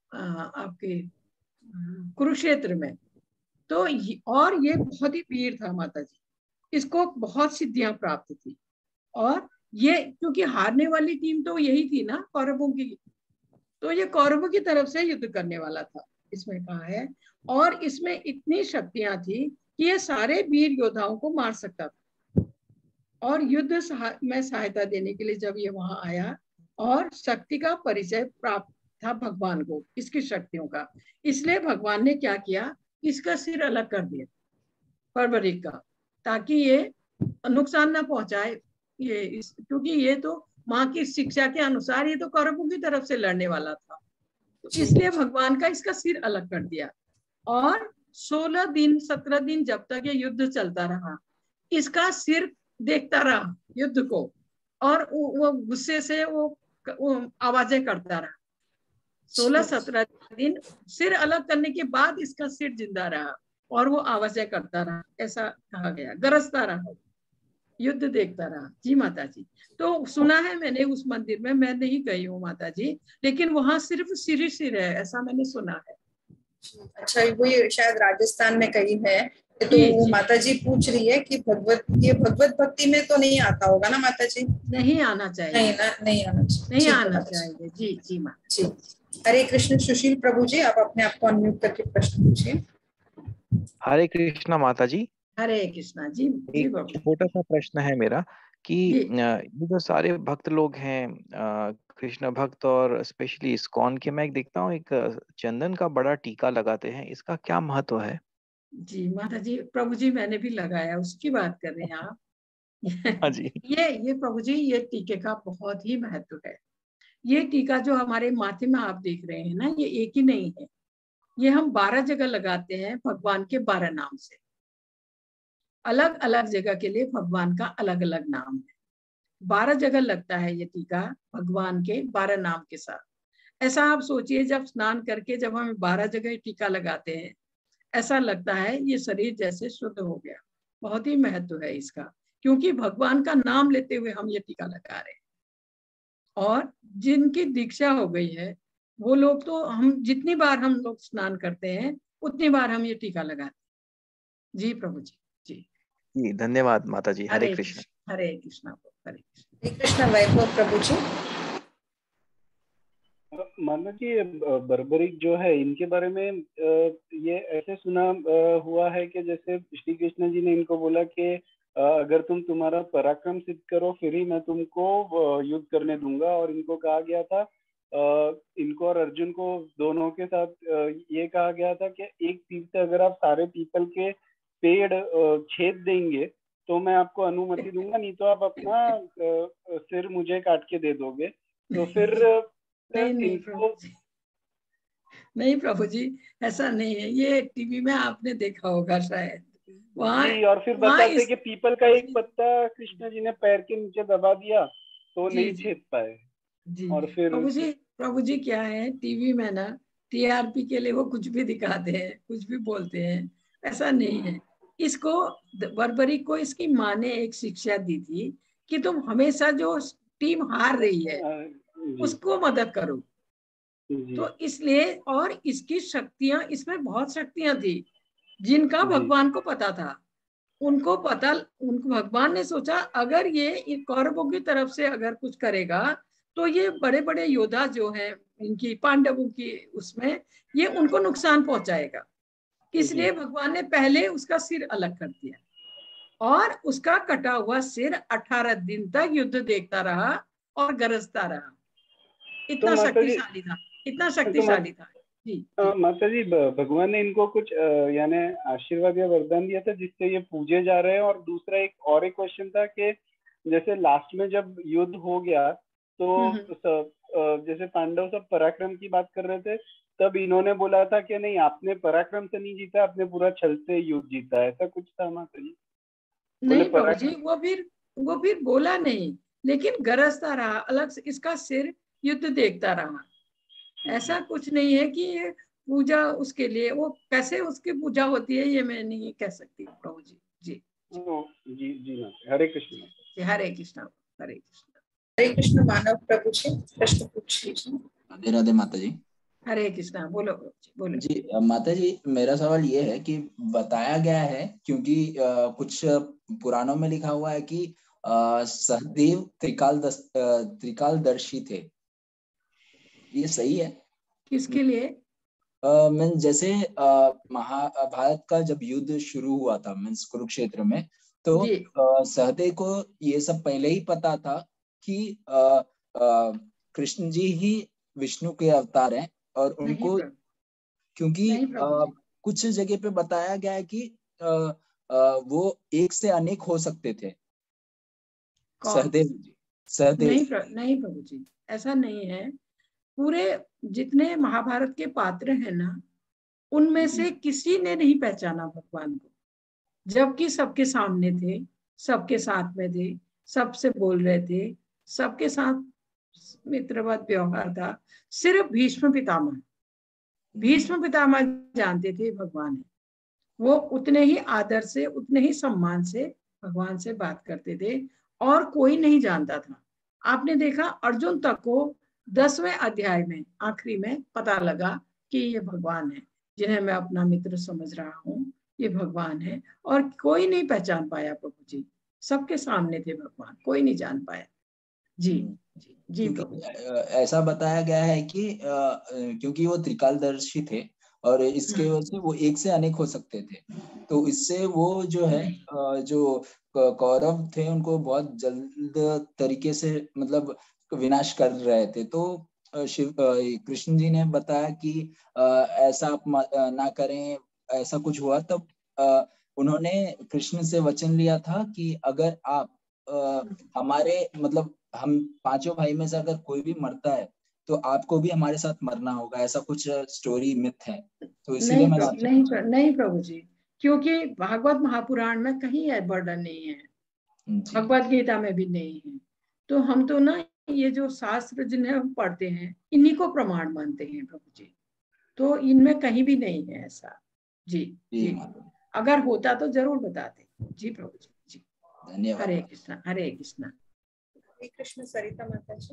आपके कुरुक्षेत्र में, तो और ये बहुत ही वीर था माता जी, इसको बहुत सिद्धियां प्राप्त थी। और ये क्योंकि हारने वाली टीम तो यही थी ना, कौरवों की, तो ये कौरवों की तरफ से युद्ध करने वाला था, इसमें कहा है। और इसमें इतनी शक्तियां थी कि ये सारे वीर योद्धाओं को मार सकता था। और युद्ध में सहायता देने के लिए जब ये वहां आया, और शक्ति का परिचय प्राप्त था भगवान को, इसकी शक्तियों का, इसलिए भगवान ने क्या किया, इसका सिर अलग कर दिया बार्बरिक का, ताकि ये नुकसान ना पहुंचाए ये क्योंकि ये तो माँ की शिक्षा के अनुसार ये तो कौरवों की तरफ से लड़ने वाला था, तो इसलिए भगवान का इसका सिर अलग कर दिया। और 16 दिन 17 दिन जब तक ये युद्ध चलता रहा, इसका सिर देखता रहा युद्ध को, और वो गुस्से से वो आवाजें करता रहा। 16-17 दिन सिर अलग करने के बाद इसका सिर जिंदा रहा और वो आवाजें करता रहा, ऐसा कहा गया, गरजता रहा, युद्ध देखता रहा। जी माता जी, तो सुना है मैंने उस मंदिर में, मैं नहीं गई हूँ माता जी, लेकिन वहां सिर्फ सिर ही सिर है, ऐसा मैंने सुना है। अच्छा, वो ये शायद राजस्थान में कहीं है। तो वो माता जी पूछ रही है कि भगवत भक्ति में तो नहीं आता होगा ना माता जी? नहीं आना चाहिए। नहीं आना चाहिए। नहीं आना चाहिए। जी जी माँ जी। हरे कृष्ण। सुशील प्रभु जी, आप अपने आप को अनम्यूट करके प्रश्न पूछिए। हरे कृष्णा माता जी। हरे कृष्णा जी। एक छोटा सा प्रश्न है मेरा कि ये जो सारे भक्त लोग हैं, कृष्ण भक्त और स्पेशली इस्कॉन के, मैं देखता हूँ एक चंदन का बड़ा टीका लगाते हैं, इसका क्या महत्व है? जी माता जी, प्रभु जी मैंने भी लगाया, उसकी बात कर रहे हैं आप? हाँ जी। ये प्रभु जी, ये टीके का बहुत ही महत्व है। ये टीका जो हमारे माथे में आप देख रहे हैं ना, ये एक ही नहीं है, ये हम 12 जगह लगाते हैं भगवान के 12 नाम से। अलग अलग जगह के लिए भगवान का अलग अलग नाम है। 12 जगह लगता है ये टीका भगवान के 12 नाम के साथ। ऐसा आप सोचिए, जब स्नान करके जब हम 12 जगह टीका लगाते हैं, ऐसा लगता है ये शरीर जैसे शुद्ध हो गया। बहुत ही महत्व है इसका, क्योंकि भगवान का नाम लेते हुए हम ये टीका लगा रहे हैं। और जिनकी दीक्षा हो गई है वो लोग तो, हम जितनी बार हम लोग स्नान करते हैं उतनी बार हम ये टीका लगाते हैं। जी प्रभु जी। जी धन्यवाद माता जी। हरे कृष्ण। हरे कृष्णा। हरे कृष्ण। वैभव प्रभु जी। माता जी, बर्बरिक जो है, इनके बारे में ये ऐसे सुना हुआ है कि जैसे श्री कृष्ण जी ने इनको बोला कि अगर तुम तुम्हारा पराक्रम सिद्ध करो फिर ही मैं तुमको युद्ध करने दूंगा। और इनको कहा गया था, इनको और अर्जुन को दोनों के साथ ये कहा गया था कि एक तीर से अगर आप सारे पीपल के पेड़ छेद देंगे तो मैं आपको अनुमति दूंगा, नहीं तो आप अपना सिर मुझे काट के दे दोगे। तो फिर नहीं प्रभु जी, ऐसा नहीं है, ये टीवी में आपने देखा होगा शायद वहाँ। और फिर बताते कि पीपल का एक पत्ता कृष्ण जी ने पैर के नीचे दबा दिया तो नहीं छेद पाए। जी। और फिर प्रभु जी क्या है, टीवी में ना टीआरपी के लिए वो कुछ भी दिखाते हैं, कुछ भी बोलते हैं, ऐसा नहीं है। इसको बर्बरिक को इसकी माँ ने एक शिक्षा दी थी कि तुम हमेशा जो टीम हार रही है उसको मदद करो। तो इसलिए, और इसकी शक्तियां, इसमें बहुत शक्तियां थी जिनका भगवान को पता था। उनको भगवान ने सोचा अगर ये कौरवों की तरफ से अगर कुछ करेगा तो ये बड़े बड़े योद्धा जो हैं इनकी, पांडवों की, उसमें ये उनको नुकसान पहुंचाएगा। इसलिए भगवान ने पहले उसका सिर अलग कर दिया और उसका कटा हुआ सिर 18 दिन तक युद्ध देखता रहा और गरजता रहा। इतना शक्तिशाली था, इतना शक्तिशाली था। जी माता जी, भगवान ने इनको कुछ यानी आशीर्वाद या वरदान दिया था जिससे ये पूजे जा रहे हैं। और दूसरा एक क्वेश्चन था कि जैसे लास्ट में जब युद्ध हो गया तो जैसे पांडव सब पराक्रम की बात कर रहे थे, तब इन्होंने बोला था कि नहीं आपने पराक्रम से नहीं जीता, आपने पूरा छल से युद्ध जीता, ऐसा कुछ था माता जी? नहीं प्रभु जी, वो फिर बोला नहीं, लेकिन गरजता रहा अलग से, इसका सिर युद्ध देखता रहा। ऐसा कुछ नहीं है कि ये पूजा उसके लिए, वो कैसे उसकी पूजा होती है ये मैं नहीं कह सकती प्रभु जी। जी जी जी माता, हरे कृष्ण। हरे कृष्ण, हरे कृष्ण। हरे कृष्ण। मानव प्रभु जी प्रश्न पूछ लीजिए। राधे राधे माता जी। हरे कृष्णा। बोलो बोलो जी माता जी, मेरा सवाल ये है कि बताया गया है, क्योंकि कुछ पुराणों में लिखा हुआ है कि सहदेव त्रिकालदर्शी थे, ये सही है? किसके लिए? मीन्स जैसे महाभारत का जब युद्ध शुरू हुआ था, मीन्स कुरुक्षेत्र में, तो सहदेव को ये सब पहले ही पता था कि कृष्ण जी ही विष्णु के अवतार हैं, और उनको क्योंकि कुछ जगह पे बताया गया है कि वो एक से अनेक हो सकते थे। सहदेव नहीं प्रभु जी, ऐसा नहीं है। पूरे जितने महाभारत के पात्र हैं ना, उनमें से किसी ने नहीं पहचाना भगवान को, जबकि सबके सामने थे, सबके साथ में थे, सबसे बोल रहे थे, सबके साथ मित्रवत व्यवहार था। सिर्फ भीष्म पितामह जानते थे भगवान है। वो उतने ही आदर से, उतने ही सम्मान से भगवान से बात करते थे, और कोई नहीं जानता था। आपने देखा अर्जुन तक को 10वें अध्याय में आखिरी में पता लगा कि ये भगवान है, जिन्हें मैं अपना मित्र समझ रहा हूँ, ये भगवान है, और कोई नहीं पहचान पाया प्रभु जी। सबके सामने थे भगवान, कोई नहीं जान पाया। जी जी प्रभु। ऐसा बताया गया है कि क्योंकि वो त्रिकालदर्शी थे, और इसके वजह से वो एक से अनेक हो सकते थे, तो इससे वो जो है जो कौरव थे उनको बहुत जल्द तरीके से मतलब विनाश कर रहे थे। तो शिव कृष्ण जी ने बताया कि ऐसा आप ना करें, ऐसा कुछ हुआ। तब उन्होंने कृष्ण से वचन लिया था कि अगर आप हमारे मतलब हम पांचों भाई में से अगर कोई भी मरता है तो आपको भी हमारे साथ मरना होगा, ऐसा कुछ स्टोरी मिथ है। तो इसीलिए नहीं प्रभु जी, क्योंकि भागवत महापुराण में कहीं है वर्णन नहीं है, भगवत गीता में भी नहीं है। तो हम तो ना ये जो शास्त्र जिन्हें हम पढ़ते हैं इन्हीं को प्रमाण मानते हैं प्रभु जी, तो इनमें कहीं भी नहीं है ऐसा। जी जी, अगर होता तो जरूर बताते। जी प्रभु जी। जी धन्यवाद। हरे कृष्णा, हरे कृष्णा। हरे कृष्ण। सरिता माता जी।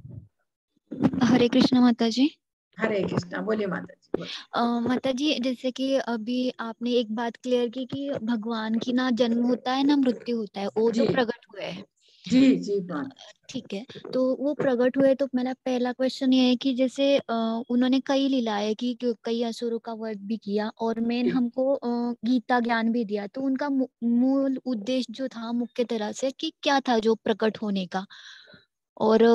हरे कृष्णा माता जी। हरे कृष्णा। बोलिए माता जी। माता जी, जैसे कि अभी आपने एक बात क्लियर की कि भगवान की ना जन्म होता है ना मृत्यु होता है, वो तो प्रकट हुए हैं। जी जी ठीक है, तो वो प्रकट हुए। तो मेरा पहला क्वेश्चन ये है कि जैसे उन्होंने कई लीलाएं की, कई असुरों का वध भी किया, और मेन हमको गीता ज्ञान भी दिया। तो उनका मूल उद्देश्य जो था मुख्य तरह से कि क्या था जो प्रकट होने का? और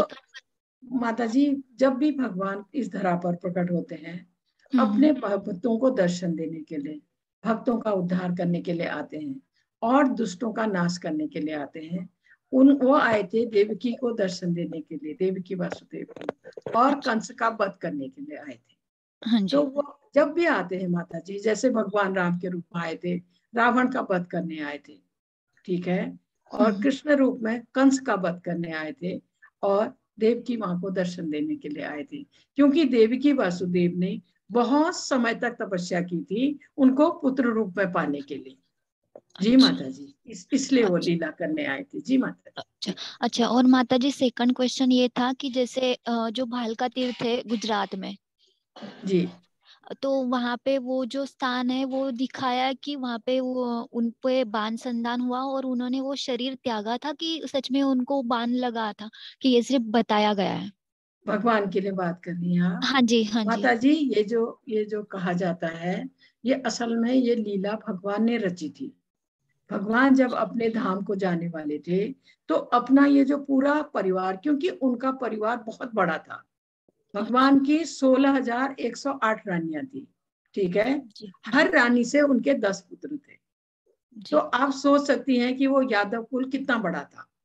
माता जी, जब भी भगवान इस धरा पर प्रकट होते हैं अपने भक्तों को दर्शन देने के लिए, भक्तों का उद्धार करने के लिए आते हैं, और दुष्टों का नाश करने के लिए आते हैं। वो आए थे देवकी को दर्शन देने के लिए, देवकी वासुदेव को, और कंस का वध करने के लिए आए थे। तो वो जब भी आते हैं माता जी, जैसे भगवान राम के रूप में आए थे, रावण का वध करने आए थे, ठीक है, और कृष्ण रूप में कंस का वध करने आए थे, और देवकी माँ को दर्शन देने के लिए आए थे। क्योंकि देवकी वासुदेव ने बहुत समय तक तपस्या की थी उनको पुत्र रूप में पाने के लिए। जी माता जी, इसलिए वो लीला करने आए थे। जी माता जी। अच्छा, और माता जी सेकंड क्वेश्चन ये था कि जैसे जो भालका तीर्थ है गुजरात में जी, तो वहाँ पे वो जो स्थान है वो दिखाया कि वहाँ पे वो उन पे बाण संदान हुआ, और उन्होंने वो शरीर त्यागा था कि सच में उनको बाण लगा था, कि ये सिर्फ बताया गया है? भगवान के लिए बात करनी है। हाँ जी, हाँ जी माता जी, ये जो कहा जाता है, ये असल में ये लीला भगवान ने रची थी। भगवान जब अपने धाम को जाने वाले थे तो अपना ये जो पूरा परिवार, क्योंकि उनका परिवार बहुत बड़ा था, भगवान की 16,108 रानियां थी, ठीक है, हर रानी से उनके 10 पुत्र थे। तो आप सोच सकती हैं कि वो यादव कुल कितना बड़ा था।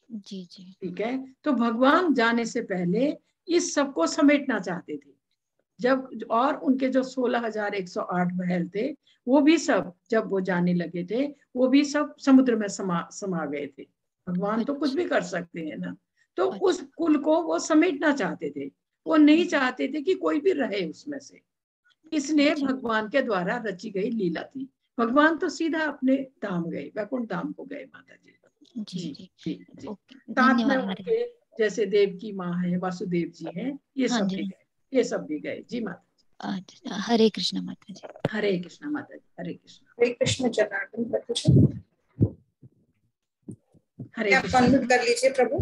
जी जी। ठीक है, तो भगवान जाने से पहले इस सबको समेटना चाहते थे। जब और उनके जो 16,108 महल थे, वो भी सब जब वो जाने लगे थे, वो भी सब समुद्र में समा गए थे। भगवान तो कुछ भी कर सकते हैं ना, तो उस कुल को वो समेटना चाहते थे। वो नहीं चाहते थे कि कोई भी रहे उसमें से, इसलिए भगवान के द्वारा रची गई लीला थी। भगवान तो सीधा अपने धाम गए, वैकुंठ धाम को गए माता जी। जी जी जी जी। साथ धन्यवाद में माता उनके जैसे देव की माँ है, वासुदेव जी हैं, ये हाँ सब जी। भी गए, ये सब भी गए। जी माता जी। अच्छा, हरे कृष्णा माता जी। हरे कृष्णा माता जी। हरे कृष्णा। हरे कृष्ण जनार्दन प्रभु जी। हरे आप कृष्णा। अनम्यूट कर लीजिए प्रभु।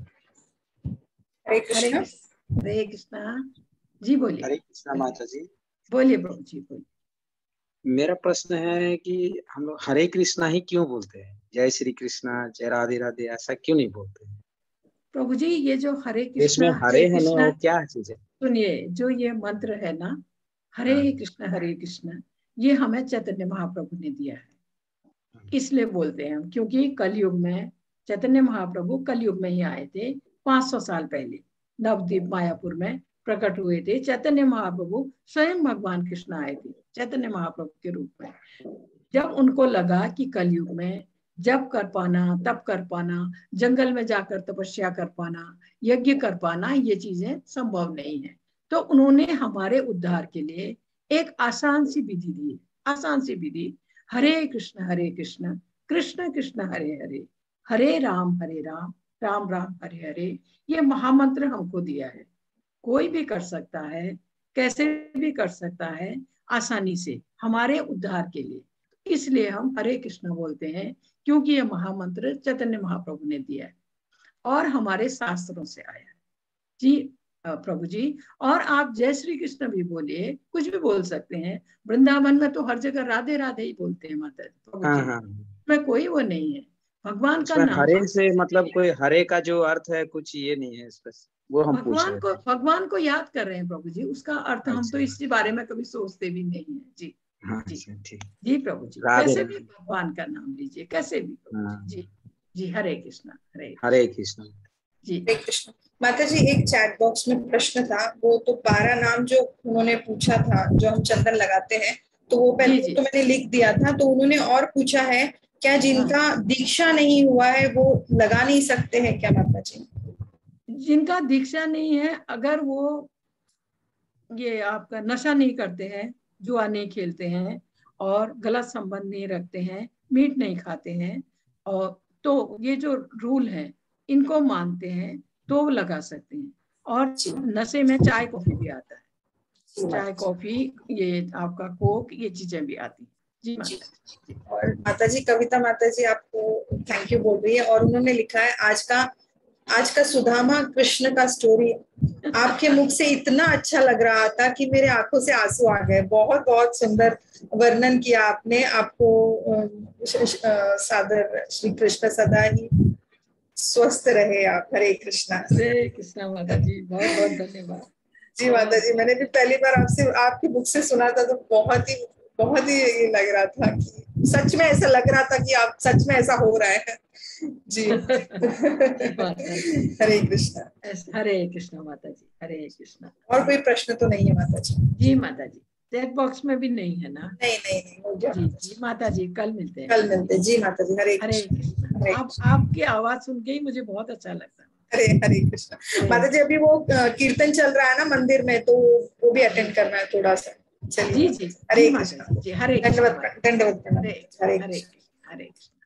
हरे कृष्णा। हरे कृष्णा जी, बोलिए। हरे कृष्णा माता जी। बोलिए प्रभु जी, बोलिए। मेरा प्रश्न है कि हम लोग हरे कृष्णा ही क्यों बोलते हैं? जय श्री कृष्णा, जय राधे राधे ऐसा क्यों नहीं बोलते हैं? प्रभु जी, ये जो हरे इसमें कृष्णा हरे है ना, क्या चीज है? सुनिए, जो ये मंत्र है ना, हरे कृष्ण, ये हमें चैतन्य महाप्रभु ने दिया है, इसलिए बोलते हैं हम। क्योंकि कलयुग में चैतन्य महाप्रभु कलयुग में ही आए थे, 500 साल पहले नवद्वीप मायापुर में प्रकट हुए थे। चैतन्य महाप्रभु स्वयं भगवान कृष्ण आए थे चैतन्य महाप्रभु के रूप में। जब उनको लगा कि कलयुग में जब कर पाना, तब कर पाना, जंगल में जाकर तपस्या कर पाना, यज्ञ कर पाना, ये चीजें संभव नहीं है, तो उन्होंने हमारे उद्धार के लिए एक आसान सी विधि दी, आसान सी विधि, हरे कृष्ण कृष्ण कृष्ण हरे हरे, हरे राम राम राम हरे हरे। ये महामंत्र हमको दिया है, कोई भी कर सकता है, कैसे भी कर सकता है, आसानी से, हमारे उद्धार के लिए। इसलिए हम हरे कृष्ण बोलते हैं, क्योंकि ये महामंत्र चैतन्य महाप्रभु ने दिया है और हमारे शास्त्रों से आया है। जी प्रभु जी, और आप जय श्री कृष्ण भी बोलिए, कुछ भी बोल सकते हैं। वृंदावन में तो हर जगह राधे राधे ही बोलते हैं माता प्रभु जी, में कोई वो नहीं है, भगवान का नाम। हरे से मतलब कोई हरे का जो अर्थ है कुछ ये नहीं है इसका, वो हम पूछ रहे थे। भगवान को याद कर रहे हैं प्रभु जी, उसका अर्थ हम तो इस बारे में कभी सोचते भी नहीं है। जी जी प्रभु जी, कैसे भी भगवान का नाम लीजिए, कैसे भी प्रभु जी। जी हरे कृष्ण। हरे कृष्ण जी। हरे कृष्ण माता जी। एक चैट बॉक्स में प्रश्न था, वो तो 12 नाम जो उन्होंने पूछा था, जो हम चंदन लगाते हैं, तो वो पहले तो मैंने लिख दिया था। तो उन्होंने और पूछा है, क्या जिनका दीक्षा नहीं हुआ है वो लगा नहीं सकते हैं क्या माता जी? जिनका दीक्षा नहीं है, अगर वो ये आपका नशा नहीं करते हैं, जुआ नहीं खेलते हैं और गलत संबंध नहीं रखते हैं, मीट नहीं खाते हैं, और तो ये जो रूल है इनको मानते हैं, तो वो लगा सकते हैं। और नशे में चाय कॉफी भी आता है, चाय कॉफी, ये आपका कोक, ये चीजें भी आती है। जी माता। और माता जी कविता माता जी आपको थैंक यू बोल रही है, और उन्होंने लिखा है, आज का सुदामा कृष्ण का स्टोरी आपके मुख से इतना अच्छा लग रहा था कि मेरे आंखों से आंसू आ गए। बहुत बहुत सुंदर वर्णन किया आपने। आपको सादर श्री कृष्ण सदा ही स्वस्थ रहे आप। हरे कृष्णा। हरे कृष्णा माता जी, बहुत बहुत धन्यवाद। जी माता जी, मैंने भी पहली बार आपसे आपके मुख से सुना था, तो बहुत ही ये लग रहा था कि सच में ऐसा लग रहा था कि आप सच में ऐसा हो रहा है। जी हरे कृष्णा। हरे कृष्णा माता जी, हरे कृष्णा। और कोई प्रश्न तो नहीं है माता जी? जी माता जी, चैट बॉक्स में भी नहीं है ना? नहीं हो गया। जी माता जी, कल मिलते हैं। कल मिलते हैं। जी माता जी, हरे कृष्णा। आपकी आवाज सुन के ही मुझे बहुत अच्छा लगता है। हरे कृष्णा। माता जी, अभी वो कीर्तन चल रहा है ना मंदिर में, तो वो भी अटेंड करना है थोड़ा सा। चलिए। जी हरे कृष्णा। जी, हरे दंडवत। हरे कृष्ण।